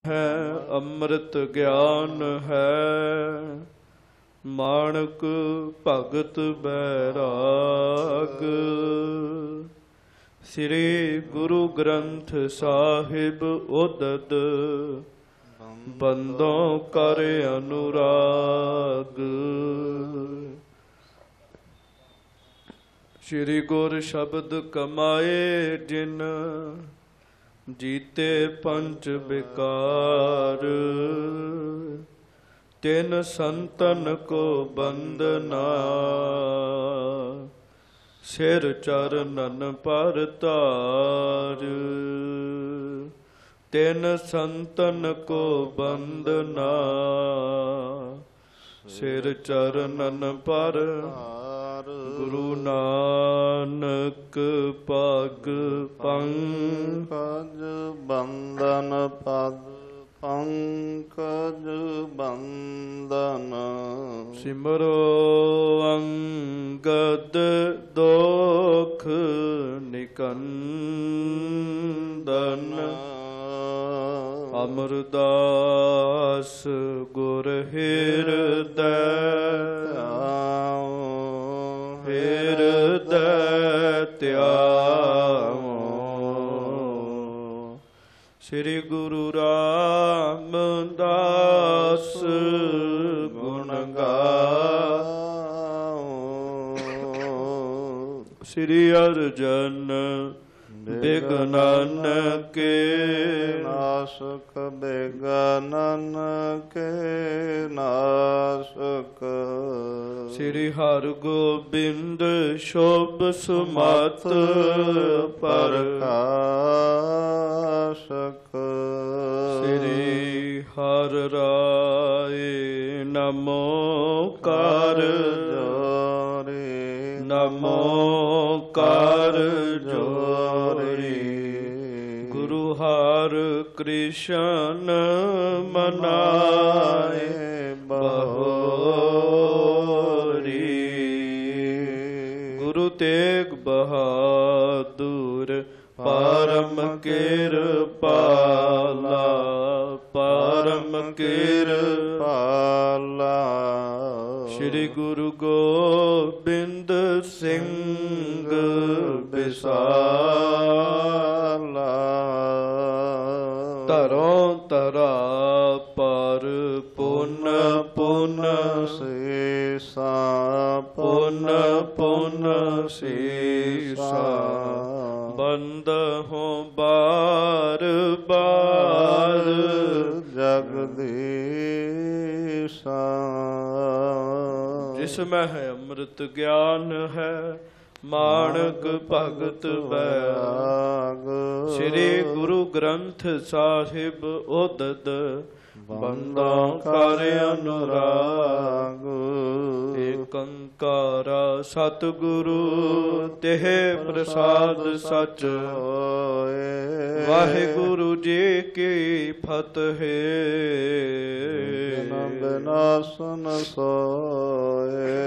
है अमृत ज्ञान है, माणक भगत बैराग। श्री गुरु ग्रंथ साहिब उदद, बंदों कर अनुराग। श्री गुर शब्द कमाए जिन, जीते पंच विकार। तिन संतन को बंदना, सिर चरणन पर तार। तिन संतन को बंदना, सिर चरणन पर। गुरु नानक पग पंकज बंदन, पद पंकज बंदन। सिमरो अंगद दोख निकंदन। अमरदास गुर हृदय, हृदय त्याओ। श्री गुरु रामदास गुण गाओ। श्री अर्जन बिघनन के नाशक, बिघनन के नाशक। श्री हर गोबिंद शोभ सुमत प्रकाशक। श्री हर राय नमो कर जोरे, नमो कर जोरे। गुरु हर कृष्ण मनाए बहोरी। गुरु तेग बहादुर परम कृपाला, परम कृपाला। श्री गुरु गोबिंद सिंह विसाला। तरों तरा पर पुन पुन शेषा, पुन पुन शेषा। बंद हो बार बार जगदीशा। जिसमें है अमृत ज्ञान है, माणक भगत बैराग। श्री गुरु ग्रंथ साहिब उदद, बंदों कर अनुराग। एक ओंकारा सतगुरु, तेह प्रसाद सच होए। वाहिगुरु जी की फतेह, बिनासन सोए।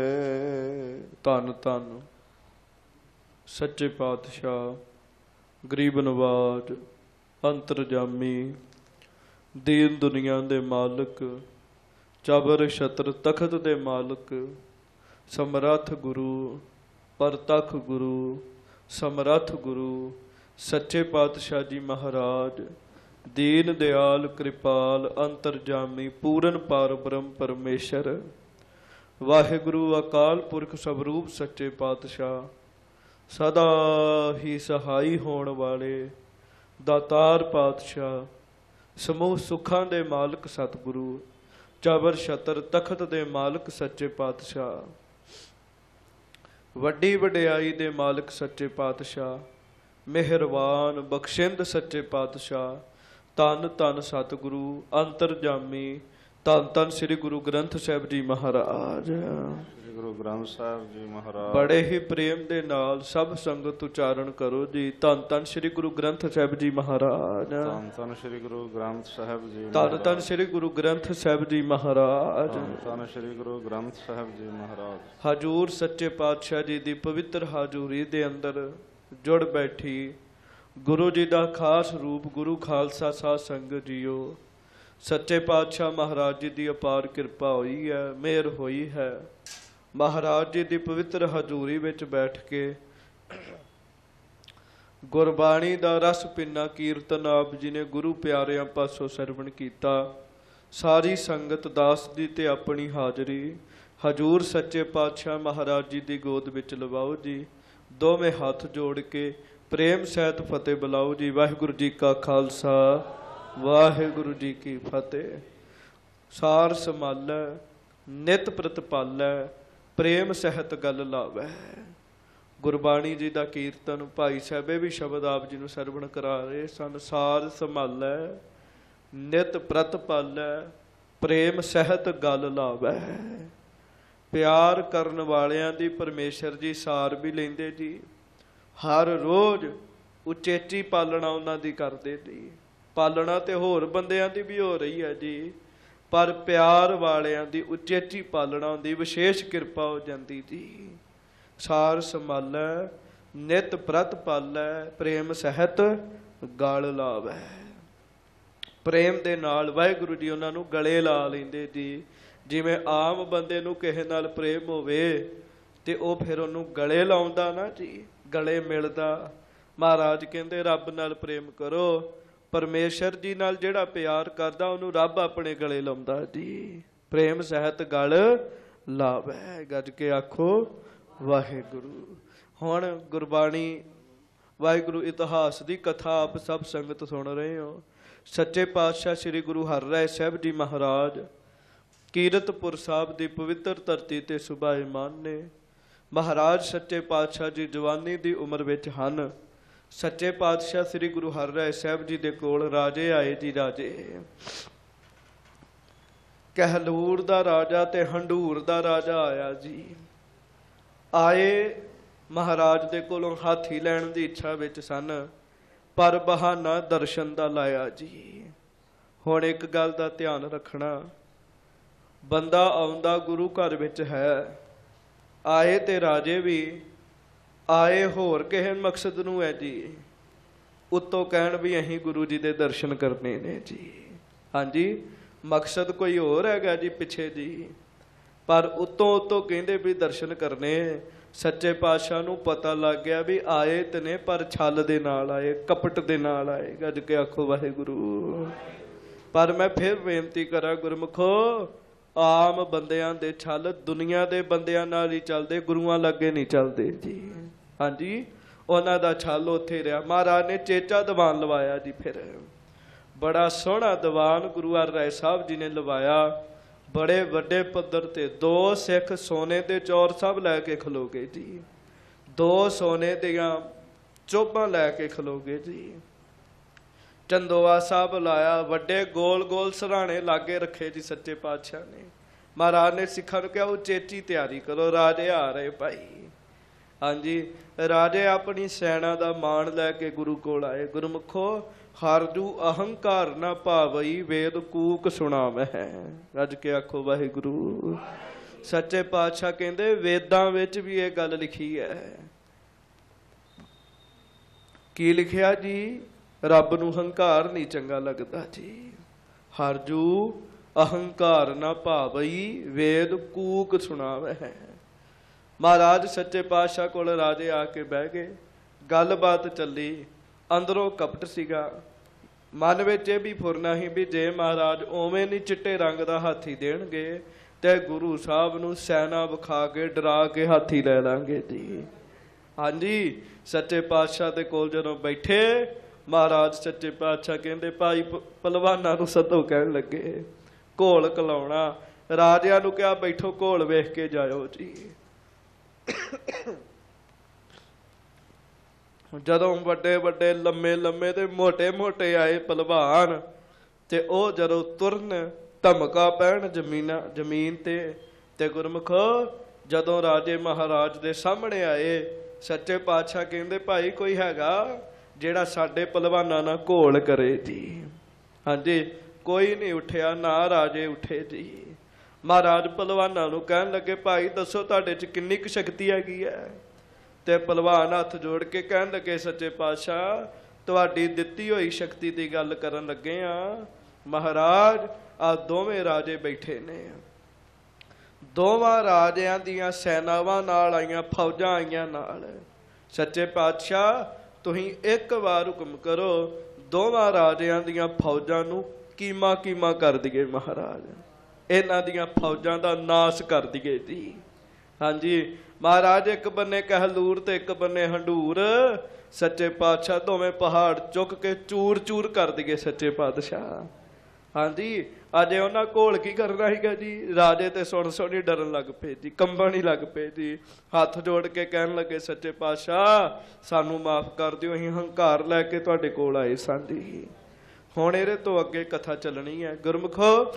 धन धन सच्चे पातशाह, गरीब नवाज, अंतरजामी, दीन दुनिया दे मालक, चाबर छत्र तखत दे मालक, समरथ गुरु, परतख गुरु, समरथ गुरु, सच्चे पातशाह जी महाराज, दीन दयाल कृपाल अंतरजामी, पूरन पार ब्रह्म परमेश्वर, वाहिगुरु अकाल पुरख सबरूप सच्चे पातशाह, सदा ही सहाई होने वाले दातार पातशाह, समूह सुखां दे मालक सतगुरु, चाबर छत्र तखत दे मालक सच्चे पातशाह, वड्डी वडियाई दे मालक सच्चे पातशाह, मेहरबान बख्शिंद सच्चे पातशाह, धन धन सतगुरु अंतरजामी, धन धन श्री गुरु ग्रंथ साहिब जी महाराज। गुरु ग्रंथ साहिब जी महाराज। बड़े ही प्रेम दे नाल सब संगत उचारण करो जी। धन धन श्री गुरु ग्रंथ साहिब जी महाराज। धन धन श्री गुरु ग्रंथ साहिब जी। धन धन श्री गुरु ग्रंथ साहिब जी महाराज। धन धन श्री गुरु ग्रंथ साहिब जी महाराज। हजूर सच्चे पातशाह जी दी पवित्र हाजूरी दे अंदर जुड़ बैठी ਗੁਰੂ ਜੀ ਦਾ ਖਾਸ ਰੂਪ ਗੁਰੂ ਖਾਲਸਾ ਸਾਧ ਸੰਗਤ ਜੀਓ। ਸੱਚੇ ਪਾਤਸ਼ਾਹ ਮਹਾਰਾਜ ਜੀ ਦੀ ਅਪਾਰ ਕਿਰਪਾ ਹੋਈ ਹੈ, ਮਿਹਰ ਹੋਈ ਹੈ। ਮਹਾਰਾਜ ਜੀ ਦੀ ਪਵਿੱਤਰ ਹਜ਼ੂਰੀ ਵਿੱਚ ਬੈਠ ਕੇ ਗੁਰਬਾਣੀ ਦਾ ਰਸ ਪਿੰਨਾ ਕੀਰਤਨ ਆਪ ਜੀ ਨੇ ਗੁਰੂ ਪਿਆਰਿਆਂ ਪਾਸੋਂ ਸਰਵਣ ਕੀਤਾ। ਸਾਰੀ ਸੰਗਤ ਦਾਸ ਦੀ ਤੇ ਆਪਣੀ ਹਾਜ਼ਰੀ ਹਜ਼ੂਰ ਸੱਚੇ ਪਾਤਸ਼ਾਹ ਮਹਾਰਾਜ ਜੀ ਦੀ ਗੋਦ ਵਿੱਚ ਲਵਾਓ ਜੀ। ਦੋਵੇਂ ਹੱਥ ਜੋੜ ਕੇ ਪ੍ਰੇਮ ਸਹਿਤ ਫਤਿਹ ਬੁਲਾਓ ਜੀ। ਵਾਹਿਗੁਰੂ ਜੀ ਕਾ ਖਾਲਸਾ, ਵਾਹਿਗੁਰੂ ਜੀ ਕੀ ਫਤਿਹ। ਸਾਰ ਸੰਭਾਲੈ ਨਿਤ ਪ੍ਰਤਪਾਲੈ, ਪ੍ਰੇਮ ਸਹਿਤ ਗੱਲ ਲਾਵੈ। ਗੁਰਬਾਣੀ ਜੀ ਦਾ ਕੀਰਤਨ ਭਾਈ ਸਾਹਿਬੇ ਵੀ ਸ਼ਬਦ ਆਪ ਜੀ ਨੂੰ ਸਰਵਣ ਕਰਾ ਰਹੇ ਸਨ। ਸਾਰ ਸੰਭਾਲੈ ਨਿਤ ਪ੍ਰਤਪਾਲੈ, ਪ੍ਰੇਮ ਸਹਿਤ ਗੱਲ ਲਾਵੈ। ਪਿਆਰ ਕਰਨ ਵਾਲਿਆਂ ਦੀ ਪਰਮੇਸ਼ਰ ਜੀ ਸਾਰ ਵੀ ਲੈਂਦੇ ਜੀ। ਹਰ ਰੋਜ਼ ਉਚੇਚੀ ਪਾਲਣਾ ਉਹਨਾਂ ਦੀ ਕਰਦੇ ਜੀ। ਪਾਲਣਾ ਤੇ ਹੋਰ ਬੰਦਿਆਂ ਦੀ ਵੀ ਹੋ ਰਹੀ ਹੈ ਜੀ, ਪਰ ਪਿਆਰ ਵਾਲਿਆਂ ਦੀ ਉਚੇਚੀ ਪਾਲਣਾ ਹੁੰਦੀ, ਵਿਸ਼ੇਸ਼ ਕਿਰਪਾ ਹੋ ਜਾਂਦੀ ਜੀ। ਸਾਰ ਸੰਭਾਲੈ ਨਿਤ ਪ੍ਰਤਪਾਲੈ, ਪ੍ਰੇਮ ਸਹਿਤ ਗਲ ਲਾਵੈ। ਪ੍ਰੇਮ ਦੇ ਨਾਲ ਵਾਹਿਗੁਰੂ ਜੀ ਉਹਨਾਂ ਨੂੰ ਗਲੇ ਲਾ ਲੈਂਦੇ ਜੀ। ਜਿਵੇਂ ਆਮ ਬੰਦੇ ਨੂੰ ਕਿਸੇ ਨਾਲ ਪ੍ਰੇਮ ਹੋਵੇ ਤੇ ਉਹ ਫਿਰ ਉਹਨੂੰ ਗਲੇ ਲਾਉਂਦਾ ਨਾ ਜੀ, ਗਲੇ ਮਿਲਦਾ। ਮਹਾਰਾਜ ਕਹਿੰਦੇ ਰੱਬ ਨਾਲ ਪ੍ਰੇਮ ਕਰੋ। ਪਰਮੇਸ਼ਰ ਜੀ ਨਾਲ ਜਿਹੜਾ ਪਿਆਰ ਕਰਦਾ ਉਹਨੂੰ ਰੱਬ ਆਪਣੇ ਗਲੇ ਲਾਉਂਦਾ ਜੀ। ਪ੍ਰੇਮ ਸਹਿਤ ਗਲ ਲਾਵੈ। ਗੱਜ ਕੇ ਆਖੋ ਵਾਹਿਗੁਰੂ। ਹੁਣ ਗੁਰਬਾਣੀ ਵਾਹਿਗੁਰੂ ਇਤਿਹਾਸ ਦੀ ਕਥਾ ਆਪ ਸਭ ਸੰਗਤ ਸੁਣ ਰਹੇ ਹੋ। ਸੱਚੇ ਪਾਤਸ਼ਾਹ ਸ੍ਰੀ ਗੁਰੂ ਹਰਿਰਾਏ ਸਾਹਿਬ ਜੀ ਮਹਾਰਾਜ ਕੀਰਤਪੁਰ ਸਾਹਿਬ ਦੀ ਪਵਿੱਤਰ ਧਰਤੀ ਤੇ ਸੁਭਾਏਮਾਨ ਨੇ। ਮਹਾਰਾਜ ਸੱਚੇ ਪਾਤਸ਼ਾਹ ਜੀ ਜਵਾਨੀ ਦੀ ਉਮਰ ਵਿੱਚ ਹਨ। ਸੱਚੇ ਪਾਤਸ਼ਾਹ ਸ੍ਰੀ ਗੁਰੂ ਹਰਿਰਾਏ ਸਾਹਿਬ ਜੀ ਦੇ ਕੋਲ ਰਾਜੇ ਆਏ ਜੀ। ਰਾਜੇ ਕਹਿਲੂਰ ਦਾ ਰਾਜਾ ਤੇ ਹੰਡੂਰ ਦਾ ਰਾਜਾ ਆਇਆ ਜੀ। ਆਏ ਮਹਾਰਾਜ ਦੇ ਕੋਲੋਂ ਹਾਥੀ ਲੈਣ ਦੀ ਇੱਛਾ ਵਿੱਚ ਸਨ, ਪਰ ਬਹਾਨਾ ਦਰਸ਼ਨ ਦਾ ਲਾਇਆ ਜੀ। ਹੁਣ ਇੱਕ ਗੱਲ ਦਾ ਧਿਆਨ ਰੱਖਣਾ, ਬੰਦਾ ਆਉਂਦਾ ਗੁਰੂ ਘਰ ਵਿੱਚ ਹੈ। ਆਏ ਤੇ ਰਾਜੇ ਵੀ ਆਏ ਹੋਰ ਕਿਸੇ ਮਕਸਦ ਨੂੰ ਹੈ ਜੀ। ਉੱਤੋਂ ਕਹਿਣ ਵੀ ਅਸੀਂ ਗੁਰੂ ਜੀ ਦੇ ਦਰਸ਼ਨ ਕਰਨੇ ਨੇ ਜੀ। ਹਾਂਜੀ, ਮਕਸਦ ਕੋਈ ਹੋਰ ਹੈਗਾ ਜੀ ਪਿੱਛੇ ਜੀ, ਪਰ ਉੱਤੋਂ ਕਹਿੰਦੇ ਵੀ ਦਰਸ਼ਨ ਕਰਨੇ। ਸੱਚੇ ਪਾਤਸ਼ਾਹ ਨੂੰ ਪਤਾ ਲੱਗ ਗਿਆ ਵੀ ਆਏ ਤੇ ਨੇ, ਪਰ ਛਲ ਦੇ ਨਾਲ ਆਏ, ਕਪਟ ਦੇ ਨਾਲ ਆਏ। ਗੱਜ ਕੇ ਆਖੋ ਵਾਹਿਗੁਰੂ। ਪਰ ਮੈਂ ਫਿਰ ਬੇਨਤੀ ਕਰਾਂ ਗੁਰਮੁਖੋ, ਆਮ ਬੰਦਿਆਂ ਦੇ ਛਲ ਦੁਨੀਆ ਦੇ ਬੰਦਿਆਂ ਨਾਲ ਹੀ ਚੱਲਦੇ, ਗੁਰੂਆਂ ਲਾਗੇ ਨਹੀਂ ਚੱਲਦੇ ਜੀ। ਹਾਂਜੀ, ਉਹਨਾਂ ਦਾ ਛਲ ਉੱਥੇ ਰਿਹਾ। ਮਹਾਰਾਜ ਨੇ ਚੇਚਾ ਦੀਵਾਨ ਲਵਾਇਆ ਜੀ। ਫਿਰ ਬੜਾ ਸੋਹਣਾ ਦੀਵਾਨ ਗੁਰੂ ਹਰਿਰਾਏ ਸਾਹਿਬ ਜੀ ਨੇ ਲਵਾਇਆ। ਬੜੇ ਵੱਡੇ ਪੱਧਰ ਤੇ 2 ਸਿੱਖ ਸੋਨੇ ਦੇ ਚੌਰ ਸਭ ਲੈ ਕੇ ਖਲੋਗੇ ਜੀ। 2 ਸੋਨੇ ਦੀਆਂ ਚੋਭਾਂ ਲੈ ਕੇ ਖਲੋਗੇ ਜੀ। ਚੰਦੋਆ ਸਾਹਿਬ ਲਾਇਆ, ਵੱਡੇ ਗੋਲ ਗੋਲ ਸਰਾਣੇ ਲਾਗੇ ਰੱਖੇ ਜੀ ਸੱਚੇ ਪਾਤਸ਼ਾਹ ਨੇ। ਮਹਾਰਾਜ ਨੇ ਸਿੱਖਾਂ ਨੂੰ ਕਿਹਾ ਉਚੇਚੀ ਤਿਆਰੀ ਕਰੋ, ਰਾਜੇ ਆ ਰਹੇ ਭਾਈ। ਹਾਂਜੀ, ਰਾਜੇ ਆਪਣੀ ਸੈਨਾ ਦਾ ਮਾਣ ਲੈ ਕੇ ਗੁਰੂ ਕੋਲ ਆਏ। ਗੁਰਮੁਖੋ, ਹਰਜੂ ਅਹੰਕਾਰ ਨਾ ਭਾਵਈ, ਵੇਦ ਕੂਕ ਸੁਣਾਵੈ। ਰੱਜ ਕੇ ਆਖੋ ਵਾਹਿਗੁਰੂ। ਸੱਚੇ ਪਾਤਸ਼ਾਹ ਕਹਿੰਦੇ ਵੇਦਾਂ ਵਿੱਚ ਵੀ ਇਹ ਗੱਲ ਲਿਖੀ ਹੈ। ਕੀ ਲਿਖਿਆ ਜੀ? ਰੱਬ ਨੂੰ ਹੰਕਾਰ ਨਹੀਂ ਚੰਗਾ ਲੱਗਦਾ ਜੀ। ਹਰਜੂ ਅਹੰਕਾਰ ਨਾ ਭਾਵਈ, ਵੇਦ ਕੂਕ ਸੁਣਾਵੈ। ਮਹਾਰਾਜ ਸੱਚੇ ਪਾਤਸ਼ਾਹ ਕੋਲ ਰਾਜੇ ਆ ਕੇ ਬਹਿ ਗਏ। ਗੱਲਬਾਤ ਚੱਲੀ। ਅੰਦਰੋਂ ਕਪਟ ਸੀਗਾ, ਮਨ ਵਿੱਚ ਇਹ ਵੀ ਫੁਰਨਾ ਸੀ ਵੀ ਜੇ ਮਹਾਰਾਜ ਉਵੇਂ ਨਹੀਂ ਚਿੱਟੇ ਰੰਗ ਦਾ ਹਾਥੀ ਦੇਣਗੇ ਤੇ ਗੁਰੂ ਸਾਹਿਬ ਨੂੰ ਸੈਨਾ ਵਿਖਾ ਕੇ ਡਰਾ ਕੇ ਹਾਥੀ ਲੈ ਲਾਂਗੇ ਜੀ। ਹਾਂਜੀ, ਸੱਚੇ ਪਾਤਸ਼ਾਹ ਦੇ ਕੋਲ ਜਦੋਂ ਬੈਠੇ, ਮਹਾਰਾਜ ਸੱਚੇ ਪਾਤਸ਼ਾਹ ਕਹਿੰਦੇ ਭਾਈ ਪਹਿਲਵਾਨਾਂ ਨੂੰ ਸੱਦੋ। ਕਹਿਣ ਲੱਗੇ ਘੋਲ ਕਲਾਉਣਾ। ਰਾਜਿਆਂ ਨੂੰ ਕਿਹਾ ਬੈਠੋ, ਘੋਲ ਵੇਖ ਕੇ ਜਾਇਓ ਜੀ। ਜਦੋਂ ਵੱਡੇ ਵੱਡੇ ਲੰਮੇ ਲੰਮੇ ਤੇ ਮੋਟੇ ਮੋਟੇ ਆਏ ਪਹਿਲਵਾਨ, ਤੇ ਉਹ ਜਦੋਂ ਤੁਰਨ ਧਮਕਾ ਪੈਣ ਜ਼ਮੀਨ ਤੇ ਗੁਰਮੁਖੋ ਜਦੋਂ ਰਾਜੇ ਮਹਾਰਾਜ ਦੇ ਸਾਹਮਣੇ ਆਏ, ਸੱਚੇ ਪਾਤਸ਼ਾਹ ਕਹਿੰਦੇ ਭਾਈ ਕੋਈ ਹੈਗਾ ਜਿਹੜਾ ਸਾਡੇ ਪਹਿਲਵਾਨਾਂ ਨਾਲ ਘੋਲ ਕਰੇ ਜੀ। ਹਾਂਜੀ, ਕੋਈ ਨਹੀਂ ਉੱਠਿਆ, ਨਾ ਰਾਜੇ ਉੱਠੇ ਜੀ। ਮਹਾਰਾਜ ਪਹਿਲਵਾਨਾਂ ਨੂੰ ਕਹਿਣ ਲੱਗੇ ਭਾਈ ਦੱਸੋ ਤੁਹਾਡੇ 'ਚ ਕਿੰਨੀ ਕੁ ਸ਼ਕਤੀ ਹੈਗੀ ਹੈ। ਤੇ ਪਹਿਲਵਾਨ ਹੱਥ ਜੋੜ ਕੇ ਕਹਿਣ ਲੱਗੇ ਸੱਚੇ ਪਾਤਸ਼ਾਹ ਤੁਹਾਡੀ ਦਿੱਤੀ ਹੋਈ ਸ਼ਕਤੀ ਦੀ ਗੱਲ ਕਰਨ ਲੱਗੇ ਆ। ਮਹਾਰਾਜ ਆ ਦੋਵੇਂ ਰਾਜੇ ਬੈਠੇ ਨੇ, ਦੋਵਾਂ ਰਾਜਿਆਂ ਦੀਆਂ ਸੈਨਾਵਾਂ ਨਾਲ ਆਈਆਂ, ਫੌਜਾਂ ਆਈਆਂ ਨਾਲ। ਸੱਚੇ ਪਾਤਸ਼ਾਹ ਤੁਸੀਂ ਇੱਕ ਵਾਰ ਹੁਕਮ ਕਰੋ, ਦੋਵਾਂ ਰਾਜਿਆਂ ਦੀਆਂ ਫੌਜਾਂ ਨੂੰ ਕੀਮਾ ਕੀਮਾ ਕਰ ਦਈਏ ਮਹਾਰਾਜ, ਇਹਨਾਂ ਦੀਆਂ ਫੌਜਾਂ ਦਾ ਨਾਸ ਕਰ ਦਈਏ ਜੀ। ਹਾਂਜੀ ਮਹਾਰਾਜ, ਇੱਕ ਬੰਨੇ ਕਹਿਲੂਰ ਤੇ ਇੱਕ ਬੰਨੇ ਹੰਡੂਰ। ਸੱਚੇ ਪਾਤਸ਼ਾਹ ਦੋਵੇਂ ਪਹਾੜ ਚੁੱਕ ਕੇ ਚੂਰ ਚੂਰ ਕਰ ਦਈਏ ਸੱਚੇ ਪਾਤਸ਼ਾਹ। ਹਾਂਜੀ ਅਜੇ ਉਹਨਾਂ ਕੋਲ ਕੀ ਕਰਨਾ ਸੀਗਾ ਜੀ। ਰਾਜੇ ਤੇ ਸੁਣ ਸੁਣੀ ਡਰਨ ਲੱਗ ਪਏ ਜੀ, ਕੰਬਣ ਹੀ ਲੱਗ ਪਏ ਜੀ। ਹੱਥ ਜੋੜ ਕੇ ਕਹਿਣ ਲੱਗੇ, ਸੱਚੇ ਪਾਤਸ਼ਾਹ ਸਾਨੂੰ ਮਾਫ ਕਰ ਦਿਓ, ਅਸੀਂ ਹੰਕਾਰ ਲੈ ਕੇ ਤੁਹਾਡੇ ਕੋਲ ਆਏ ਸਾਂ ਜੀ। ਹੁਣ ਇਹਦੇ ਤੋਂ ਅੱਗੇ ਕਥਾ ਚੱਲਣੀ ਹੈ। ਗੁਰਮੁਖੋ,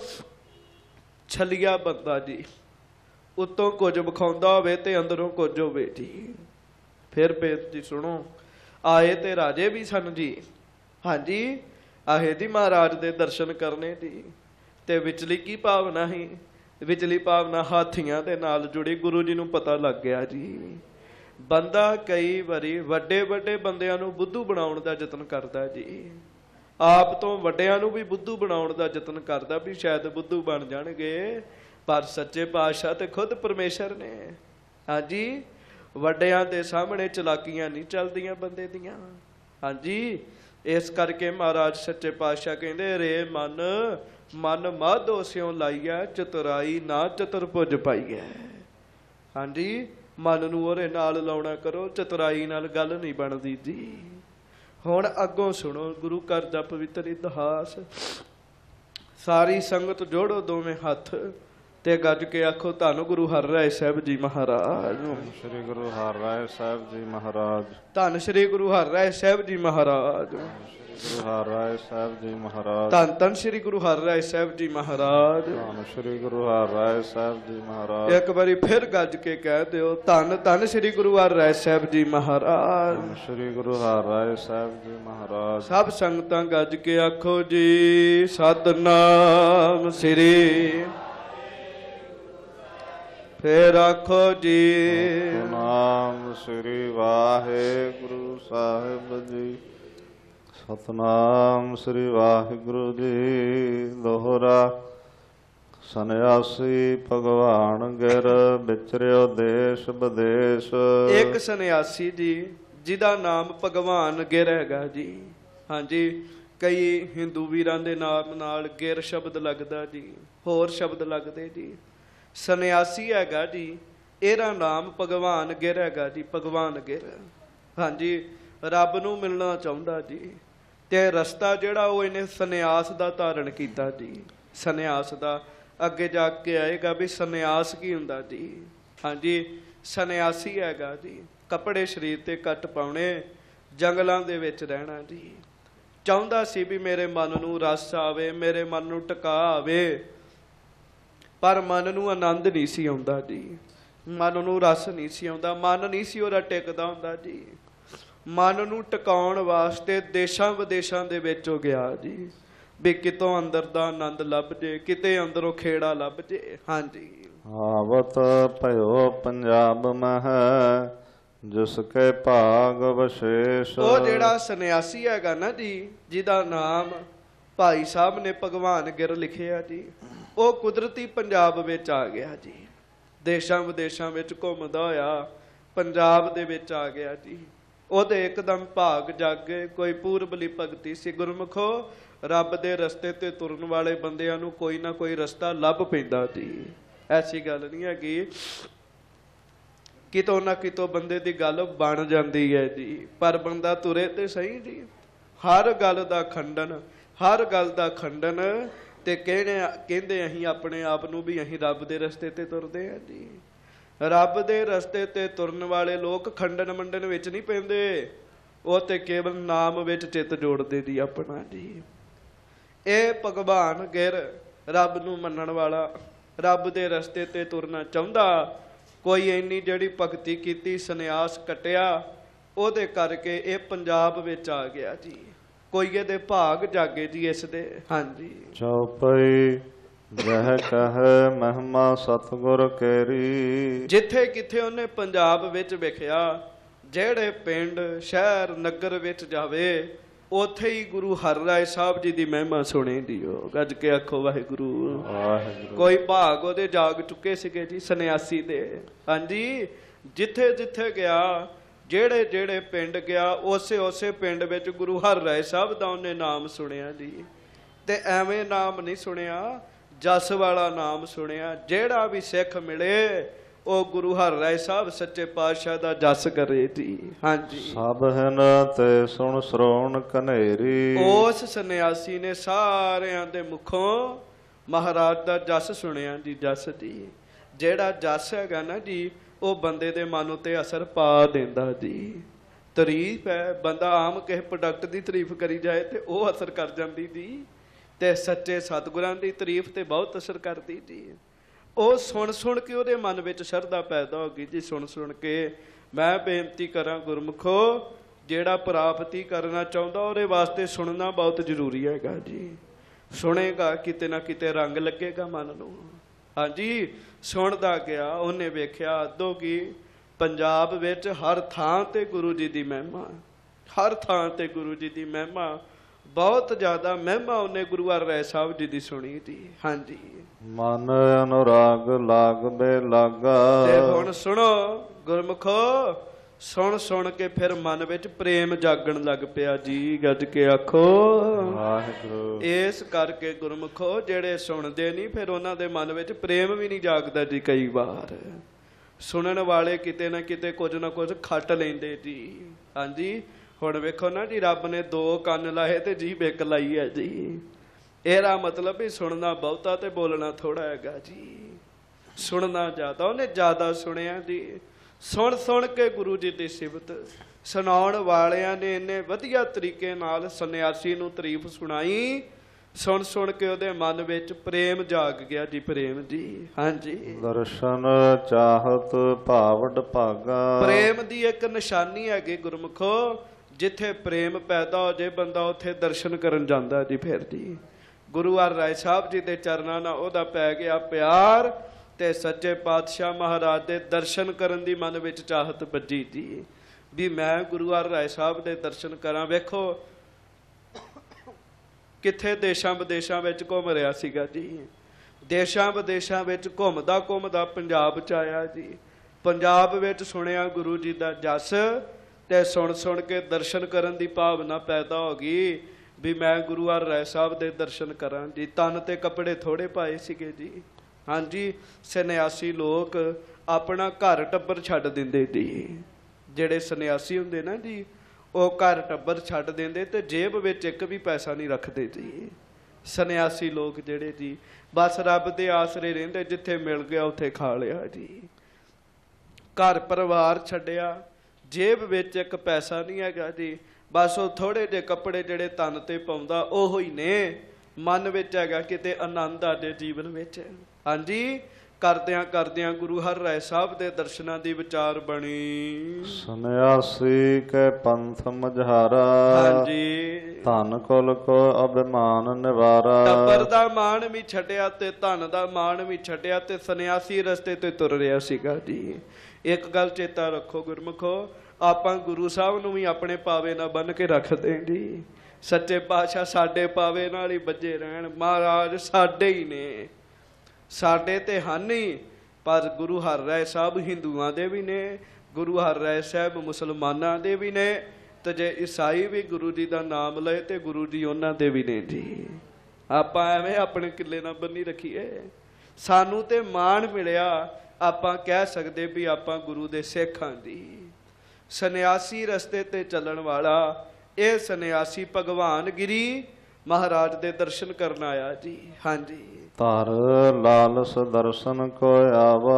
ਛਲੀਆ ਬੰਦਾ ਜੀ, ਉੱਤੋਂ ਕੁਝ ਵਿਖਾਉਂਦਾ ਹੋਵੇ ਤੇ ਅੰਦਰੋਂ ਕੁਝ ਹੋਵੇ ਜੀ। ਫਿਰ ਬੇਨਤੀ ਸੁਣੋ, ਆਏ ਤੇ ਰਾਜੇ ਵੀ ਸਨ ਜੀ। ਹਾਂਜੀ ਆਹੇ ਦੀ ਮਹਾਰਾਜ ਦੇ ਦਰਸ਼ਨ ਕਰਨੇ ਜੀ। ਤੇ ਵਿਚਲੀ ਕੀ ਭਾਵਨਾ ਸੀ? ਵਿਚਲੀ ਭਾਵਨਾ ਹਾਥੀਆਂ ਦੇ ਨਾਲ ਜੁੜੀ। ਗੁਰੂ ਜੀ ਨੂੰ ਪਤਾ ਲੱਗ ਗਿਆ ਜੀ। ਬੰਦਾ ਕਈ ਵਾਰੀ ਵੱਡੇ ਵੱਡੇ ਬੰਦਿਆਂ ਨੂੰ ਬੁੱਧੂ ਬਣਾਉਣ ਦਾ ਯਤਨ ਕਰਦਾ ਜੀ, ਆਪ ਤੋਂ ਵੱਡਿਆਂ ਨੂੰ ਵੀ ਬੁੱਧੂ ਬਣਾਉਣ ਦਾ ਯਤਨ ਕਰਦਾ ਵੀ ਸ਼ਾਇਦ ਬੁੱਧੂ ਬਣ ਜਾਣਗੇ। ਪਰ ਸੱਚੇ ਪਾਤਸ਼ਾਹ ਤੇ ਖੁਦ ਪਰਮੇਸ਼ਰ ਨੇ। ਹਾਂਜੀ ਵੱਡਿਆਂ ਦੇ ਸਾਹਮਣੇ ਚਲਾਕੀਆਂ ਨਹੀਂ ਚੱਲਦੀਆਂ ਬੰਦੇ ਦੀਆਂ। ਹਾਂਜੀ ਇਸ ਕਰਕੇ ਮਹਾਰਾਜ ਸੱਚੇ ਪਾਤਸ਼ਾਹ ਕਹਿੰਦੇ, ਰੇ ਮਨ ਮਨ ਮਾਧੋ ਸਿਉ ਲਾਈਐ, ਚਤੁਰਾਈ ਨਾ ਚਤੁਰਭੁਜ ਪਾਈਐ। ਹਾਂਜੀ ਮਨ ਨੂੰ ਉਹਦੇ ਨਾਲ ਲਾਉਣਾ ਕਰੋ, ਚਤੁਰਾਈ ਨਾਲ ਗੱਲ ਨਹੀਂ ਬਣਦੀ ਜੀ। ਹੁਣ ਅੱਗੋਂ ਸੁਣੋ ਗੁਰੂ ਘਰ ਦਾ ਪਵਿੱਤਰ ਇਤਿਹਾਸ। ਸਾਰੀ ਸੰਗਤ ਜੋੜੋ ਦੋਵੇਂ ਹੱਥ ਤੇ ਗੱਜ ਕੇ ਆਖੋ, ਧੰਨ ਗੁਰੂ ਹਰਿਰਾਏ ਸਾਹਿਬ ਜੀ ਮਹਾਰਾਜ। ਸ੍ਰੀ ਗੁਰੂ ਹਰਿਰਾਏ ਸਾਹਿਬ ਜੀ ਮਹਾਰਾਜ। ਧੰਨ ਸ੍ਰੀ ਗੁਰੂ ਹਰਿਰਾਏ ਸਾਹਿਬ ਜੀ ਮਹਾਰਾਜ। ਗੁਰੂ ਹਰਿਰਾਏ ਸਾਹਿਬ ਜੀ ਮਹਾਰਾਜ। ਧੰਨ ਧੰਨ ਸ੍ਰੀ ਗੁਰੂ ਹਰਿਰਾਏ ਸਾਹਿਬ ਜੀ ਮਹਾਰਾਜ। ਧੰਨ ਸ੍ਰੀ ਗੁਰੂ ਹਰਿਰਾਏ ਸਾਹਿਬ ਜੀ ਮਹਾਰਾਜ। ਇੱਕ ਵਾਰੀ ਫਿਰ ਗੱਜ ਕੇ ਕਹਿ ਦਿਓ, ਧੰਨ ਧੰਨ ਸ੍ਰੀ ਗੁਰੂ ਹਰਿਰਾਏ ਸਾਹਿਬ ਜੀ ਮਹਾਰਾਜ। ਧੰਨ ਸ੍ਰੀ ਗੁਰੂ ਹਰਿਰਾਏ ਸਾਹਿਬ ਜੀ ਮਹਾਰਾਜ। ਸਭ ਸੰਗਤਾਂ ਗੱਜ ਕੇ ਆਖੋ ਜੀ, ਸਤਿਨਾਮ ਸ੍ਰੀ। ਫੇਰ ਆਖੋ ਜੀ, ਸਤਿਨਾਮ ਸ੍ਰੀ ਵਾਹਿਗੁਰੂ ਸਾਹਿਬ ਜੀ। ਸਤਿਨਾਮ ਸ੍ਰੀ ਵਾਹਿਗੁਰੂ ਜੀ। ਦੋਹਰਾ। ਸੰਨਿਆਸੀ ਭਗਵਾਨ ਗਿਰ, ਵਿਚਰਿਓ ਦੇਸ਼ ਵਿਦੇਸ਼। ਇੱਕ ਸੰਨਿਆਸੀ ਜੀ ਜਿਹਦਾ ਨਾਮ ਭਗਵਾਨ ਗਿਰ ਹੈਗਾ ਜੀ। ਹਾਂਜੀ ਕਈ ਹਿੰਦੂ ਵੀਰਾਂ ਦੇ ਨਾਮ ਨਾਲ ਗਿਰ ਸ਼ਬਦ ਲੱਗਦਾ ਜੀ, ਹੋਰ ਸ਼ਬਦ ਲੱਗਦੇ ਜੀ। ਸੰਨਿਆਸੀ ਹੈਗਾ ਜੀ, ਇਹਦਾ ਨਾਮ ਭਗਵਾਨ ਗਿਰ ਹੈਗਾ ਜੀ, ਭਗਵਾਨ ਗਿਰ। ਹਾਂਜੀ ਰੱਬ ਨੂੰ ਮਿਲਣਾ ਚਾਹੁੰਦਾ ਜੀ, ਤੇ ਰਸਤਾ ਜਿਹੜਾ ਉਹ ਇਹਨੇ ਸੰਨਿਆਸ ਦਾ ਧਾਰਨ ਕੀਤਾ ਜੀ। ਸੰਨਿਆਸ ਦਾ ਅੱਗੇ ਜਾ ਕੇ ਆਏਗਾ ਵੀ ਸੰਨਿਆਸ ਕੀ ਹੁੰਦਾ ਜੀ। ਹਾਂਜੀ ਸੰਨਿਆਸੀ ਹੈਗਾ ਜੀ, ਕੱਪੜੇ ਸਰੀਰ ਤੇ ਘੱਟ ਪਾਉਣੇ, ਜੰਗਲਾਂ ਦੇ ਵਿੱਚ ਰਹਿਣਾ ਜੀ। ਚਾਹੁੰਦਾ ਸੀ ਵੀ ਮੇਰੇ ਮਨ ਨੂੰ ਰਸ ਆਵੇ, ਮੇਰੇ ਮਨ ਨੂੰ ਟਿਕਾ ਆਵੇ, ਪਰ ਮਨ ਨੂੰ ਆਨੰਦ ਨਹੀਂ ਸੀ ਆਉਂਦਾ ਜੀ। ਮਨ ਨੂੰ ਰਸ ਨਹੀਂ ਸੀ ਆਉਂਦਾ, ਮਨ ਨਹੀਂ ਸੀ ਉਹਦਾ ਟਿਕਦਾ ਹੁੰਦਾ ਜੀ। ਮਨ ਨੂੰ ਟਿਕਾਉਣ ਵਾਸਤੇ ਦੇਸ਼ਾਂ ਵਿਦੇਸ਼ਾਂ ਦੇ ਵਿੱਚ ਹੋ ਗਿਆ ਜੀ, ਵੀ ਕਿਤੋਂ ਅੰਦਰ ਦਾ ਆਨੰਦ ਲੱਭ ਜੇ, ਕਿਤੇ ਅੰਦਰੋਂ ਖੇੜਾ ਲੱਭ ਜੇ। ਹਾਂਜੀ ਆਵਤ ਭਇਓ ਪੰਜਾਬ ਮਹਿ, ਜਿਸ ਕੇ ਭਾਗ ਵਿਸ਼ੇਸ਼। ਉਹ ਜਿਹੜਾ ਸੰਨਿਆਸੀ ਹੈਗਾ ਨਾ ਜੀ, ਜਿਹਦਾ ਨਾਮ ਭਾਈ ਸਾਹਿਬ ਨੇ ਭਗਵਾਨ ਗਿਰ ਲਿਖਿਆ ਜੀ, ਉਹ ਕੁਦਰਤੀ ਪੰਜਾਬ ਵਿੱਚ ਆ ਗਿਆ ਜੀ। ਦੇਸ਼ਾਂ ਵਿਦੇਸ਼ਾਂ ਵਿੱਚ ਘੁੰਮਦਾ ਹੋਇਆ ਪੰਜਾਬ ਦੇ ਵਿੱਚ ਆ ਗਿਆ ਜੀ। ਉਹਦੇ ਇੱਕਦਮ ਭਾਗ ਜਾਗੇ। ਕੋਈ ਪੂਰਬਲੀ ਭਗਤੀ ਸੀ। ਗੁਰਮੁਖੋ, ਰੱਬ ਦੇ ਰਸਤੇ ਤੇ ਤੁਰਨ ਵਾਲੇ ਬੰਦਿਆਂ ਨੂੰ ਕੋਈ ਨਾ ਕੋਈ ਰਸਤਾ ਲੱਭ ਪੈਂਦਾ ਜੀ। ਐਸੀ ਗੱਲ ਨਹੀਂ ਹੈਗੀ, ਕਿਤੋਂ ਨਾ ਕਿਤੋਂ ਬੰਦੇ ਦੀ ਗੱਲ ਬਣ ਜਾਂਦੀ ਹੈ ਜੀ, ਪਰ ਬੰਦਾ ਤੁਰੇ ਤੇ ਸਹੀ ਜੀ। ਹਰ ਗੱਲ ਦਾ ਖੰਡਨ, ਹਰ ਗੱਲ ਦਾ ਖੰਡਨ ਤੇ ਕਹਿੰਦੇ ਅਸੀਂ ਆਪਣੇ ਆਪ ਨੂੰ ਵੀ ਅਸੀਂ ਰੱਬ ਦੇ ਰਸਤੇ ਤੇ ਤੁਰਦੇ ਹਾਂ ਜੀ। ਰੱਬ ਦੇ ਰਸਤੇ ਤੇ ਤੁਰਨ ਵਾਲੇ ਲੋਕ ਖੰਡਨ ਮੰਡਨ ਵਿੱਚ ਨਹੀਂ ਪੈਂਦੇ, ਉਹ ਤੇ ਕੇਵਲ ਨਾਮ ਵਿੱਚ ਚਿੱਤ ਜੋੜਦੇ ਜੀ ਆਪਣਾ ਜੀ। ਇਹ ਭਗਵਾਨ ਗਿਰ ਰੱਬ ਨੂੰ ਮੰਨਣ ਵਾਲਾ, ਰੱਬ ਦੇ ਰਸਤੇ ਤੇ ਤੁਰਨਾ ਚਾਹੁੰਦਾ। ਕੋਈ ਇੰਨੀ ਜਿਹੜੀ ਭਗਤੀ ਕੀਤੀ, ਸੰਨਿਆਸ ਕੱਟਿਆ, ਉਹਦੇ ਕਰਕੇ ਇਹ ਪੰਜਾਬ ਵਿੱਚ ਆ ਗਿਆ ਜੀ। ਕੋਈ ਇਹਦੇ ਭਾਗ ਜਾਗੇ ਜੀ ਇਸ ਦੇ। ਹਾਂਜੀ ਚੌਪਈ ਜਹ ਕਹੈ ਮਹਿਮਾ ਸਤਿਗੁਰ ਕੇਰੀ। ਜਿੱਥੇ ਕਿਥੇ ਉਹਨੇ ਪੰਜਾਬ ਵਿੱਚ ਵੇਖਿਆ, ਜਿਹੜੇ ਪਿੰਡ ਸ਼ਹਿਰ ਨਗਰ ਵਿੱਚ ਜਾਵੇ, ਉੱਥੇ ਹੀ ਗੁਰੂ ਹਰਿਰਾਏ ਸਾਹਿਬ ਜੀ ਦੀ ਮਹਿਮਾ ਸੁਣੀ ਦਿਓ। ਗੱਜ ਕੇ ਆਖੋ ਵਾਹਿਗੁਰੂ ਵਾਹਿਗੁਰੂ। ਕੋਈ ਭਾਗ ਉਹਦੇ ਜਾਗ ਚੁੱਕੇ ਸੀਗੇ ਜੀ ਸੰਨਿਆਸੀ ਦੇ। ਹਾਂਜੀ, ਜਿੱਥੇ ਜਿੱਥੇ ਗਿਆ, ਜਿਹੜੇ ਜਿਹੜੇ ਪਿੰਡ ਗਿਆ, ਉਸੇ ਉਸੇ ਪਿੰਡ ਵਿੱਚ ਗੁਰੂ ਹਰਿਰਾਏ ਸਾਹਿਬ ਦਾ ਉਹਨੇ ਨਾਮ ਸੁਣਿਆ ਜੀ। ਤੇ ਐਵੇਂ ਨਾਮ ਨਹੀਂ ਸੁਣਿਆ, ਜਸ ਵਾਲਾ ਨਾਮ ਸੁਣਿਆ। ਜਿਹੜਾ ਵੀ ਸਿੱਖ ਮਿਲੇ ਉਹ ਗੁਰੂ ਹਰਿਰਾਏ ਸਾਹਿਬ ਸੱਚੇ ਪਾਤਸ਼ਾਹ ਦਾ ਜਸ ਕਰੇ ਜੀ। ਹਾਂਜੀ, ਸਭ ਹਨ ਤੇ ਸੁਣ ਸਰੋਣ ਕਨੇਰੀ। ਉਸ ਸੰਨਿਆਸੀ ਨੇ ਸਾਰਿਆਂ ਦੇ ਮੁਖੋਂ ਮਹਾਰਾਜ ਦਾ ਜਸ ਸੁਣਿਆ ਜੀ। ਜਸ ਜੀ, ਜਿਹੜਾ ਜਸ ਹੈਗਾ ਨਾ ਜੀ, ਉਹ ਬੰਦੇ ਦੇ ਮਨ ਉਤੇ ਅਸਰ ਪਾ ਦਿੰਦਾ ਜੀ। ਤਾਰੀਫ ਹੈ, ਬੰਦਾ ਆਮ ਕਿਸੇ ਪ੍ਰੋਡਕਟ ਦੀ ਤਾਰੀਫ ਕਰੀ ਜਾਏ ਤੇ ਉਹ ਅਸਰ ਕਰ ਜਾਂਦੀ ਜੀ, ਤੇ ਸੱਚੇ ਸਤਿਗੁਰਾਂ ਦੀ ਤਾਰੀਫ ਤੇ ਬਹੁਤ ਅਸਰ ਕਰਦੀ ਜੀ। ਉਹ ਸੁਣ ਸੁਣ ਕੇ ਉਹਦੇ ਮਨ ਵਿੱਚ ਸ਼ਰਧਾ ਪੈਦਾ ਹੋ ਗਈ ਜੀ। ਸੁਣ ਸੁਣ ਕੇ ਮੈਂ ਬੇਨਤੀ ਕਰਾਂ ਗੁਰਮੁਖੋ, ਜਿਹੜਾ ਪ੍ਰਾਪਤੀ ਕਰਨਾ ਚਾਹੁੰਦਾ ਉਹਦੇ ਵਾਸਤੇ ਸੁਣਨਾ ਬਹੁਤ ਜ਼ਰੂਰੀ ਹੈਗਾ ਜੀ। ਸੁਣੇਗਾ ਕਿਤੇ ਨਾ ਕਿਤੇ ਰੰਗ ਲੱਗੇਗਾ ਮਨ ਨੂੰ। ਹਾਂਜੀ, ਸੁਣਦਾ ਗਿਆ, ਉਹਨੇ ਵੇਖਿਆ ਅੱਧੋ ਕੀ ਪੰਜਾਬ ਵਿੱਚ ਹਰ ਥਾਂ ਤੇ ਗੁਰੂ ਜੀ ਦੀ ਮਹਿਮਾ, ਹਰ ਥਾਂ ਤੇ ਗੁਰੂ ਜੀ ਦੀ ਮਹਿਮਾ, ਬਹੁਤ ਜ਼ਿਆਦਾ ਮਹਿਮਾ ਉਹਨੇ ਗੁਰੂ ਹਰਿਰਾਏ ਸਾਹਿਬ ਜੀ ਦੀ ਸੁਣੀ ਜੀ। ਹਾਂਜੀ, ਮਨ ਅਨੁਰਾਗ ਲਾਗਵੇ ਲਾਗਾ। ਤੇ ਹੁਣ ਸੁਣੋ ਗੁਰਮੁਖੋ, ਸੁਣ ਸੁਣ ਕੇ ਫਿਰ ਮਨ ਵਿੱਚ ਪ੍ਰੇਮ ਜਾਗਣ ਲੱਗ ਪਿਆ ਜੀ। ਗੱਜ ਕੇ ਆਖੋ ਵਾਹਿਗੁਰੂ। ਇਸ ਕਰਕੇ ਗੁਰਮੁਖੋ, ਜਿਹੜੇ ਸੁਣਦੇ ਨਹੀਂ ਫਿਰ ਉਹਨਾਂ ਦੇ ਮਨ ਵਿੱਚ ਪ੍ਰੇਮ ਵੀ ਨਹੀਂ ਜਾਗਦਾ ਜੀ। ਕਈ ਵਾਰ ਸੁਣਨ ਵਾਲੇ ਕਿਤੇ ਨਾ ਕਿਤੇ ਕੁਝ ਨਾ ਕੁਝ ਖੱਟ ਲੈਂਦੇ ਜੀ। ਹਾਂਜੀ, ਹੁਣ ਵੇਖੋ ਨਾ ਜੀ, ਰੱਬ ਨੇ 2 ਕੰਨ ਲਾਏ ਤੇ ਜੀਭ ਇੱਕ ਲਾਈ ਹੈ ਜੀ। ਇਹਦਾ ਮਤਲਬ ਵੀ ਸੁਣਨਾ ਬਹੁਤਾ ਤੇ ਬੋਲਣਾ ਥੋੜਾ ਹੈਗਾ ਜੀ। ਸੁਣਨਾ ਜ਼ਿਆਦਾ, ਉਹਨੇ ਜ਼ਿਆਦਾ ਸੁਣਿਆ ਜੀ। ਸੁਣ ਸੁਣ ਕੇ ਗੁਰੂ ਜੀ ਦੀ ਸਿਫਤ ਸੁਣਾਉਣ ਵਾਲਿਆਂ ਨੇ ਇੰਨੇ ਵਧੀਆ ਤਰੀਕੇ ਨਾਲ ਸੰਨਿਆਸੀ ਨੂੰ ਤਾਰੀਫ ਸੁਣਾਈ। ਸੁਣ ਸੁਣ ਕੇ ਉਹਦੇ ਮਨ ਵਿੱਚ ਪ੍ਰੇਮ ਜਾਗ ਗਿਆ ਜੀ। ਪ੍ਰੇਮ ਜੀ, ਹਾਂਜੀ, ਦਰਸ਼ਨ ਚਾਹਤ ਭਾਵਡ ਭਾਗਾ। ਪ੍ਰੇਮ ਦੀ ਇੱਕ ਨਿਸ਼ਾਨੀ ਹੈਗੀ ਗੁਰਮੁਖੋ। ਜਿੱਥੇ ਪ੍ਰੇਮ ਪੈਦਾ ਹੋ ਜੇ ਬੰਦਾ ਉੱਥੇ ਦਰਸ਼ਨ ਕਰਨ ਜਾਂਦਾ ਜੀ। ਫਿਰ ਜੀ ਗੁਰੂ ਹਰਿਰਾਏ ਸਾਹਿਬ ਜੀ ਦੇ ਚਰਨਾਂ ਨਾਲ ਉਹਦਾ ਪੈ ਗਿਆ ਪਿਆਰ, ਤੇ ਸੱਚੇ ਪਾਤਸ਼ਾਹ ਮਹਾਰਾਜ ਦੇ ਦਰਸ਼ਨ ਕਰਨ ਦੀ ਮਨ ਵਿੱਚ ਚਾਹਤ ਵੱਜੀ ਜੀ, ਵੀ ਮੈਂ ਗੁਰੂ ਹਰਿਰਾਏ ਸਾਹਿਬ ਦੇ ਦਰਸ਼ਨ ਕਰਾਂ। ਵੇਖੋ ਕਿੱਥੇ ਦੇਸ਼ਾਂ ਵਿਦੇਸ਼ਾਂ ਵਿੱਚ ਘੁੰਮ ਰਿਹਾ ਸੀਗਾ ਜੀ। ਦੇਸ਼ਾਂ ਵਿਦੇਸ਼ਾਂ ਵਿੱਚ ਘੁੰਮਦਾ ਘੁੰਮਦਾ ਪੰਜਾਬ 'ਚ ਆਇਆ ਜੀ। ਪੰਜਾਬ ਵਿੱਚ ਸੁਣਿਆ ਗੁਰੂ ਜੀ ਦਾ ਜਸ, ਤੇ ਸੁਣ ਸੁਣ ਕੇ ਦਰਸ਼ਨ ਕਰਨ ਦੀ ਭਾਵਨਾ ਪੈਦਾ ਹੋ ਗਈ ਵੀ ਮੈਂ ਗੁਰੂ ਹਰਿਰਾਏ ਸਾਹਿਬ ਦੇ ਦਰਸ਼ਨ ਕਰਾਂ ਜੀ। ਤਨ ਤੇ ਕੱਪੜੇ ਥੋੜੇ ਪਾਏ ਸੀਗੇ ਜੀ। ਹਾਂਜੀ, ਸੰਨਿਆਸੀ ਲੋਕ ਆਪਣਾ ਘਰ ਟੱਬਰ ਛੱਡ ਦਿੰਦੇ ਜੀ। ਜਿਹੜੇ ਸੰਨਿਆਸੀ ਹੁੰਦੇ ਨਾ ਜੀ, ਉਹ ਘਰ ਟੱਬਰ ਛੱਡ ਦਿੰਦੇ ਤੇ ਜੇਬ ਵਿੱਚ ਇੱਕ ਵੀ ਪੈਸਾ ਨਹੀਂ ਰੱਖਦੇ ਜੀ। ਸੰਨਿਆਸੀ ਲੋਕ ਜਿਹੜੇ ਜੀ, ਬਸ ਰੱਬ ਦੇ ਆਸਰੇ ਰਹਿੰਦੇ, ਜਿੱਥੇ ਮਿਲ ਗਿਆ ਉੱਥੇ ਖਾ ਲਿਆ ਜੀ। ਘਰ ਪਰਿਵਾਰ ਛੱਡਿਆ, ਜੇਬ ਵਿੱਚ ਇੱਕ ਪੈਸਾ ਨਹੀਂ ਹੈਗਾ ਜੀ। ਬਸ ਉਹ ਥੋੜੇ ਜਿਹੇ ਕੱਪੜੇ ਜਿਹੜੇ ਤਨ ਤੇ ਪਾਉਂਦਾ ਉਹ ਹੀ ਨੇ। ਮਨ ਵਿੱਚ ਹੈਗਾ ਕਿਤੇ ਆਨੰਦ ਆਦੇ ਜੀਵਨ ਵਿੱਚ। ਹਾਂਜੀ, ਕਰਦਿਆਂ ਕਰਦਿਆਂ ਗੁਰੂ ਹਰਿਰਾਏ ਸਾਹਿਬ ਦੇ ਦਰਸ਼ਨਾਂ ਦੀ ਵਿਚਾਰ ਬਣੀ। ਸੰਨਿਆਸੀ ਕੇ ਪੰਥ ਮਝਾਰਾ। ਹਾਂਜੀ, ਧਨ ਕੁਲ ਕੋ ਅਭਿਮਾਨ ਨਿਵਾਰਾ। ਟੱਬਰ ਦਾ ਮਾਣ ਵੀ ਛੱਡਿਆ ਤੇ ਧਨ ਦਾ ਮਾਣ ਵੀ ਛੱਡਿਆ, ਤੇ ਸੰਨਿਆਸੀ ਰਸਤੇ ਤੇ ਤੁਰ ਰਿਹਾ ਸੀਗਾ ਜੀ। ਇੱਕ ਗੱਲ ਚੇਤਾ ਰੱਖੋ ਗੁਰਮੁਖੋ, ਆਪਾਂ ਗੁਰੂ ਸਾਹਿਬ ਨੂੰ ਵੀ ਆਪਣੇ ਪਾਵੇ ਨਾਲ ਬੰਨ੍ਹ ਕੇ ਰੱਖਦੇ ਜੀ। ਸੱਚੇ ਪਾਤਸ਼ਾਹ ਸਾਡੇ ਪਾਵੇ ਨਾਲ ਹੀ ਬੱਝੇ ਰਹਿਣ। ਮਹਾਰਾਜ ਸਾਡੇ ਹੀ ਨੇ, ਸਾਡੇ ਤੇ ਹਨ ਹੀ, ਪਰ ਗੁਰੂ ਹਰਿਰਾਏ ਸਾਹਿਬ ਹਿੰਦੂਆਂ ਦੇ ਵੀ ਨੇ, ਗੁਰੂ ਹਰਿਰਾਏ ਸਾਹਿਬ ਮੁਸਲਮਾਨਾਂ ਦੇ ਵੀ ਨੇ, ਤੇ ਜੇ ਈਸਾਈ ਵੀ ਗੁਰੂ ਜੀ ਦਾ ਨਾਮ ਲਏ ਤੇ ਗੁਰੂ ਜੀ ਉਹਨਾਂ ਦੇ ਵੀ ਨੇ ਜੀ। ਆਪਾਂ ਐਵੇਂ ਆਪਣੇ ਕਿੱਲੇ ਨਾਲ ਬੰਨੀ ਰੱਖੀਏ। ਸਾਨੂੰ ਤੇ ਮਾਣ ਮਿਲਿਆ, ਆਪਾਂ ਕਹਿ ਸਕਦੇ ਵੀ ਆਪਾਂ ਗੁਰੂ ਦੇ ਸਿੱਖ ਹਾਂ ਜੀ। ਸੰਨਿਆਸੀ ਰਸਤੇ ਤੇ ਚੱਲਣ ਵਾਲਾ ਇਹ ਸੰਨਿਆਸੀ ਭਗਵਾਨ ਗਿਰੀ ਮਹਾਰਾਜ ਦੇ ਦਰਸ਼ਨ ਕਰਨ ਆਇਆ ਜੀ। ਹਾਂਜੀ, ਧਰ ਲਾਲਸ ਦਰਸ਼ਨ ਕੋ ਆਵਾ,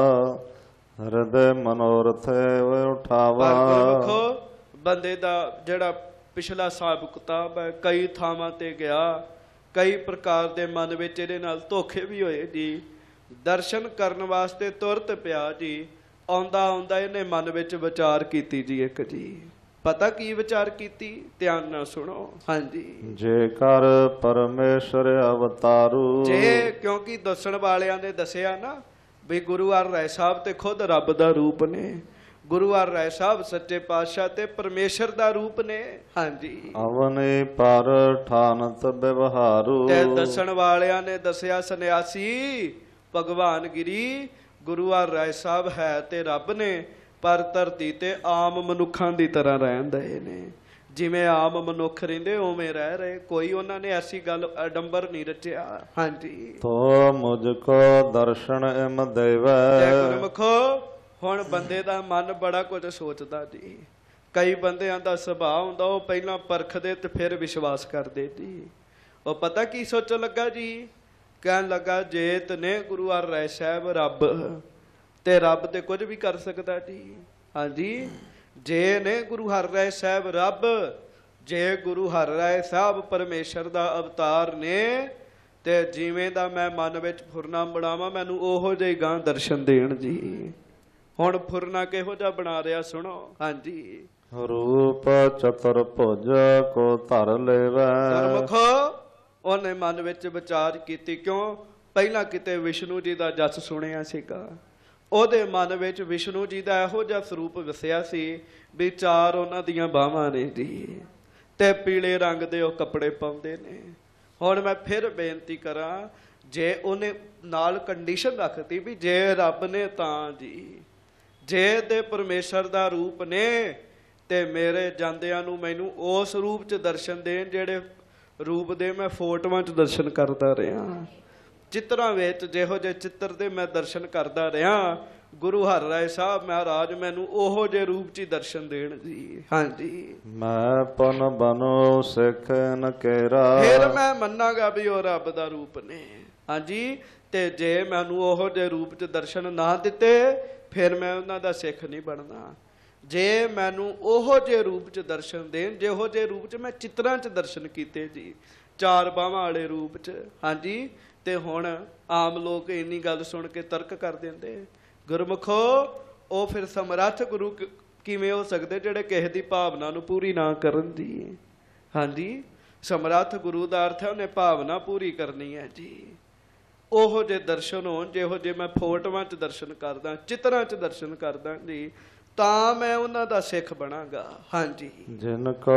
ਹਿਰਦੇ ਮਨੋਰਥੇ ਉਠਾਵਾ। ਗੁਰਮੁਖੋ, ਬੰਦੇ ਦਾ ਜਿਹੜਾ ਪਿਛਲਾ ਹਿਸਾਬ ਕਿਤਾਬ ਹੈ, ਕਈ ਥਾਵਾਂ ਤੇ ਗਿਆ, ਕਈ ਪ੍ਰਕਾਰ ਦੇ ਮਨ ਵਿੱਚ ਇਹਦੇ ਨਾਲ ਧੋਖੇ ਵੀ ਹੋਏ ਜੀ। ਦਰਸ਼ਨ ਕਰਨ ਵਾਸਤੇ ਤੁਰਤ ਪਿਆ ਜੀ। ਆਉਂਦਾ ਆਉਂਦਾ ਇਹਨੇ ਮਨ ਵਿੱਚ ਵਿਚਾਰ ਕੀਤੀ ਜੀ। ਇੱਕ ਜੀ ਪਤਾ ਕੀ ਵਿਚਾਰ ਕੀਤੀ, ਧਿਆਨ ਨਾਲ ਸੁਣੋ। ਹਾਂਜੀ, ਜੇਕਰ ਪਰਮੇਸ਼ਰ ਅਵਤਾਰੂ। ਜੇ ਕਿਉਂਕਿ ਦੱਸਣ ਵਾਲਿਆਂ ਨੇ ਦੱਸਿਆ ਨਾ ਵੀ ਗੁਰੂ ਹਰਿਰਾਏ ਸਾਹਿਬ ਤੇ ਖੁਦ ਰੱਬ ਦਾ ਰੂਪ ਨੇ। ਗੁਰੂ ਹਰਿ ਰਾਏ ਸਾਹਿਬ ਸੱਚੇ ਪਾਤਸ਼ਾਹ ਤੇ ਪਰਮੇਸ਼ਰ ਦਾ ਰੂਪ ਨੇ। ਹਾਂਜੀ, ਅਵਨੀ ਪਰ ਠਾਨਤ ਵਿਵਹਾਰੂ। ਤੇ ਦੱਸਣ ਵਾਲਿਆਂ ਨੇ ਦੱਸਿਆ ਸੰਨਿਆਸੀ ਭਗਵਾਨ ਗਿਰੀ ਗੁਰੂ ਹਰਿ ਰਾਏ ਸਾਹਿਬ ਹੈ ਤੇ ਰੱਬ ਨੇ, ਪਰ ਧਰਤੀ ਤੇ ਆਮ ਮਨੁੱਖਾਂ ਦੀ ਤਰ੍ਹਾਂ ਰਹਿਣ ਦਏ ਨੇ। ਜਿਵੇਂ ਆਮ ਮਨੁੱਖ ਰਹਿੰਦੇ ਉਵੇਂ ਰਹਿ ਰਹੇ, ਕੋਈ ਉਹਨਾਂ ਨੇ ਐਸੀ ਗੱਲ ਅਡੰਬਰ ਨਹੀਂ ਰਚਿਆ। ਹਾਂਜੀ, ਤੋ ਮੁਝ ਕੋ ਦਰਸ਼ਨ ਇਮ ਦੇਵੈ। ਜੈ ਗੁਰਮੁਖੋ, ਹੁਣ ਬੰਦੇ ਦਾ ਮਨ ਬੜਾ ਕੁਝ ਸੋਚਦਾ ਜੀ। ਕਈ ਬੰਦਿਆਂ ਦਾ ਸੁਭਾਅ ਹੁੰਦਾ, ਉਹ ਪਹਿਲਾਂ ਪਰਖਦੇ ਤੇ ਫਿਰ ਵਿਸ਼ਵਾਸ ਕਰਦੇ ਜੀ। ਉਹ ਪਤਾ ਕੀ ਸੋਚਣ ਲੱਗਾ ਜੀ, ਕਹਿਣ ਲੱਗਾ ਜੇਤ ਨੇ ਗੁਰੂ ਹਰਿ ਰਾਏ ਸਾਹਿਬ ਰੱਬ, ਤੇ ਰੱਬ ਤੇ ਕੁਝ ਵੀ ਕਰ ਸਕਦਾ ਜੀ। ਹਾਂਜੀ, ਜੇ ਨੇ ਗੁਰੂ ਹਰਿ ਰਾਏ ਸਾਹਿਬ ਰੱਬ, ਜੇ ਗੁਰੂ ਹਰਿ ਰਾਏ ਸਾਹਿਬ ਪਰਮੇਸ਼ਰ ਦਾ ਅਵਤਾਰ ਨੇ, ਤੇ ਜਿਵੇਂ ਦਾ ਮੈਂ ਮਨ ਵਿੱਚ ਫੁਰਨਾ ਬਣਾਵਾਂ ਮੈਨੂੰ ਉਹੋ ਜਿਹੇ ਗਾਂ ਦਰਸ਼ਨ ਦੇਣ ਜੀ। ਹੁਣ ਫੁਰਨਾ ਕਿਹੋ ਜਿਹਾ ਬਣਾ ਰਿਹਾ ਸੁਣੋ। ਹਾਂਜੀ, ਰੂਪ ਚਤੁਰ ਭੁਜ ਕੋ ਧਰ ਲੇਵੈ। ਗੁਰਮੁਖੋ, ਉਹਨੇ ਮਨ ਵਿੱਚ ਵਿਚਾਰ ਕੀਤੀ। ਕਿਉਂ? ਪਹਿਲਾਂ ਕਿਤੇ ਵਿਸ਼ਨੂੰ ਜੀ ਦਾ ਜਸ ਸੁਣਿਆ ਸੀਗਾ, ਉਹਦੇ ਮਨ ਵਿੱਚ ਵਿਸ਼ਨੂੰ ਜੀ ਦਾ ਇਹੋ ਜਿਹਾ ਸਰੂਪ ਵਸਿਆ ਸੀ ਵੀ ਚਾਰ ਉਹਨਾਂ ਦੀਆਂ ਬਾਹਾਂ ਨੇ ਜੀ, ਤੇ ਪੀਲੇ ਰੰਗ ਦੇ ਉਹ ਕੱਪੜੇ ਪਾਉਂਦੇ ਨੇ। ਹੁਣ ਮੈਂ ਫਿਰ ਬੇਨਤੀ ਕਰਾਂ, ਜੇ ਉਹਨੇ ਨਾਲ ਕੰਡੀਸ਼ਨ ਰੱਖਤੀ ਵੀ ਜੇ ਰੱਬ ਨੇ ਤਾਂ ਜੀ, ਜੇ ਤੇ ਪਰਮੇਸ਼ਰ ਦਾ ਰੂਪ ਨੇ, ਤੇ ਮੇਰੇ ਜਾਂਦਿਆਂ ਨੂੰ ਮੈਨੂੰ ਉਸ ਰੂਪ 'ਚ ਦਰਸ਼ਨ ਦੇਣ ਜਿਹੜੇ ਰੂਪ ਦੇ ਮੈਂ ਫੋਟੋਆਂ 'ਚ ਦਰਸ਼ਨ ਕਰਦਾ ਰਿਹਾ, ਚਿੱਤਰਾਂ ਵਿੱਚ ਜਿਹੋ ਜਿਹੇ ਚਿੱਤਰ ਦੇ ਮੈਂ ਦਰਸ਼ਨ ਕਰਦਾ ਰਿਹਾ। ਗੁਰੂ ਹਰਿ ਰਾਏ ਸਾਹਿਬ ਮਹਾਰਾਜ ਮੈਨੂੰ ਉਹੋ ਜਿਹੇ ਰੂਪ 'ਚ ਹੀ ਦਰਸ਼ਨ ਦੇਣ ਜੀ। ਹਾਂਜੀ, ਮੈਂ ਪਨ ਬਨੋ ਸਿੱਖ ਨ ਕੇਰਾ। ਫਿਰ ਮੈਂ ਮੰਨਾਂਗਾ ਵੀ ਉਹ ਰੱਬ ਦਾ ਰੂਪ ਨੇ। ਹਾਂਜੀ, ਤੇ ਜੇ ਮੈਨੂੰ ਉਹੋ ਜਿਹੇ ਰੂਪ 'ਚ ਦਰਸ਼ਨ ਨਾ ਦਿੱਤੇ ਫਿਰ ਮੈਂ ਉਹਨਾਂ ਦਾ ਸਿੱਖ ਨਹੀਂ ਬਣਨਾ। ਜੇ ਮੈਨੂੰ ਉਹੋ ਜਿਹੇ ਰੂਪ 'ਚ ਦਰਸ਼ਨ ਦੇਣ ਜਿਹੋ ਜਿਹੇ ਰੂਪ 'ਚ ਮੈਂ ਚਿੱਤਰਾਂ 'ਚ ਦਰਸ਼ਨ ਕੀਤੇ ਜੀ, ਚਾਰ ਬਾਹਾਂ ਵਾਲੇ ਰੂਪ 'ਚ। ਹਾਂਜੀ, ਤੇ ਹੁਣ ਆਮ ਲੋਕ ਇੰਨੀ ਗੱਲ ਸੁਣ ਕੇ ਤਰਕ ਕਰ ਦਿੰਦੇ। ਗੁਰਮੁਖੋ, ਉਹ ਫਿਰ ਸਮਰੱਥ ਗੁਰੂ ਕਿਵੇਂ ਹੋ ਸਕਦੇ ਜਿਹੜੇ ਕਿਸੇ ਦੀ ਭਾਵਨਾ ਨੂੰ ਪੂਰੀ ਨਾ ਕਰਨ ਦੀ। ਹਾਂਜੀ, ਸਮਰੱਥ ਗੁਰੂ ਦਾ ਅਰਥ ਹੈ ਉਹਨੇ ਭਾਵਨਾ ਪੂਰੀ ਕਰਨੀ ਹੈ ਜੀ। ਉਹੋ ਜਿਹੇ ਦਰਸ਼ਨ ਹੋਣ ਜਿਹੋ ਜਿਹੇ ਮੈਂ ਫੋਟੋਆਂ 'ਚ ਦਰਸ਼ਨ ਕਰਦਾ, ਚਿੱਤਰਾਂ 'ਚ ਦਰਸ਼ਨ ਕਰਦਾ ਜੀ, ਤਾਂ ਮੈਂ ਉਹਨਾਂ ਦਾ ਸਿੱਖ ਬਣਾਂਗਾ। ਹਾਂਜੀ, ਜਿਨ ਕੋ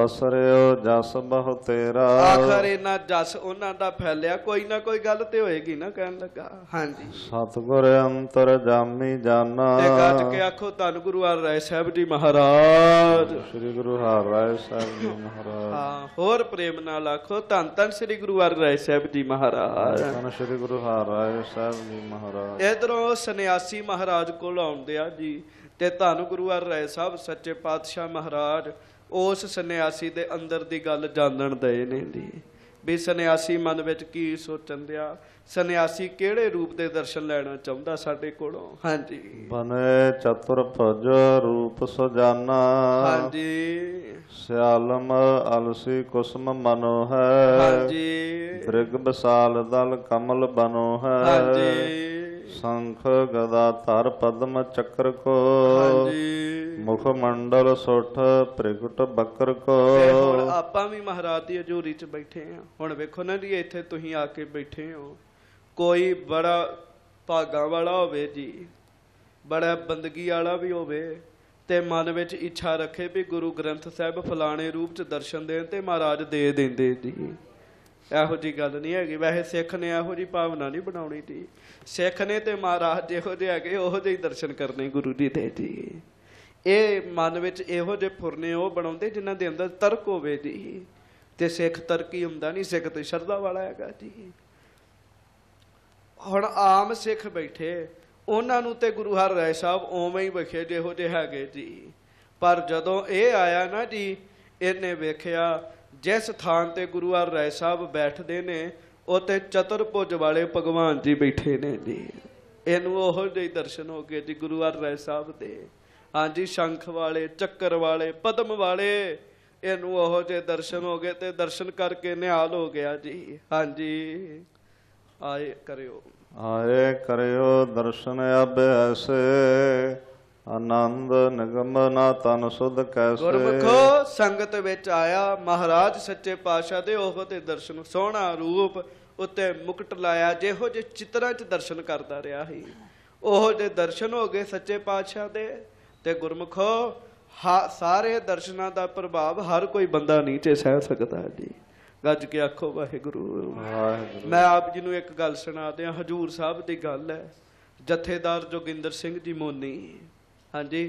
ਪਸਰਿਓ ਜਸ ਬਹੁ ਤੇਰਾ। ਆਖਰ ਇਹਨਾਂ ਜਸ ਉਹਨਾਂ ਦਾ ਫੈਲਿਆ, ਕੋਈ ਨਾ ਕੋਈ ਗੱਲ ਤੇ ਹੋਏਗੀ ਨਾ, ਕਹਿਣ ਲੱਗਾ। ਹਾਂਜੀ, ਸਤਿਗੁਰ ਅੰਤਰ ਜਾਮੀ ਜਾਨਾ। ਤੇ ਗੱਜ ਕੇ ਆਖੋ ਧੰਨ ਗੁਰੂ ਹਰਿ ਰਾਏ ਸਾਹਿਬ ਜੀ ਮਹਾਰਾਜ। ਸ੍ਰੀ ਗੁਰੂ ਹਰਿ ਰਾਏ ਸਾਹਿਬ ਜੀ ਮਹਾਰਾਜ। ਹਾਂ, ਹੋਰ ਪ੍ਰੇਮ ਨਾਲ ਆਖੋ ਧੰਨ ਧੰਨ ਸ੍ਰੀ ਗੁਰੂ ਹਰਿ ਰਾਏ ਸਾਹਿਬ ਜੀ ਮਹਾਰਾਜ। ਧੰਨ ਸ੍ਰੀ ਗੁਰੂ ਹਰਿ ਰਾਏ ਸਾਹਿਬ ਜੀ ਮਹਾਰਾਜ। ਇਧਰੋਂ ਸੰਨਿਆਸੀ ਮਹਾਰਾਜ ਕੋਲ ਆਉਂਦੇ ਆ ਜੀ, ਤੇ ਧੰਨ ਗੁਰੂ ਹਰਿ ਰਾਏ ਸਾਹਿਬ ਸੱਚੇ ਪਾਤਸ਼ਾਹ ਮਹਾਰਾਜ ਉਸ ਸੰਨਿਆਸੀ ਦੇ ਅੰਦਰ ਦੀ ਗੱਲ ਜਾਣਨ ਦਏ ਨੇ ਜੀ, ਵੀ ਸੰਨਿਆਸੀ ਮਨ ਵਿੱਚ ਕੀ ਸੋਚਣ ਦਿਆ, ਸੰਨਿਆਸੀ ਕਿਹੜੇ ਰੂਪ ਦੇ ਦਰਸ਼ਨ ਲੈਣਾ ਚਾਹੁੰਦਾ ਸਾਡੇ ਕੋਲੋਂ। ਹਾਂਜੀ, ਬਨੇ ਚਤੁਰ ਭੁਜ ਰੂਪ ਸੁਜਾਨਾ। ਹਾਂਜੀ, ਸਿਆਲਮ ਅਲਸੀ ਕੁਸਮ ਮਨੋ ਹੈ। ਹਾਂਜੀ, ਬ੍ਰਿਗ ਬਸਾਲ ਦਲ ਕਮਲ ਬਨੋ ਹੈ। ਹਾਂਜੀ, ਸ਼ੰਖ ਗਦਾ ਧਰ ਪਦਮ ਚੱਕਰ ਕੋ। ਹਾਂਜੀ, ਮੁਖ ਮੰਡਲ ਸੁਠ ਪ੍ਰਿਗਟ ਬਕਰ ਕੋ। ਤੇ ਹੁਣ ਆਪਾਂ ਵੀ ਮਹਾਰਾਜ ਦੀ ਹਜ਼ੂਰੀ 'ਚ ਬੈਠੇ ਆ। ਹੁਣ ਵੇਖੋ ਨਾ ਜੀ, ਇੱਥੇ ਤੁਸੀਂ ਆ ਕੇ ਬੈਠੇ ਹੋ, ਕੋਈ ਬੜਾ ਭਾਗਾਂ ਵਾਲਾ ਹੋਵੇ ਜੀ, ਬੜਾ ਬੰਦਗੀ ਵਾਲਾ ਵੀ ਹੋਵੇ, ਤੇ ਮਨ ਵਿੱਚ ਇੱਛਾ ਰੱਖੇ ਵੀ ਗੁਰੂ ਗ੍ਰੰਥ ਸਾਹਿਬ ਫਲਾਣੇ ਰੂਪ 'ਚ ਦਰਸ਼ਨ ਦੇਣ, ਤੇ ਮਹਾਰਾਜ ਦੇ ਦਿੰਦੇ ਜੀ। ਇਹੋ ਜਿਹੀ ਗੱਲ ਨਹੀਂ ਹੈਗੀ। ਵੈਸੇ ਸਿੱਖ ਨੇ ਇਹੋ ਜਿਹੀ ਭਾਵਨਾ ਨਹੀਂ ਬਣਾਉਣੀ ਜੀ। ਸਿੱਖ ਨੇ ਤੇ ਮਹਾਰਾਜ ਜਿਹੋ ਜਿਹੇ ਹੈਗੇ ਉਹੋ ਜਿਹੇ ਦਰਸ਼ਨ ਕਰਨੇ ਗੁਰੂ ਜੀ ਦੇ ਜੀ। ਇਹ ਮਨ ਵਿੱਚ ਇਹੋ ਜਿਹੇ ਫੁਰਨੇ ਉਹ ਬਣਾਉਂਦੇ ਜਿਨ੍ਹਾਂ ਦੇ ਅੰਦਰ ਤਰਕ ਹੋਵੇ ਜੀ, ਤੇ ਸਿੱਖ ਤਰਕੀ ਹੁੰਦਾ ਨਹੀਂ, ਸਿੱਖ ਤੇ ਸ਼ਰਧਾ ਵਾਲਾ ਹੈਗਾ ਜੀ। ਹੁਣ ਆਮ ਸਿੱਖ ਬੈਠੇ, ਉਹਨਾਂ ਨੂੰ ਤੇ ਗੁਰੂ ਹਰਿ ਰਾਏ ਸਾਹਿਬ ਉਵੇਂ ਹੀ ਵਿਖੇ ਜਿਹੋ ਜਿਹੇ ਹੈਗੇ ਜੀ। ਪਰ ਜਦੋਂ ਇਹ ਆਇਆ ਨਾ ਜੀ, ਇਹਨੇ ਵੇਖਿਆ ਜਿਸ ਥਾਂ ਤੇ ਗੁਰੂ ਹਰਿ ਰਾਏ ਸਾਹਿਬ ਬੈਠਦੇ ਨੇ ਉੱਥੇ ਚਤੁਰਭੁਜ ਵਾਲੇ ਭਗਵਾਨ ਜੀ ਬੈਠੇ ਨੇ ਜੀ। ਇਹਨੂੰ ਉਹੋ ਜਿਹੇ ਦਰਸ਼ਨ ਹੋ ਗਏ ਜੀ ਗੁਰੂ ਹਰਿ ਰਾਏ ਸਾਹਿਬ ਦੇ। ਹਾਂਜੀ, ਸ਼ੰਖ ਵਾਲੇ, ਚੱਕਰ ਵਾਲੇ, ਪਦਮ ਵਾਲੇ, ਇਹਨੂੰ ਉਹੋ ਜਿਹੇ ਦਰਸ਼ਨ ਹੋ ਗਏ, ਤੇ ਦਰਸ਼ਨ ਕਰਕੇ ਨਿਹਾਲ ਹੋ ਗਿਆ ਜੀ। ਹਾਂਜੀ, ਆਏ ਕਰਿਓ, ਆਏ ਕਰਿਓ ਦਰਸ਼ਨ ਅਬ ਐਸੇ। ਆਨੰਦ ਨਿਗਮ ਨਾ ਤਨ ਸੁਧ ਕੈਸੇ। ਗੁਰਮੁਖੋ, ਸੰਗਤ ਵਿੱਚ ਆਇਆ ਮਹਾਰਾਜ ਸੱਚੇ ਪਾਤਸ਼ਾਹ ਦੇ ਉਹੋ ਤੇ ਦਰਸ਼ਨ, ਸੋਹਣਾ ਰੂਪ, ਉੱਤੇ ਮੁਕਟ ਲਾਇਆ, ਜਿਹੋ ਜਿਹੇ ਚਿੱਤਰਾਂ 'ਚ ਦਰਸ਼ਨ ਕਰਦਾ ਰਿਹਾ ਸੀ ਉਹੋ ਜਿਹੇ ਦਰਸ਼ਨ ਹੋ ਗਏ ਸੱਚੇ ਪਾਤਸ਼ਾਹ ਦੇ। ਤੇ ਗੁਰਮੁਖੋ ਸਾਰੇ ਦਰਸ਼ਨਾਂ ਦਾ ਪ੍ਰਭਾਵ ਹਰ ਕੋਈ ਬੰਦਾ ਨਹੀਂ ਤੇ ਸਹਿ ਸਕਦਾ ਜੀ। ਗੱਜ ਕੇ ਆਖੋ ਵਾਹਿਗੁਰੂ। ਮੈਂ ਆਪ ਜੀ ਨੂੰ ਇੱਕ ਗੱਲ ਸੁਣਾ ਦਿਆਂ। ਹਜੂਰ ਸਾਹਿਬ ਦੀ ਗੱਲ ਹੈ। ਜਥੇਦਾਰ ਜੋਗਿੰਦਰ ਸਿੰਘ ਜੀ ਮੋਨੀ, ਹਾਂਜੀ,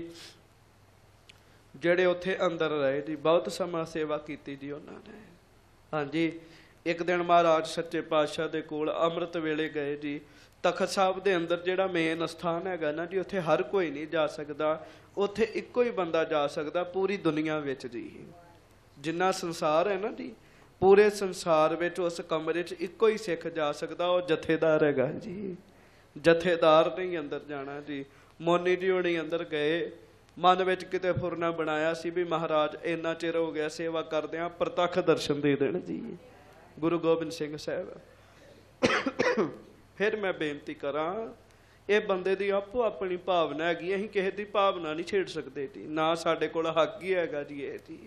ਜਿਹੜੇ ਉੱਥੇ ਅੰਦਰ ਰਹੇ ਜੀ, ਬਹੁਤ ਸਮਾਂ ਸੇਵਾ ਕੀਤੀ ਜੀ ਉਹਨਾਂ ਨੇ। ਹਾਂਜੀ, ਇੱਕ ਦਿਨ ਮਹਾਰਾਜ ਸੱਚੇ ਪਾਤਸ਼ਾਹ ਦੇ ਕੋਲ ਅੰਮ੍ਰਿਤ ਵੇਲੇ ਗਏ ਜੀ। ਤਖਤ ਸਾਹਿਬ ਦੇ ਅੰਦਰ ਜਿਹੜਾ ਮੇਨ ਸਥਾਨ ਹੈਗਾ ਨਾ ਜੀ, ਉੱਥੇ ਹਰ ਕੋਈ ਨਹੀਂ ਜਾ ਸਕਦਾ। ਉੱਥੇ ਇੱਕੋ ਹੀ ਬੰਦਾ ਜਾ ਸਕਦਾ ਪੂਰੀ ਦੁਨੀਆ ਵਿੱਚ ਜੀ। ਜਿੰਨਾ ਸੰਸਾਰ ਹੈ ਨਾ ਜੀ, ਪੂਰੇ ਸੰਸਾਰ ਵਿੱਚ ਉਸ ਕਮਰੇ 'ਚ ਇੱਕੋ ਹੀ ਸਿੱਖ ਜਾ ਸਕਦਾ, ਉਹ ਜਥੇਦਾਰ ਹੈਗਾ ਜੀ। ਜਥੇਦਾਰ ਨੇ ਅੰਦਰ ਜਾਣਾ ਜੀ। ਮੋਨੀ ਜੀ ਹੁਣੀ ਅੰਦਰ ਗਏ। ਮਨ ਵਿੱਚ ਕਿਤੇ ਫੁਰਨਾ ਬਣਾਇਆ ਸੀ ਵੀ ਮਹਾਰਾਜ ਇੰਨਾ ਚਿਰ ਹੋ ਗਿਆ ਸੇਵਾ ਕਰਦਿਆਂ, ਪ੍ਰਤੱਖ ਦਰਸ਼ਨ ਦੇ ਦੇਣ ਜੀ ਗੁਰੂ ਗੋਬਿੰਦ ਸਿੰਘ ਸਾਹਿਬ। ਫਿਰ ਮੈਂ ਬੇਨਤੀ ਕਰਾਂ, ਇਹ ਬੰਦੇ ਦੀ ਆਪੋ ਆਪਣੀ ਭਾਵਨਾ ਹੈਗੀ, ਅਸੀਂ ਕਿਸੇ ਦੀ ਭਾਵਨਾ ਨਹੀਂ ਛੇੜ ਸਕਦੇ ਜੀ, ਨਾ ਸਾਡੇ ਕੋਲ ਹੱਕ ਹੀ ਹੈਗਾ ਜੀ ਇਹ ਜੀ।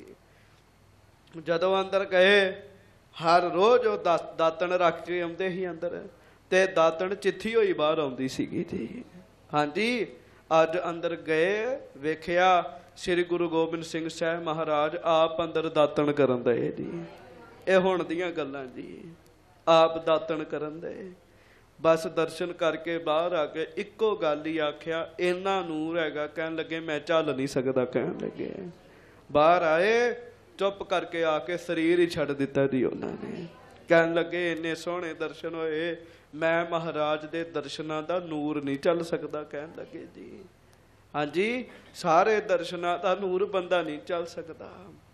ਜਦੋਂ ਅੰਦਰ ਗਏ, ਹਰ ਰੋਜ਼ ਉਹ ਦਾਤਣ ਰੱਖ ਕੇ ਆਉਂਦੇ ਸੀ ਅੰਦਰ, ਤੇ ਦਾਤਣ ਚਿੱਠੀ ਹੋਈ ਬਾਹਰ ਆਉਂਦੀ ਸੀਗੀ ਜੀ। ਹਾਂਜੀ, ਅੱਜ ਅੰਦਰ ਗਏ, ਵੇਖਿਆ ਸ੍ਰੀ ਗੁਰੂ ਗੋਬਿੰਦ ਸਿੰਘ ਸਾਹਿਬ ਮਹਾਰਾਜ ਆਪ ਅੰਦਰ ਦਾਤਣ ਕਰਨ ਦਏ ਜੀ। ਇਹ ਹੁਣ ਦੀਆਂ ਗੱਲਾਂ ਜੀ, ਆਪ ਦਾਤਣ ਕਰਨ ਦਏ। ਬਸ ਦਰਸ਼ਨ ਕਰਕੇ ਬਾਹਰ ਆ ਕੇ ਇੱਕੋ ਗੱਲ ਹੀ ਆਖਿਆ, ਇੰਨਾ ਨੂਰ ਹੈਗਾ, ਕਹਿਣ ਲੱਗੇ ਮੈਂ ਚੱਲ ਨਹੀਂ ਸਕਦਾ। ਕਹਿਣ ਲੱਗੇ, ਬਾਹਰ ਆਏ, ਚੁੱਪ ਕਰਕੇ ਆ ਕੇ ਸਰੀਰ ਹੀ ਛੱਡ ਦਿੱਤਾ ਜੀ ਉਹਨਾਂ ਨੇ। ਕਹਿਣ ਲੱਗੇ ਇੰਨੇ ਸੋਹਣੇ ਦਰਸ਼ਨ ਹੋਏ, ਮੈਂ ਮਹਾਰਾਜ ਦੇ ਦਰਸ਼ਨਾਂ ਦਾ ਨੂਰ ਨਹੀਂ ਚੱਲ ਸਕਦਾ। ਕਹਿਣ ਲੱਗੇ ਜੀ, ਹਾਂਜੀ, ਸਾਰੇ ਦਰਸ਼ਨਾਂ ਦਾ ਨੂਰ ਬੰਦਾ ਨਹੀਂ ਚੱਲ ਸਕਦਾ।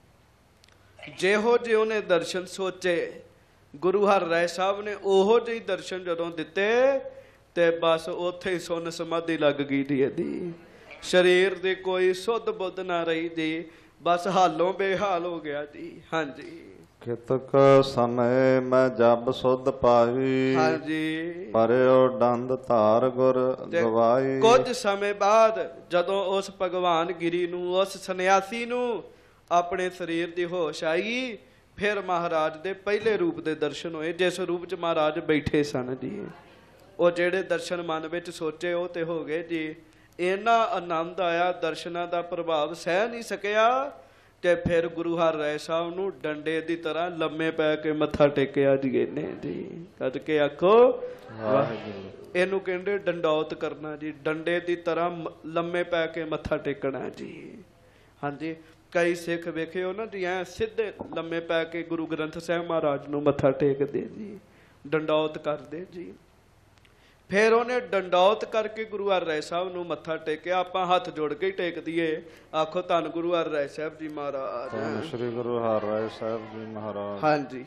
ਜਿਹੋ ਜਿਹੇ ਉਹਨੇ ਦਰਸ਼ਨ ਸੋਚੇ, ਗੁਰੂ ਹਰਿ ਰਾਏ ਸਾਹਿਬ ਨੇ ਉਹੋ ਜਿਹੇ ਦਰਸ਼ਨ ਜਦੋਂ ਦਿੱਤੇ, ਤੇ ਬਸ ਉੱਥੇ ਹੀ ਸੁੰਨ ਸਮਾਧੀ ਲੱਗ ਗਈ ਜੀ ਇਹਦੀ। ਸਰੀਰ ਦੀ ਕੋਈ ਸੁੱਧ ਬੁੱਧ ਨਾ ਰਹੀ ਜੀ, ਬਸ ਹਾਲੋਂ ਬੇਹਾਲ ਹੋ ਗਿਆ ਜੀ। ਹਾਂਜੀ, ਕਿਤਕ ਸਮੇਂ ਮੈਂ ਜਬ ਸੁਧ ਪਾਈ, ਹਾਂਜੀ, ਪਰਿਓ ਡੰਦ ਧਾਰ ਗੁਰ ਗਵਾਈ। ਕੁਝ ਸਮੇਂ ਬਾਅਦ ਜਦੋਂ ਉਸ ਭਗਵਾਨ ਗਿਰੀ ਨੂੰ, ਉਸ ਸੰਨਿਆਸੀ ਨੂੰ ਆਪਣੇ ਸਰੀਰ ਦੀ ਹੋਸ਼ ਆਈ, ਫਿਰ ਮਹਾਰਾਜ ਦੇ ਪਹਿਲੇ ਰੂਪ ਦੇ ਦਰਸ਼ਨ ਹੋਏ, ਜਿਸ ਰੂਪ 'ਚ ਮਹਾਰਾਜ ਬੈਠੇ ਸਨ ਜੀ। ਉਹ ਜਿਹੜੇ ਦਰਸ਼ਨ ਮਨ ਵਿੱਚ ਸੋਚੇ ਉਹ ਤੇ ਹੋ ਗਏ ਜੀ। ਇੰਨਾ ਆਨੰਦ ਆਇਆ, ਦਰਸ਼ਨਾਂ ਦਾ ਪ੍ਰਭਾਵ ਸਹਿ ਨਹੀਂ ਸਕਿਆ, ਤੇ ਫਿਰ ਗੁਰੂ ਹਰਿ ਰਾਏ ਸਾਹਿਬ ਨੂੰ ਡੰਡੇ ਦੀ ਤਰ੍ਹਾਂ ਲੰਮੇ ਪੈ ਕੇ ਮੱਥਾ ਟੇਕਿਆ ਜੀ ਇਹਨੇ ਜੀ। ਕੱਢ ਕੇ ਆਖੋ ਵਾਹਿਗੁਰੂ। ਇਹਨੂੰ ਕਹਿੰਦੇ ਡੰਡੌਤ ਕਰਨਾ ਜੀ, ਡੰਡੇ ਦੀ ਤਰ੍ਹਾਂ ਲੰਮੇ ਪੈ ਕੇ ਮੱਥਾ ਟੇਕਣਾ ਜੀ। ਹਾਂਜੀ, ਕਈ ਸਿੱਖ ਵੇਖਿਓ ਨਾ ਜੀ, ਐ ਸਿੱਧੇ ਲੰਮੇ ਪੈ ਕੇ ਗੁਰੂ ਗ੍ਰੰਥ ਸਾਹਿਬ ਮਹਾਰਾਜ ਨੂੰ ਮੱਥਾ ਟੇਕਦੇ ਜੀ, ਡੰਡੌਤ ਕਰਦੇ ਜੀ। ਫਿਰ ਉਹਨੇ ਡੰਡੌਤ ਕਰਕੇ ਗੁਰੂ ਹਰਿ ਰਾਏ ਸਾਹਿਬ ਨੂੰ ਮੱਥਾ ਟੇਕਿਆ। ਆਪਾਂ ਹੱਥ ਜੋੜ ਕੇ ਹੀ ਟੇਕ ਦਈਏ, ਆਖੋ ਧੰਨ ਗੁਰੂ ਹਰਿ ਰਾਏ ਸਾਹਿਬ ਜੀ ਮਹਾਰਾਜ। ਧੰਨ ਸ੍ਰੀ ਗੁਰੂ ਹਰਿ ਰਾਏ ਸਾਹਿਬ ਜੀ ਮਹਾਰਾਜ। ਹਾਂਜੀ,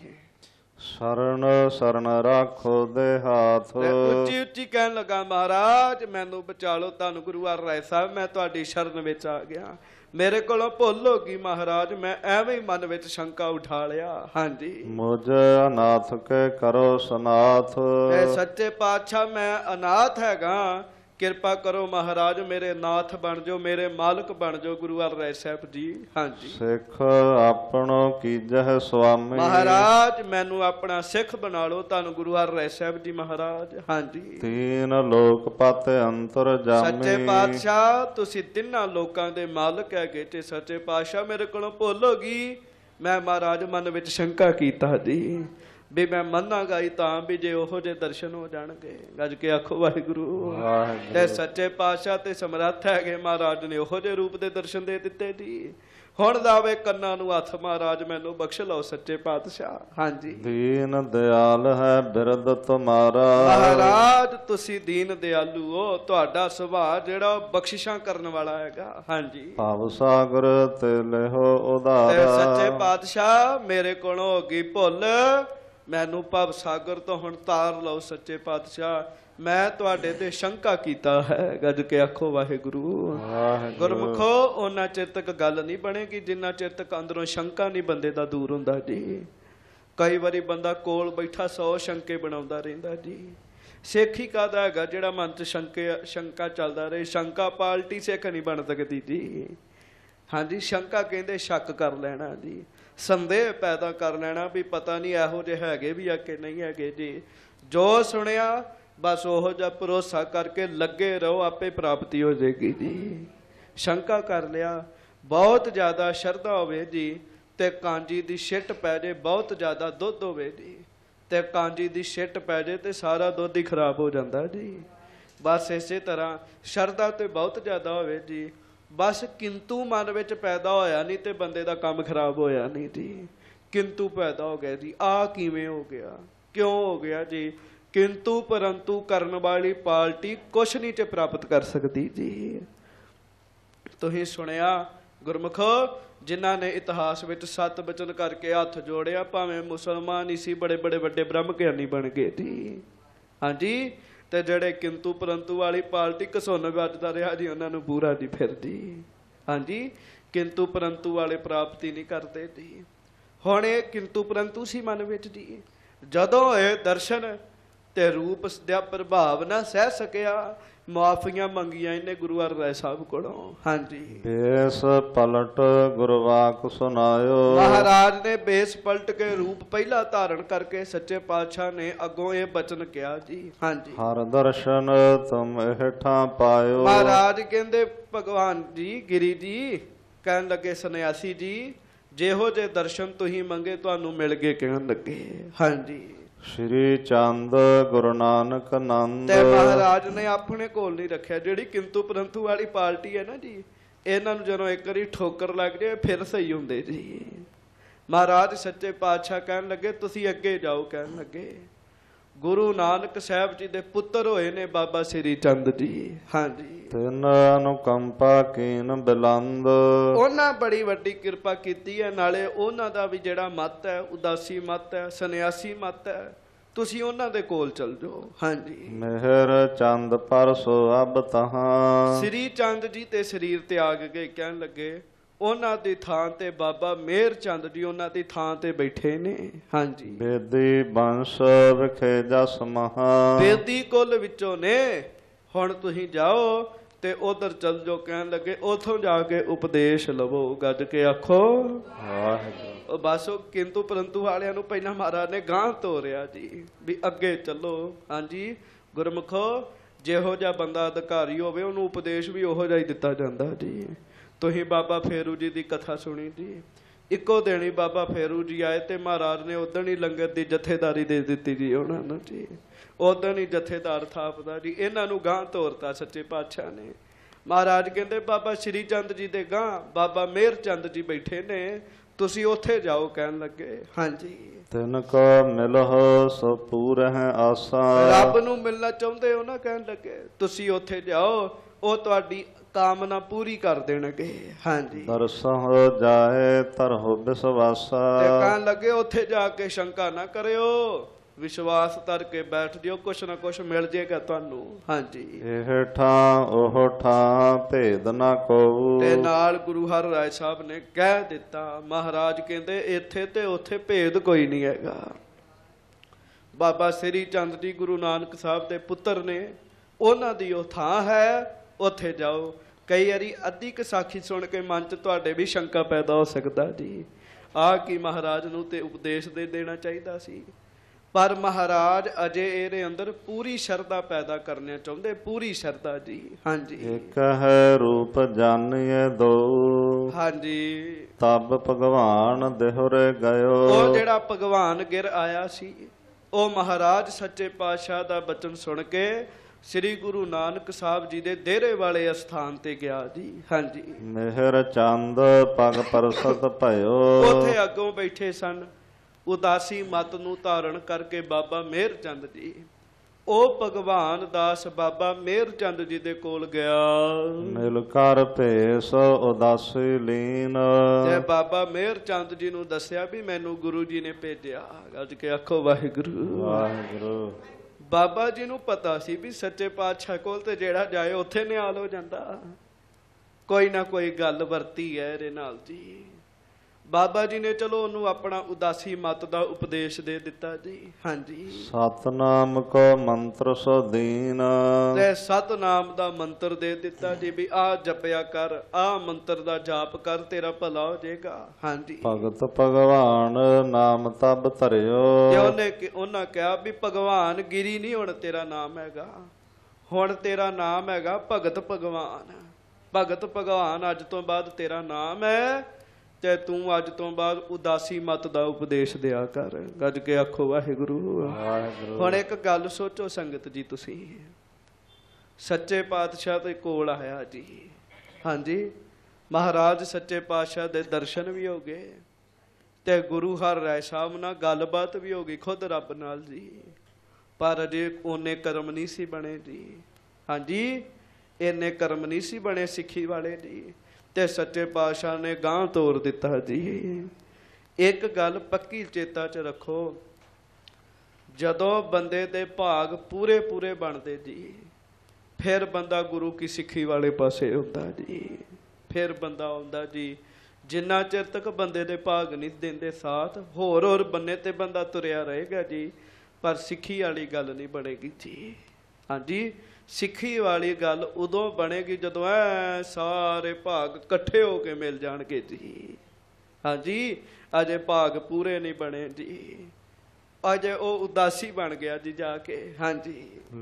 ਸ਼ਰਨ ਸ਼ਰਨ ਰਾਖੋ ਦੇ ਹਾਥ। ਉੱਚੀ ਉੱਚੀ ਕਹਿਣ ਲੱਗਾ, ਮਹਾਰਾਜ ਮੈਨੂੰ ਬਚਾ ਲਓ, ਧੰਨ ਗੁਰੂ ਹਰਿ ਰਾਏ ਸਾਹਿਬ, ਮੈਂ ਤੁਹਾਡੀ ਸ਼ਰਨ ਵਿੱਚ ਆ ਗਿਆ, ਮੇਰੇ ਕੋਲੋਂ ਭੁੱਲ ਹੋ ਗਈ ਮਹਾਰਾਜ, ਮੈਂ ਐਵੇਂ ਹੀ ਮਨ ਵਿੱਚ ਸ਼ੰਕਾ ਉਠਾ ਲਿਆ। ਹਾਂਜੀ, ਮੁਝ ਅਨਾਥ ਕੇ ਕਰੋ ਸਨਾਥ। ਸੱਚੇ ਪਾਤਸ਼ਾਹ ਮੈਂ ਅਨਾਥ ਹੈਗਾ, ਕਿਰਪਾ ਕਰੋ ਮਹਾਰਾਜ, ਮੇਰੇ ਨਾਥ ਬਣ ਜਾਓ, ਮੇਰੇ ਮਾਲਕ ਬਣ ਜਾਓ ਗੁਰੂ ਹਰਿ ਰਾਏ ਸਾਹਿਬ ਜੀ। ਹਾਂਜੀ, ਸਿੱਖ ਆਪਣੋ ਕੀਜਹਿ ਸੁਆਮੀ। ਮਹਾਰਾਜ ਮੈਨੂੰ ਆਪਣਾ ਸਿੱਖ ਬਣਾ ਲਓ, ਧੰਨ ਗੁਰੂ ਹਰਿ ਰਾਏ ਸਾਹਿਬ ਜੀ ਮਹਾਰਾਜ। ਹਾਂਜੀ, ਤੀਨ ਲੋਕ ਪਤ ਅੰਤਰ ਜਾਮੀ। ਸੱਚੇ ਪਾਤਸ਼ਾਹ ਤੁਸੀਂ ਤਿੰਨਾਂ ਲੋਕਾਂ ਦੇ ਮਾਲਕ ਹੈਗੇ, ਤੇ ਸੱਚੇ ਪਾਤਸ਼ਾਹ ਮੇਰੇ ਕੋਲੋਂ ਭੁੱਲ ਹੋ ਗਈ। ਮੈਂ ਮਹਾਰਾਜ ਮਨ ਵਿੱਚ ਸ਼ੰਕਾ ਕੀਤਾ ਜੀ ਵੀ ਮੈਂ ਮੰਨਾਂਗਾ ਹੀ ਤਾਂ ਵੀ ਜੇ ਉਹੋ ਜਿਹੇ ਦਰਸ਼ਨ ਹੋ ਜਾਣਗੇ। ਗੱਜ ਕੇ ਆਖੋ ਵਾਹਿਗੁਰੂ। ਤੇ ਸੱਚੇ ਪਾਤਸ਼ਾਹ ਤੇ ਸਮਰੱਥ ਹੈਗੇ, ਮਹਾਰਾਜ ਨੇ ਉਹੋ ਜਿਹੇ ਰੂਪ ਦੇ ਦਰਸ਼ਨ ਦੇ ਦਿੱਤੇ ਜੀ। ਹੁਣ ਲਾਵੇ ਕੰਨਾਂ ਨੂੰ ਹੱਥ, ਮਹਾਰਾਜ ਮੈਨੂੰ ਬਖਸ਼ ਲਓ ਸੱਚੇ ਪਾਤਸ਼ਾਹ। ਹਾਂਜੀ, ਦੀਨ ਦਿਆਲ ਹੈ ਬਿਰਦ ਤੁਮਾਰਾ। ਮਹਾਰਾਜ ਤੁਸੀਂ ਦੀਨ ਦਿਆਲੂ ਹੋ, ਤੁਹਾਡਾ ਸੁਭਾਅ ਜਿਹੜਾ ਬਖਸ਼ਿਸ਼ਾਂ ਕਰਨ ਵਾਲਾ ਹੈਗਾ। ਹਾਂਜੀ, ਭਵ ਸਾਗਰ ਤੇ ਲਿਹੋ ਉਧਾਰਾ। ਸੱਚੇ ਪਾਤਸ਼ਾਹ ਮੇਰੇ ਕੋਲੋਂ ਹੋ ਗਈ ਭੁੱਲ, ਮੈਨੂੰ ਭਵ ਸਾਗਰ ਤੋਂ ਹੁਣ ਤਾਰ ਲਓ ਸੱਚੇ ਪਾਤਸ਼ਾਹ, ਮੈਂ ਤੁਹਾਡੇ ਤੇ ਸ਼ੰਕਾ ਕੀਤਾ ਹੈ। ਗੱਜ ਕੇ ਆਖੋ ਵਾਹਿਗੁਰੂ। ਗੁਰਮੁਖੋ ਉਹਨਾਂ ਚਿਰ ਤੱਕ ਗੱਲ ਨਹੀਂ ਬਣੇਗੀ ਜਿੰਨਾ ਚਿਰ ਤੱਕ ਅੰਦਰੋਂ ਸ਼ੰਕਾ ਨਹੀਂ ਬੰਦੇ ਦਾ ਦੂਰ ਹੁੰਦਾ ਜੀ। ਕਈ ਵਾਰੀ ਬੰਦਾ ਕੋਲ ਬੈਠਾ 100 ਸ਼ੰਕੇ ਬਣਾਉਂਦਾ ਰਹਿੰਦਾ ਜੀ। ਸਿੱਖ ਹੀ ਕਾਹਦਾ ਹੈਗਾ ਜਿਹੜਾ ਮਨ 'ਚ ਸ਼ੰਕਾ ਚੱਲਦਾ ਰਹੇ। ਸ਼ੰਕਾ ਪਾਲਟੀ ਸਿੱਖ ਨਹੀਂ ਬਣ ਸਕਦੀ ਜੀ। ਹਾਂਜੀ, ਸ਼ੰਕਾ ਕਹਿੰਦੇ ਸ਼ੱਕ ਕਰ ਲੈਣਾ ਜੀ, ਸੰਦੇਹ ਪੈਦਾ ਕਰ ਲੈਣਾ ਵੀ ਪਤਾ ਨਹੀਂ ਇਹੋ ਜਿਹੇ ਹੈਗੇ ਵੀ ਆ ਕਿ ਨਹੀਂ ਹੈਗੇ ਜੀ। ਜੋ ਸੁਣਿਆ ਬਸ ਉਹੋ ਜਿਹਾ ਭਰੋਸਾ ਕਰਕੇ ਲੱਗੇ ਰਹੋ, ਆਪੇ ਪ੍ਰਾਪਤੀ ਹੋ ਜਾਏਗੀ ਜੀ। ਸ਼ੰਕਾ ਕਰ ਲਿਆ। ਬਹੁਤ ਜ਼ਿਆਦਾ ਸ਼ਰਧਾ ਹੋਵੇ ਜੀ ਤੇ ਕਾਂਜੀ ਦੀ ਛਿੱਟ ਪੈ ਜੇ, ਬਹੁਤ ਜ਼ਿਆਦਾ ਦੁੱਧ ਹੋਵੇ ਜੀ ਤੇ ਕਾਂਜੀ ਦੀ ਛਿੱਟ ਪੈ ਜੇ ਤੇ ਸਾਰਾ ਦੁੱਧ ਹੀ ਖਰਾਬ ਹੋ ਜਾਂਦਾ ਜੀ। ਬਸ ਇਸੇ ਤਰ੍ਹਾਂ ਸ਼ਰਧਾ ਤੇ ਬਹੁਤ ਜ਼ਿਆਦਾ ਹੋਵੇ ਜੀ, ਬਸ ਕਿੰਤੂ ਮਨ ਵਿੱਚ ਪੈਦਾ ਹੋਇਆ ਨਹੀਂ ਤੇ ਬੰਦੇ ਦਾ ਕੰਮ ਖਰਾਬ ਹੋਇਆ ਨਹੀਂ ਜੀ। ਕਿੰਤੂ ਪੈਦਾ ਹੋ ਗਿਆ ਜੀ, ਆ ਕਿਵੇਂ ਹੋ ਗਿਆ, ਕਿਉਂ ਹੋ ਗਿਆ ਜੀ? ਕਿੰਤੂ ਪਰੰਤੂ ਕਰਨ ਵਾਲੀ ਪਾਰਟੀ ਕੁਛ ਨਹੀਂ ਤੇ ਪ੍ਰਾਪਤ ਕਰ ਸਕਦੀ ਜੀ। ਤੁਸੀਂ ਸੁਣਿਆ ਗੁਰਮੁਖੋ, ਜਿਨ੍ਹਾਂ ਨੇ ਇਤਿਹਾਸ ਵਿੱਚ 7 ਬਚਨ ਕਰਕੇ ਹੱਥ ਜੋੜਿਆ, ਭਾਵੇਂ ਮੁਸਲਮਾਨ ਹੀ ਸੀ, ਬੜੇ ਬੜੇ ਵੱਡੇ ਬ੍ਰਹਮ ਗਿਆਨੀ ਬਣ ਗਏ ਜੀ। ਹਾਂਜੀ, ਤੇ ਜਿਹੜੇ ਕਿੰਤੂ ਪਰੰਤੂ ਵਾਲੀ ਪਾਰਟੀ ਘਸੁੰਨ ਵੱਜਦਾ ਰਿਹਾ ਜੀ, ਉਹਨਾਂ ਨੂੰ ਪੂਰਾ ਨਹੀਂ ਫਿਰਦੀ। ਹਾਂਜੀ, ਕਿੰਤੂ ਪਰੰਤੂ ਵਾਲੇ ਪ੍ਰਾਪਤੀ ਨਹੀਂ ਕਰਦੇ ਜੀ। ਹੁਣ ਇਹ ਕਿੰਤੂ ਪਰੰਤੂ ਸੀ ਮਨ ਵਿੱਚ ਜੀ। ਜਦੋਂ ਇਹ ਦਰਸ਼ਨ ਤੇ ਰੂਪ ਦਾ ਪ੍ਰਭਾਵ ਨਾ ਸਹਿ ਸਕਿਆ, ਮਾਫੀਆਂ ਮੰਗੀਆਂ ਇਹਨੇ ਗੁਰੂ ਅਰਜਨ ਸਾਹਿਬ ਕੋਲੋਂ। ਹਾਂਜੀ, ਬੇਸ ਪਲਟ ਗੁਰਵਾਕ ਸੁਨਾਇਓ। ਮਹਾਰਾਜ ਨੇ ਬੇਸ ਪਲਟ ਕੇ ਰੂਪ ਪਹਿਲਾ ਧਾਰਨ ਕਰਕੇ ਸੱਚੇ ਪਾਤਸ਼ਾਹ ਨੇ ਅੱਗੋਂ ਇਹ ਬਚਨ ਕਿਹਾ ਜੀ। ਹਾਂਜੀ, ਹਰ ਦਰਸ਼ਨ ਤੁਮ ਹੇਠਾਂ ਪਾਇਓ। ਮਹਾਰਾਜ ਕਹਿੰਦੇ ਭਗਵਾਨ ਜੀ, ਗਿਰੀ ਜੀ ਕਹਿਣ ਲੱਗੇ ਸੰਨਿਆਸੀ ਜੀ, ਜਿਹੋ ਜੇ ਦਰਸ਼ਨ ਤੁਸੀਂ ਮੰਗੇ ਤੁਹਾਨੂੰ ਮਿਲ ਗਏ ਕਹਿਣ ਲੱਗੇ। ਹਾਂਜੀ, ਸ਼੍ਰੀ ਚੰਦ ਗੁਰੂ ਨਾਨਕ ਨੰਦ। ਤੇ ਮਹਾਰਾਜ ਨੇ ਆਪਣੇ ਕੋਲ ਨਹੀਂ ਰੱਖਿਆ। ਜਿਹੜੀ ਕਿੰਤੂ ਪਰੰਤੂ ਵਾਲੀ ਪਾਰਟੀ ਹੈ ਨਾ ਜੀ, ਇਹਨਾਂ ਨੂੰ ਜਦੋਂ ਇੱਕ ਵਾਰੀ ਠੋਕਰ ਲੱਗ ਜਾਏ ਫਿਰ ਸਹੀ ਹੁੰਦੇ ਜੀ। ਮਹਾਰਾਜ ਸੱਚੇ ਪਾਤਸ਼ਾਹ ਕਹਿਣ ਲੱਗੇ ਤੁਸੀਂ ਅੱਗੇ ਜਾਓ। ਕਹਿਣ ਲੱਗੇ ਗੁਰੂ ਨਾਨਕ ਸਾਹਿਬ ਜੀ ਦੇ ਪੁੱਤਰ ਹੋਏ ਨੇ ਬਾਬਾ ਸ੍ਰੀ ਚੰਦ ਜੀ। ਹਾਂਜੀ, ਤਿਨ ਅਨੁਕੰਪਾ ਕੀਨ ਬਿਲੰਦ। ਉਹਨਾਂ ਬੜੀ ਵੱਡੀ ਕਿਰਪਾ ਕੀਤੀ ਹੈ। ਨਾਲੇ ਉਹਨਾਂ ਦਾ ਵੀ ਜਿਹੜਾ ਮਤ ਹੈ ਉਦਾਸੀ ਮਤ ਹੈ, ਸੰਨਿਆਸੀ ਮਤ ਹੈ, ਤੁਸੀਂ ਉਹਨਾਂ ਦੇ ਕੋਲ ਚਲ ਜਾਓ। ਹਾਂਜੀ, ਮਿਹਰ ਚੰਦ ਪਰਸੋ ਅਬ ਤਹਾਂ। ਸ੍ਰੀ ਚੰਦ ਜੀ ਤੇ ਸਰੀਰ ਤਿਆਗ ਗਏ। ਕਹਿਣ ਲੱਗੇ ਉਹਨਾਂ ਦੀ ਥਾਂ ਤੇ ਬਾਬਾ ਮਿਹਰ ਚੰਦ ਜੀ ਉਹਨਾਂ ਦੀ ਥਾਂ ਤੇ ਬੈਠੇ ਨੇ। ਹਾਂਜੀ, ਬੇਦੀ ਬੰਸ ਵਿਖੇ ਜਸ ਮਹਾ। ਬੇਦੀ ਕੁਲ ਵਿੱਚੋਂ ਨੇ। ਹੁਣ ਤੁਸੀਂ ਜਾਓ ਤੇ ਉਧਰ ਚਲ ਜਾਓ। ਕਹਿਣ ਲੱਗੇ ਉਥੋਂ ਜਾ ਕੇ ਉਪਦੇਸ਼ ਲਵੋ। ਗੱਜ ਕੇ ਆਖੋ ਵਾਹਿਗੁਰੂ। ਉਹ ਬਸ ਉਹ ਕਿੰਤੂ ਪਰੰਤੂ ਵਾਲਿਆਂ ਨੂੰ ਪਹਿਲਾਂ ਮਹਾਰਾਜ ਨੇ ਗਾਂਹ ਤੋਰਿਆ ਜੀ ਵੀ ਅੱਗੇ ਚੱਲੋ। ਹਾਂਜੀ, ਗੁਰਮੁਖੋ, ਜਿਹੋ ਜਿਹਾ ਬੰਦਾ ਅਧਿਕਾਰੀ ਹੋਵੇ ਉਹਨੂੰ ਉਪਦੇਸ਼ ਵੀ ਉਹੋ ਜਿਹਾ ਹੀ ਦਿੱਤਾ ਜਾਂਦਾ ਜੀ। ਤੁਸੀਂ ਬਾਬਾ ਫੇਰੂ ਜੀ ਦੀ ਕਥਾ ਸੁਣੀ ਜੀ। ਇੱਕੋ ਦਿਨ ਹੀ ਬਾਬਾ ਫੇਰੂ ਜੀ ਆਏ ਤੇ ਮਹਾਰਾਜ ਨੇ ਉਦਣ ਹੀ ਲੰਗਰ ਦੀ ਜਥੇਦਾਰੀ ਦੇ ਦਿੱਤੀ ਜੀ ਉਹਨਾਂ ਨੂੰ ਜੀ। ਉਦਣ ਹੀ ਜਥੇਦਾਰ ਥਾਪਦਾ ਜੀ। ਇਹਨਾਂ ਨੂੰ ਗਾਂਹ ਤੋਰਤਾ ਸੱਚੇ ਪਾਤਸ਼ਾਹ ਨੇ। ਮਹਾਰਾਜ ਕਹਿੰਦੇ ਬਾਬਾ ਸ਼੍ਰੀ ਚੰਦ ਜੀ ਦੇ ਗਾਂਹ ਬਾਬਾ ਮਿਹਰ ਚੰਦ ਜੀ ਬੈਠੇ ਨੇ, ਤੁਸੀਂ ਉੱਥੇ ਜਾਓ। ਕਹਿਣ ਲੱਗੇ ਹਾਂਜੀ, ਤਿਨ ਕੋ ਮਿਲਹੁ ਸੋ ਪੂਰਹਿ ਆਸਾ। ਰੱਬ ਨੂੰ ਮਿਲਣਾ ਚਾਹੁੰਦੇ ਹੋ ਨਾ, ਕਹਿਣ ਲੱਗੇ ਤੁਸੀਂ ਉੱਥੇ ਜਾਓ, ਉਹ ਤੁਹਾਡੀ ਕਾਮਨਾ ਪੂਰੀ ਕਰ ਦੇਣਗੇ। ਹਾਂਜੀ, ਦਰਸਹੁ ਜਾਏ ਧਰਹੁ ਵਿਸਵਾਸਾ। ਤੇ ਕਹਿਣ ਲੱਗੇ ਉੱਥੇ ਜਾ ਕੇ ਸ਼ੰਕਾ ਨਾ ਕਰਿਓ, ਵਿਸ਼ਵਾਸ ਧਰ ਕੇ ਬੈਠ ਜਿਓ, ਕੁਛ ਨਾ ਕੁਛ ਮਿਲ ਜੇਗਾ ਤੁਹਾਨੂੰ। ਹਾਂਜੀ, ਇਹ ਠਾਂ ਉਹ ਠਾਂ ਭੇਦ ਨਾ ਕੋ। ਤੇ ਨਾਲ ਗੁਰੂ ਹਰਿਰਾਏ ਸਾਹਿਬ ਨੇ ਕਹਿ ਦਿੱਤਾ। ਮਹਾਰਾਜ ਕਹਿੰਦੇ ਇੱਥੇ ਤੇ ਉੱਥੇ ਭੇਦ ਕੋਈ ਨਹੀਂ ਹੈਗਾ। ਬਾਬਾ ਸ੍ਰੀ ਚੰਦ ਜੀ ਗੁਰੂ ਨਾਨਕ ਸਾਹਿਬ ਦੇ ਪੁੱਤਰ ਨੇ, ਉਹਨਾਂ ਦੀ ਉਹ ਥਾਂ ਹੈ, ਉੱਥੇ ਜਾਓ। ਕਈ ਵਾਰੀ ਅੱਧੀ ਕੁ ਸਾਖੀ ਸੁਣ ਕੇ ਮਨ 'ਚ ਤੁਹਾਡੇ ਵੀ ਸ਼ੰਕਾ ਪੈਦਾ ਹੋ ਸਕਦਾ ਜੀ, ਆਹ ਕੀ ਮਹਾਰਾਜ ਨੂੰ ਤੇ ਉਪਦੇਸ਼ ਦੇ ਦੇਣਾ ਚਾਹੀਦਾ ਸੀ। ਪਰ ਮਹਾਰਾਜ ਅਜੇ ਇਹਦੇ ਅੰਦਰ ਪੂਰੀ ਸ਼ਰਧਾ ਪੈਦਾ ਕਰਨਾ ਚਾਹੁੰਦੇ, ਪੂਰੀ ਸ਼ਰਧਾ ਜੀ। ਹਾਂਜੀ, ਇੱਕ ਹੈ ਰੂਪ ਜਾਣੀਏ ਦੋ। ਹਾਂਜੀ, ਤਬ ਭਗਵਾਨ ਦੇਹੁਰੇ ਗਇਓ। ਉਹ ਜਿਹੜਾ ਭਗਵਾਨ ਗਿਰ ਆਇਆ ਸੀ, ਉਹ ਮਹਾਰਾਜ ਸੱਚੇ ਪਾਤਸ਼ਾਹ ਦਾ ਬਚਨ ਸੁਣ ਕੇ ਸ੍ਰੀ ਗੁਰੂ ਨਾਨਕ ਸਾਹਿਬ ਜੀ ਦੇ ਡੇਰੇ ਵਾਲੇ ਅਸਥਾਨ ਤੇ ਗਿਆ ਜੀ। ਹਾਂਜੀ, ਮਿਹਰ ਚੰਦ ਪਗ ਪਰਸਤ ਭਇਓ। ਉੱਥੇ ਅੱਗੋਂ ਬੈਠੇ ਸਨ ਉਦਾਸੀ ਮਤ ਨੂੰ ਧਾਰਨ ਕਰਕੇ ਬਾਬਾ ਮਿਹਰ ਚੰਦ ਜੀ। ਉਹ ਭਗਵਾਨ ਦਾਸ ਬਾਬਾ ਮਿਹਰ ਚੰਦ ਜੀ ਦੇ ਕੋਲ ਗਿਆ। ਮਿਲ ਕਰ ਭੇਸ ਉਦਾਸੀ ਲੀਨ। ਤੇ ਬਾਬਾ ਮਿਹਰ ਚੰਦ ਜੀ ਨੂੰ ਦੱਸਿਆ ਵੀ ਮੈਨੂੰ ਗੁਰੂ ਜੀ ਨੇ ਭੇਜਿਆ। ਗੱਜ ਕੇ ਆਖੋ ਵਾਹਿਗੁਰੂ ਵਾਹਿਗੁਰੂ। ਬਾਬਾ ਜੀ ਨੂੰ ਪਤਾ ਸੀ ਵੀ ਸੱਚੇ ਪਾਤਸ਼ਾਹ ਕੋਲ ਤੇ ਜਿਹੜਾ ਜਾਏ ਉੱਥੇ ਨਿਹਾਲ ਹੋ ਜਾਂਦਾ। ਕੋਈ ਨਾ ਕੋਈ ਗੱਲ ਵਰਤੀ ਹੈ ਇਹਦੇ ਨਾਲ ਜੀ। ਬਾਬਾ ਜੀ ਨੇ ਚਲੋ ਉਹਨੂੰ ਆਪਣਾ ਉਦਾਸੀ ਮਤ ਦਾ ਉਪਦੇਸ਼ ਦੇ ਦਿੱਤਾ ਜੀ। ਹਾਂਜੀ, ਸਤਨਾਮ ਕੋ ਮੰਤਰ ਸੋ ਦੀਨ। ਤੇ ਸਤਨਾਮ ਦਾ ਮੰਤਰ ਦੇ ਦਿੱਤਾ ਜੀ ਵੀ ਆਹ ਜਪਿਆ ਕਰ, ਆਹ ਮੰਤਰ ਦਾ ਜਾਪ ਕਰ, ਤੇਰਾ ਭਲਾ ਹੋ ਜਾਏਗਾ। ਹਾਂਜੀ, ਭਗਤ ਭਗਵਾਨ ਨਾਮ ਤਬ ਧਰਿਓ। ਤੇ ਉਹਨਾਂ ਕਿਹਾ ਵੀ ਭਗਵਾਨ ਗਿਰੀ ਨਹੀਂ ਹੁਣ ਤੇਰਾ ਨਾਮ ਹੈਗਾ, ਹੁਣ ਤੇਰਾ ਨਾਮ ਹੈਗਾ ਭਗਤ ਭਗਵਾਨ। ਭਗਤ ਭਗਵਾਨ ਅੱਜ ਤੋਂ ਬਾਅਦ ਤੇਰਾ ਨਾਮ ਹੈ ਤੇ ਤੂੰ ਅੱਜ ਤੋਂ ਬਾਅਦ ਉਦਾਸੀ ਮਤ ਦਾ ਉਪਦੇਸ਼ ਦਿਆ ਕਰ। ਗੱਜ ਕੇ ਆਖੋ ਵਾਹਿਗੁਰੂ। ਵਾਹਿਗੁਰੂ। ਹੁਣ ਇੱਕ ਗੱਲ ਸੋਚੋ ਸੰਗਤ ਜੀ, ਤੁਸੀਂ ਸੱਚੇ ਪਾਤਸ਼ਾਹ ਦੇ ਕੋਲ ਆਇਆ ਜੀ, ਹਾਂਜੀ, ਮਹਾਰਾਜ ਸੱਚੇ ਪਾਤਸ਼ਾਹ ਦੇ ਦਰਸ਼ਨ ਵੀ ਹੋ ਗਏ ਤੇ ਗੁਰੂ ਹਰ ਰਾਏ ਸਾਹਿਬ ਨਾਲ ਗੱਲਬਾਤ ਵੀ ਹੋ ਗਈ, ਖੁਦ ਰੱਬ ਨਾਲ ਜੀ, ਪਰ ਅਜੇ ਉਹਨੇ ਕਰਮ ਨਹੀਂ ਸੀ ਬਣੇ ਜੀ, ਹਾਂਜੀ, ਇੰਨੇ ਕਰਮ ਨਹੀਂ ਸੀ ਬਣੇ ਸਿੱਖੀ ਵਾਲੇ ਜੀ, ਤੇ ਸੱਚੇ ਪਾਤਸ਼ਾਹ ਨੇ ਗਾਂਹ ਤੋਰ ਦਿੱਤਾ ਜੀ। ਇੱਕ ਗੱਲ ਪੱਕੀ ਚੇਤਾ 'ਚ ਰੱਖੋ, ਜਦੋਂ ਬੰਦੇ ਦੇ ਭਾਗ ਪੂਰੇ ਪੂਰੇ ਬਣਦੇ ਜੀ, ਫਿਰ ਬੰਦਾ ਗੁਰੂ ਕੀ ਸਿੱਖੀ ਵਾਲੇ ਪਾਸੇ ਹੁੰਦਾ ਜੀ, ਫਿਰ ਬੰਦਾ ਆਉਂਦਾ ਜੀ। ਜਿੰਨਾ ਚਿਰ ਤੱਕ ਬੰਦੇ ਦੇ ਭਾਗ ਨਹੀਂ ਦਿੰਦੇ ਸਾਥ, ਹੋਰ ਬੰਨੇ ਤੇ ਬੰਦਾ ਤੁਰਿਆ ਰਹੇਗਾ ਜੀ, ਪਰ ਸਿੱਖੀ ਵਾਲੀ ਗੱਲ ਨਹੀਂ ਬਣੇਗੀ ਜੀ, ਹਾਂਜੀ। ਸਿੱਖੀ ਵਾਲੀ ਗੱਲ ਉਦੋਂ ਬਣੇਗੀ ਜਦੋਂ ਐ ਸਾਰੇ ਭਾਗ ਇਕੱਠੇ ਹੋ ਕੇ ਮਿਲ ਜਾਣਗੇ ਜੀ, ਹਾਂਜੀ। ਅਜੇ ਭਾਗ ਪੂਰੇ ਨਹੀਂ ਬਣੇ ਜੀ, ਅਜੇ ਉਹ ਉਦਾਸੀ ਬਣ ਗਿਆ ਜੀ ਜਾ ਕੇ, ਹਾਂਜੀ।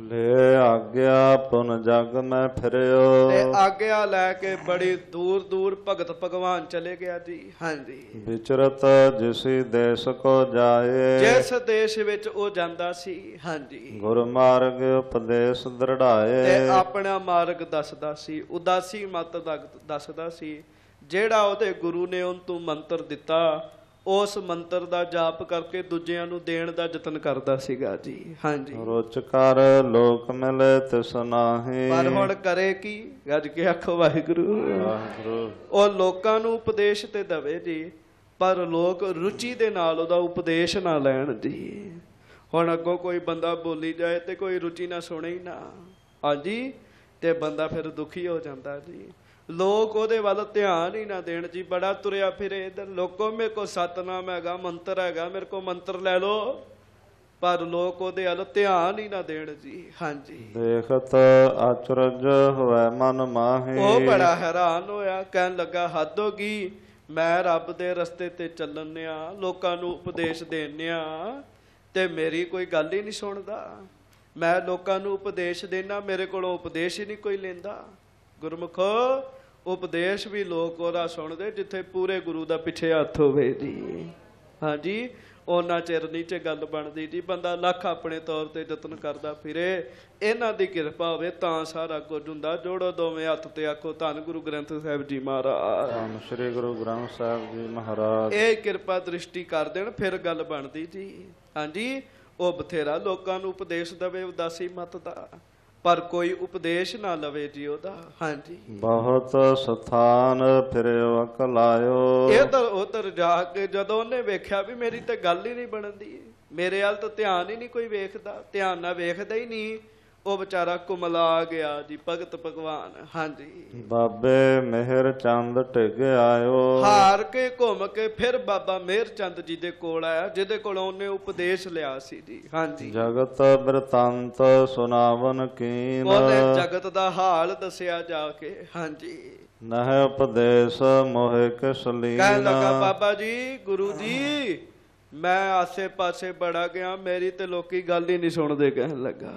ਲੈ ਆਗਿਆ ਪੁਨ ਜਗ ਮੈਂ ਫਿਰਿਓ, ਤੇ ਆਗਿਆ ਲੈ ਕੇ ਬੜੀ ਦੂਰ ਦੂਰ ਭਗਤ ਭਗਵਾਨ ਚਲੇ ਗਿਆ ਜੀ, ਹਾਂਜੀ। ਵਿਚਰਤ ਜਿਸੀ ਦੇਸ ਕੋ ਜਾਏ, ਜਿਸ ਦੇਸ਼ ਵਿੱਚ ਉਹ ਜਾਂਦਾ ਸੀ, ਹਾਂਜੀ, ਗੁਰ ਮਾਰਗ ਉਪਦੇਸ਼ ਦ੍ਰਿੜਾਏ, ਤੇ ਆਪਣਾ ਮਾਰਗ ਦੱਸਦਾ ਸੀ, ਉਦਾਸੀ ਮਤ ਦਾ ਦੱਸਦਾ ਸੀ। ਜਿਹੜਾ ਉਹਦੇ ਗੁਰੂ ਨੇ ਉਹਨੂੰ ਤੋਂ ਮੰਤਰ ਦਿੱਤਾ, ਉਸ ਮੰਤਰ ਦਾ ਜਾਪ ਕਰਕੇ ਦੂਜਿਆਂ ਨੂੰ ਦੇਣ ਦਾ ਯਤਨ ਕਰਦਾ ਸੀਗਾ ਜੀ, ਹਾਂਜੀ। ਰੁਚ ਕਰ ਲੋਕ ਮਿਲੇ ਤਿਸ ਨਾਹੀ, ਪਰ ਹੁਣ ਕਰੇ ਕੀ? ਗੱਜ ਕੇ ਆਖੋ ਵਾਹਿਗੁਰੂ। ਵਾਹਿਗੁਰੂ। ਉਹ ਲੋਕਾਂ ਨੂੰ ਉਪਦੇਸ਼ ਤੇ ਦਵੇ ਜੀ, ਪਰ ਲੋਕ ਰੁਚੀ ਦੇ ਨਾਲ ਉਹਦਾ ਉਪਦੇਸ਼ ਨਾ ਲੈਣ ਜੀ। ਹੁਣ ਅੱਗੋਂ ਕੋਈ ਬੰਦਾ ਬੋਲੀ ਜਾਏ ਤੇ ਕੋਈ ਰੁਚੀ ਨਾ ਸੁਣੇ ਹੀ ਨਾ, ਹਾਂਜੀ, ਤੇ ਬੰਦਾ ਫਿਰ ਦੁਖੀ ਹੋ ਜਾਂਦਾ ਜੀ। ਲੋਕ ਉਹਦੇ ਵੱਲ ਧਿਆਨ ਹੀ ਨਾ ਦੇਣ ਜੀ, ਬੜਾ ਤੁਰਿਆ ਫਿਰੇ ਇੱਧਰ, ਲੋਕੋ ਮੇਰੇ ਕੋਲ ਸਤਨਾਮ ਹੈਗਾ, ਮੰਤਰ ਹੈਗਾ, ਮੇਰੇ ਕੋਲ ਮੰਤਰ ਲੈ ਲਓ, ਪਰ ਲੋਕ ਉਹਦੇ ਵੱਲ ਧਿਆਨ ਹੀ ਨਾ ਦੇਣ ਜੀ, ਹਾਂਜੀ। ਦੇਖਤ ਅਚਰਜ ਹੋਵੇ ਮਨ ਮਾਹੀ, ਉਹ ਬੜਾ ਹੈਰਾਨ ਹੋਇਆ, ਕਹਿਣ ਲੱਗਾ ਹੱਦ ਹੋ ਗਈ, ਮੈਂ ਰੱਬ ਦੇ ਰਸਤੇ ਤੇ ਚੱਲਣ ਆ, ਲੋਕਾਂ ਨੂੰ ਉਪਦੇਸ਼ ਦੇਣ ਆ, ਤੇ ਮੇਰੀ ਕੋਈ ਗੱਲ ਹੀ ਨਹੀਂ ਸੁਣਦਾ। ਮੈਂ ਲੋਕਾਂ ਨੂੰ ਉਪਦੇਸ਼ ਦੇਣਾ, ਮੇਰੇ ਕੋਲੋਂ ਉਪਦੇਸ਼ ਹੀ ਨਹੀਂ ਕੋਈ ਲੈਂਦਾ। ਗੁਰਮੁਖੋ, ਉਪਦੇਸ਼ ਵੀ ਲੋਕ ਉਹਦਾ ਸੁਣਦੇ ਜਿੱਥੇ ਪੂਰੇ ਗੁਰੂ ਦਾ ਪਿੱਛੇ ਹੱਥ ਹੋਵੇ ਜੀ, ਹਾਂਜੀ। ਉਹਨਾਂ ਚਿਰ ਨਹੀਂ ਚ ਗੱਲ ਬਣਦੀ ਜੀ, ਬੰਦਾ ਲੱਖ ਆਪਣੇ ਤੌਰ ਤੇ ਯਤਨ ਕਰਦਾ ਫਿਰੇ, ਇਹਨਾਂ ਦੀ ਕਿਰਪਾ ਹੋਵੇ ਤਾਂ ਸਾਰਾ ਕੁਝ ਹੁੰਦਾ। ਜੋੜੋ ਦੋਵੇਂ ਹੱਥ ਤੇ ਆਖੋ ਧੰਨ ਗੁਰੂ ਗ੍ਰੰਥ ਸਾਹਿਬ ਜੀ ਮਹਾਰਾਜ, ਧੰਨ ਸ੍ਰੀ ਗੁਰੂ ਗ੍ਰੰਥ ਸਾਹਿਬ ਜੀ ਮਹਾਰਾਜ। ਇਹ ਕਿਰਪਾ ਦ੍ਰਿਸ਼ਟੀ ਕਰ ਦੇਣ ਫਿਰ ਗੱਲ ਬਣਦੀ ਜੀ, ਹਾਂਜੀ। ਉਹ ਬਥੇਰਾ ਲੋਕਾਂ ਨੂੰ ਉਪਦੇਸ਼ ਦਵੇ ਉਦਾਸੀ ਮਤ ਦਾ, ਪਰ ਕੋਈ ਉਪਦੇਸ਼ ਨਾ ਲਵੇ ਜੀ ਉਹਦਾ, ਹਾਂਜੀ। ਬਹੁਤ ਸਥਾਨ ਫਿਰਿਓ ਅਕਲਾਇਓ, ਇੱਧਰ ਉੱਧਰ ਜਾ ਕੇ ਜਦੋਂ ਉਹਨੇ ਵੇਖਿਆ ਵੀ ਮੇਰੀ ਤੇ ਗੱਲ ਹੀ ਨਹੀਂ ਬਣਦੀ, ਮੇਰੇ ਵੱਲ ਤਾਂ ਧਿਆਨ ਹੀ ਨਹੀਂ ਕੋਈ ਵੇਖਦਾ, ਧਿਆਨ ਨਾਲ ਵੇਖਦਾ ਹੀ ਨਹੀਂ, ਉਹ ਵਿਚਾਰਾ ਕੁਮਲਾ ਗਿਆ ਜੀ ਭਗਤ ਭਗਵਾਨ, ਹਾਂਜੀ। ਬਾਬੇ ਮਿਹਰ ਚੰਦ ਟਿਕ ਆਇਓ, ਹਾਰ ਕੇ ਘੁੰਮ ਕੇ ਫਿਰ ਬਾਬਾ ਮਿਹਰ ਚੰਦ ਜੀ ਦੇ ਕੋਲ ਆਇਆ, ਜਿਹਦੇ ਕੋਲੋਂ ਉਹਨੇ ਉਪਦੇਸ਼ ਲਿਆ ਸੀ ਜੀ, ਹਾਂਜੀ। ਜਗਤ ਬਿਰਤਾਂਤ ਸੁਨਾਵਨ ਕੀਨ, ਉਹਨੇ ਜਗਤ ਦਾ ਹਾਲ ਦੱਸਿਆ ਜਾ ਕੇ, ਹਾਂਜੀ। ਨਹਿ ਉਪਦੇਸ਼ ਮੋਹਿ ਕਿਸ ਲੀਨ, ਕਹਿਣ ਲੱਗਾ ਬਾਬਾ ਜੀ, ਗੁਰੂ ਜੀ, ਮੈਂ ਆਸੇ ਪਾਸੇ ਬੜਾ ਗਿਆ, ਮੇਰੀ ਤੇ ਲੋਕੀ ਗੱਲ ਹੀ ਨਹੀਂ ਸੁਣਦੇ। ਕਹਿਣ ਲੱਗਾ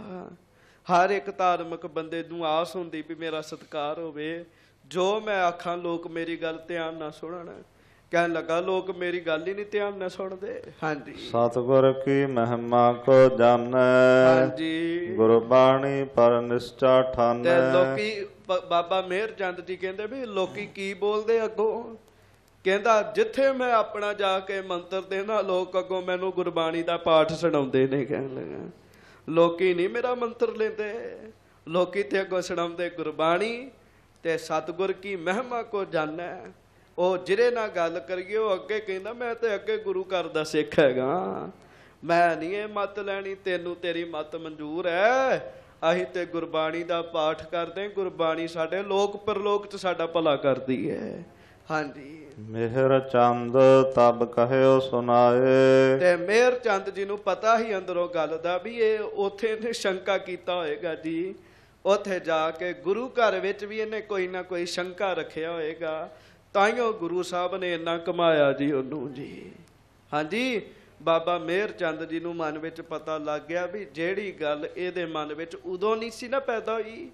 ਹਰ ਇੱਕ ਧਾਰਮਿਕ ਬੰਦੇ ਨੂੰ ਆਸ ਹੁੰਦੀ ਵੀ ਮੇਰਾ ਸਤਿਕਾਰ ਹੋਵੇ, ਜੋ ਮੈਂ ਆਖਾਂ ਲੋਕ ਮੇਰੀ ਗੱਲ ਧਿਆਨ ਨਾਲ ਸੁਣਨ। ਕਹਿਣ ਲੱਗਾ ਲੋਕ ਮੇਰੀ ਗੱਲ ਹੀ ਨਹੀਂ ਧਿਆਨ ਨਾਲ ਸੁਣਦੇ, ਹਾਂਜੀ। ਸਤਿਗੁਰ ਕੀ ਮਹਿਮਾ ਕੋ ਜਾਣੈ, ਹਾਂਜੀ। ਗੁਰਬਾਣੀ ਪਰ ਨਿਸ਼ਚਾ ਠਾਨੈ, ਤੇ ਲੋਕੀ ਬਾਬਾ ਮਿਹਰ ਚੰਦ ਜੀ ਕਹਿੰਦੇ ਵੀ ਲੋਕੀ ਕੀ ਬੋਲਦੇ ਅੱਗੋਂ, ਕਹਿੰਦਾ ਜਿੱਥੇ ਮੈਂ ਆਪਣਾ ਜਾ ਕੇ ਮੰਤਰ ਦੇਣਾ, ਲੋਕ ਅੱਗੋਂ ਮੈਨੂੰ ਗੁਰਬਾਣੀ ਦਾ ਪਾਠ ਸੁਣਾਉਂਦੇ ਨੇ। ਕਹਿਣ ਲੱਗਾ ਲੋਕੀ ਨਹੀਂ ਮੇਰਾ ਮੰਤਰ ਲੈਂਦੇ, ਲੋਕੀ ਤੇ ਅੱਗੋਂ ਸੁਣਾਉਂਦੇ ਗੁਰਬਾਣੀ ਤੇ ਸਤਿਗੁਰ ਕੀ ਮਹਿਮਾ ਕੋ ਜਾਣੈ। ਉਹ ਜਿਹਦੇ ਨਾਲ ਗੱਲ ਕਰੀਏ ਉਹ ਅੱਗੇ ਕਹਿੰਦਾ ਮੈਂ ਤੇ ਅੱਗੇ ਗੁਰੂ ਘਰ ਦਾ ਸਿੱਖ ਹੈਗਾ, ਮੈਂ ਨਹੀਂ ਇਹ ਮੱਤ ਲੈਣੀ, ਤੈਨੂੰ ਤੇਰੀ ਮੱਤ ਮਨਜ਼ੂਰ ਹੈ, ਅਸੀਂ ਤੇ ਗੁਰਬਾਣੀ ਦਾ ਪਾਠ ਕਰਦੇ, ਗੁਰਬਾਣੀ ਸਾਡੇ ਲੋਕ ਪਰਲੋਕ ਚ ਸਾਡਾ ਭਲਾ ਕਰਦੀ ਹੈ, ਹਾਂਜੀ। ਮਿਹਰ ਚੰਦ ਤਬ ਕਹਿਓ ਸੁਨਾਏ, ਤੇ ਮਿਹਰ ਚੰਦ ਜੀ ਨੂੰ ਪਤਾ ਹੀ ਅੰਦਰੋਂ ਗੱਲ ਦਾ ਵੀ ਇਹ ਉੱਥੇ ਇਹਨੇ ਸ਼ੰਕਾ ਕੀਤਾ ਹੋਏਗਾ ਜੀ, ਉੱਥੇ ਜਾ ਕੇ ਗੁਰੂ ਘਰ ਵਿੱਚ ਵੀ ਇਹਨੇ ਕੋਈ ਨਾ ਕੋਈ ਸ਼ੰਕਾ ਰੱਖਿਆ ਹੋਏਗਾ, ਤਾਈਓ ਗੁਰੂ ਸਾਹਿਬ ਨੇ ਇੰਨਾ ਕਮਾਇਆ ਜੀ ਉਹਨੂੰ ਜੀ, ਹਾਂਜੀ। ਬਾਬਾ ਮਿਹਰ ਚੰਦ ਜੀ ਨੂੰ ਮਨ ਵਿੱਚ ਪਤਾ ਲੱਗ ਗਿਆ ਵੀ ਜਿਹੜੀ ਗੱਲ ਇਹਦੇ ਮਨ ਵਿੱਚ ਉਦੋਂ ਨਹੀਂ ਸੀ ਨਾ ਪੈਦਾ ਹੋਈ,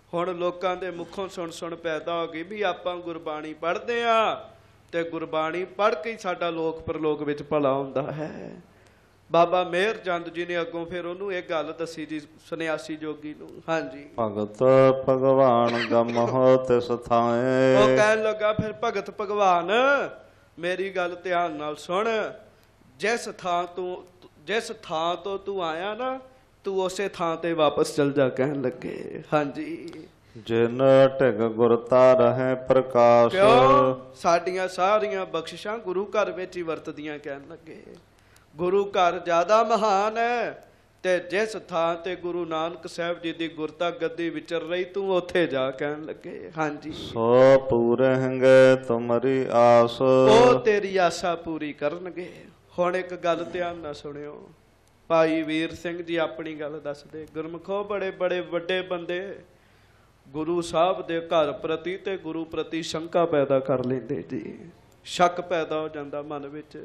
ਹੁਣ ਲੋਕਾਂ ਦੇ ਮੁਖੋਂ ਸੁਣ ਪੈਦਾ ਹੋ ਗਈ ਵੀ ਆਪਾਂ ਗੁਰਬਾਣੀ ਪੜ੍ਹਦੇ ਆ ਤੇ ਗੁਰਬਾਣੀ ਪੜ੍ਹ ਕੇ ਹੀ ਸਾਡਾ ਲੋਕ ਪਰਲੋਕ ਵਿੱਚ ਭਲਾ ਹੁੰਦਾ ਹੈ। ਬਾਬਾ ਮੇਹਰ ਚੰਦ ਜੀ ਨੇ ਅੱਗੋਂ ਫਿਰ ਉਹਨੂੰ ਇਹ ਗੱਲ ਦੱਸੀ ਜੀ, ਸੰਨਿਆਸੀ ਜੋਗੀ ਨੂੰ। ਹਾਂਜੀ, ਭਗਤ ਭਗਵਾਨ ਗਮਹੁ ਤਿਸ ਥਾਏ। ਉਹ ਕਹਿਣ ਲੱਗਾ ਫਿਰ ਭਗਤ ਭਗਵਾਨ ਮੇਰੀ ਗੱਲ ਧਿਆਨ ਨਾਲ ਸੁਣ, ਜਿਸ ਥਾਂ ਤੋਂ ਤੂੰ ਆਇਆ ਨਾ, ਤੂੰ ਉਸੇ ਥਾਂ ਤੇ ਵਾਪਸ ਚਲ ਜਾ। ਕਹਿਣ ਲੱਗੇ ਹਾਂਜੀ, ਜਿਨ ਢਿਗ ਗੁਰਤਾ ਰਹੇ ਪ੍ਰਕਾਸ਼। ਕਿਉਂ? ਸਾਡੀਆਂ ਸਾਰੀਆਂ ਬਖਸ਼ਿਸ਼ਾਂ ਗੁਰੂ ਘਰ ਵਿੱਚ ਹੀ ਵਰਤਦੀਆਂ। ਕਹਿਣ ਲੱਗੇ ਗੁਰੂ ਘਰ ਜ਼ਿਆਦਾ ਮਹਾਨ ਹੈ, ਤੇ ਜਿਸ ਥਾਂ ਤੇ ਗੁਰੂ ਨਾਨਕ ਸਾਹਿਬ ਜੀ ਦੀ ਗੁਰਤਾ ਗੱਦੀ ਵਿਚਰ ਰਹੀ, ਤੂੰ ਉੱਥੇ ਜਾ। ਕਹਿਣ ਲੱਗੇ ਹਾਂਜੀ, ਸੋ ਪੂਰਹਿੰਗੇ ਤੁਮਰੀ ਆਸ। ਉਹ ਤੇਰੀ ਆਸਾ ਪੂਰੀ ਕਰਨਗੇ। ਹੁਣ ਇੱਕ ਗੱਲ ਧਿਆਨ ਨਾਲ ਸੁਣਿਓ, ਭਾਈ ਵੀਰ ਸਿੰਘ ਜੀ ਆਪਣੀ ਗੱਲ ਦੱਸਦੇ। ਗੁਰਮੁਖੋ ਬੜੇ ਬੜੇ ਵੱਡੇ ਬੰਦੇ ਗੁਰੂ ਸਾਹਿਬ ਦੇ ਘਰ ਪ੍ਰਤੀ ਤੇ ਗੁਰੂ ਪ੍ਰਤੀ ਸ਼ੰਕਾ ਪੈਦਾ ਕਰ ਲੈਂਦੇ ਜੀ, ਸ਼ੱਕ ਪੈਦਾ ਹੋ ਜਾਂਦਾ ਮਨ ਵਿੱਚ।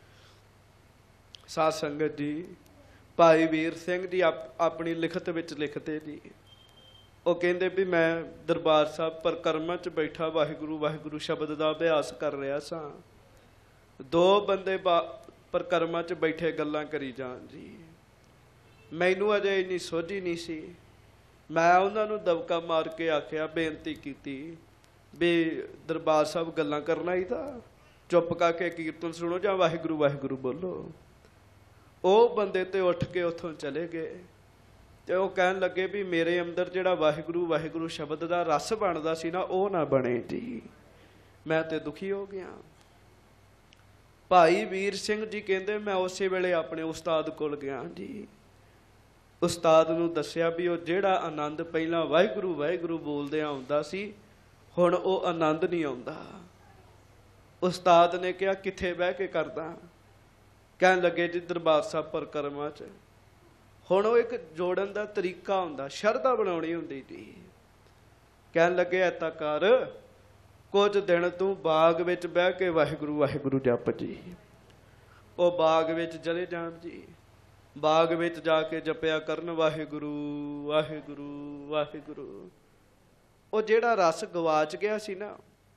ਸਾਧ ਸੰਗਤ ਜੀ, ਭਾਈ ਵੀਰ ਸਿੰਘ ਜੀ ਆਪਣੀ ਲਿਖਤ ਵਿੱਚ ਲਿਖਦੇ ਜੀ, ਉਹ ਕਹਿੰਦੇ ਵੀ ਮੈਂ ਦਰਬਾਰ ਸਾਹਿਬ ਪਰਕਰਮਾਂ 'ਚ ਬੈਠਾ ਵਾਹਿਗੁਰੂ ਵਾਹਿਗੁਰੂ ਸ਼ਬਦ ਦਾ ਅਭਿਆਸ ਕਰ ਰਿਹਾ ਸਾਂ। ਦੋ ਬੰਦੇ ਪਰਕਰਮਾਂ 'ਚ ਬੈਠੇ ਗੱਲਾਂ ਕਰੀ ਜਾਣ ਜੀ। ਮੈਨੂੰ ਅਜੇ ਇੰਨੀ ਸੋਝੀ ਨਹੀਂ ਸੀ। ਮੈਂ ਉਹਨਾਂ ਨੂੰ ਦਬਕਾ ਮਾਰ ਕੇ ਆਖਿਆ, ਬੇਨਤੀ ਕੀਤੀ ਵੀ ਦਰਬਾਰ ਸਾਹਿਬ ਗੱਲਾਂ ਕਰਨਾ ਹੀ ਤਾਂ, ਚੁੱਪ ਕਰਕੇ ਕੀਰਤਨ ਸੁਣੋ ਜਾਂ ਵਾਹਿਗੁਰੂ ਵਾਹਿਗੁਰੂ ਬੋਲੋ। ਉਹ ਬੰਦੇ ਤੇ ਉੱਠ ਕੇ ਉੱਥੋਂ ਚਲੇ ਗਏ ਤੇ ਉਹ ਕਹਿਣ ਲੱਗੇ ਵੀ ਮੇਰੇ ਅੰਦਰ ਜਿਹੜਾ ਵਾਹਿਗੁਰੂ ਵਾਹਿਗੁਰੂ ਸ਼ਬਦ ਦਾ ਰਸ ਬਣਦਾ ਸੀ ਨਾ, ਉਹ ਨਾ ਬਣੇ ਜੀ। ਮੈਂ ਤੇ ਦੁਖੀ ਹੋ ਗਿਆ। ਭਾਈ ਵੀਰ ਸਿੰਘ ਜੀ ਕਹਿੰਦੇ ਮੈਂ ਉਸੇ ਵੇਲੇ ਆਪਣੇ ਉਸਤਾਦ ਕੋਲ ਗਿਆ ਜੀ। ਉਸਤਾਦ ਨੂੰ ਦੱਸਿਆ ਵੀ ਉਹ ਜਿਹੜਾ ਆਨੰਦ ਪਹਿਲਾਂ ਵਾਹਿਗੁਰੂ ਵਾਹਿਗੁਰੂ ਬੋਲਦਿਆਂ ਆਉਂਦਾ ਸੀ, ਹੁਣ ਉਹ ਆਨੰਦ ਨਹੀਂ ਆਉਂਦਾ। ਉਸਤਾਦ ਨੇ ਕਿਹਾ ਕਿੱਥੇ ਬਹਿ ਕੇ ਕਰਦਾ? ਕਹਿਣ ਲੱਗੇ ਜੀ ਦਰਬਾਰ ਸਾਹਿਬ ਪਰਕਰਮਾਂ 'ਚ। ਹੁਣ ਉਹ ਇੱਕ ਜੋੜਨ ਦਾ ਤਰੀਕਾ ਹੁੰਦਾ, ਸ਼ਰਧਾ ਬਣਾਉਣੀ ਹੁੰਦੀ ਜੀ। ਕਹਿਣ ਲੱਗੇ ਐਤਾ ਕਰ, ਕੁਝ ਦਿਨ ਤੂੰ ਬਾਗ ਵਿੱਚ ਬਹਿ ਕੇ ਵਾਹਿਗੁਰੂ ਵਾਹਿਗੁਰੂ ਜਪ ਜੀ। ਉਹ ਬਾਗ ਵਿੱਚ ਚਲੇ ਜਾਣ ਜੀ, ਬਾਗ ਵਿੱਚ ਜਾ ਕੇ ਜਪਿਆ ਕਰਨ ਵਾਹਿਗੁਰੂ ਵਾਹਿਗੁਰੂ ਵਾਹਿਗੁਰੂ। ਉਹ ਜਿਹੜਾ ਰਸ ਗਵਾਚ ਗਿਆ ਸੀ ਨਾ,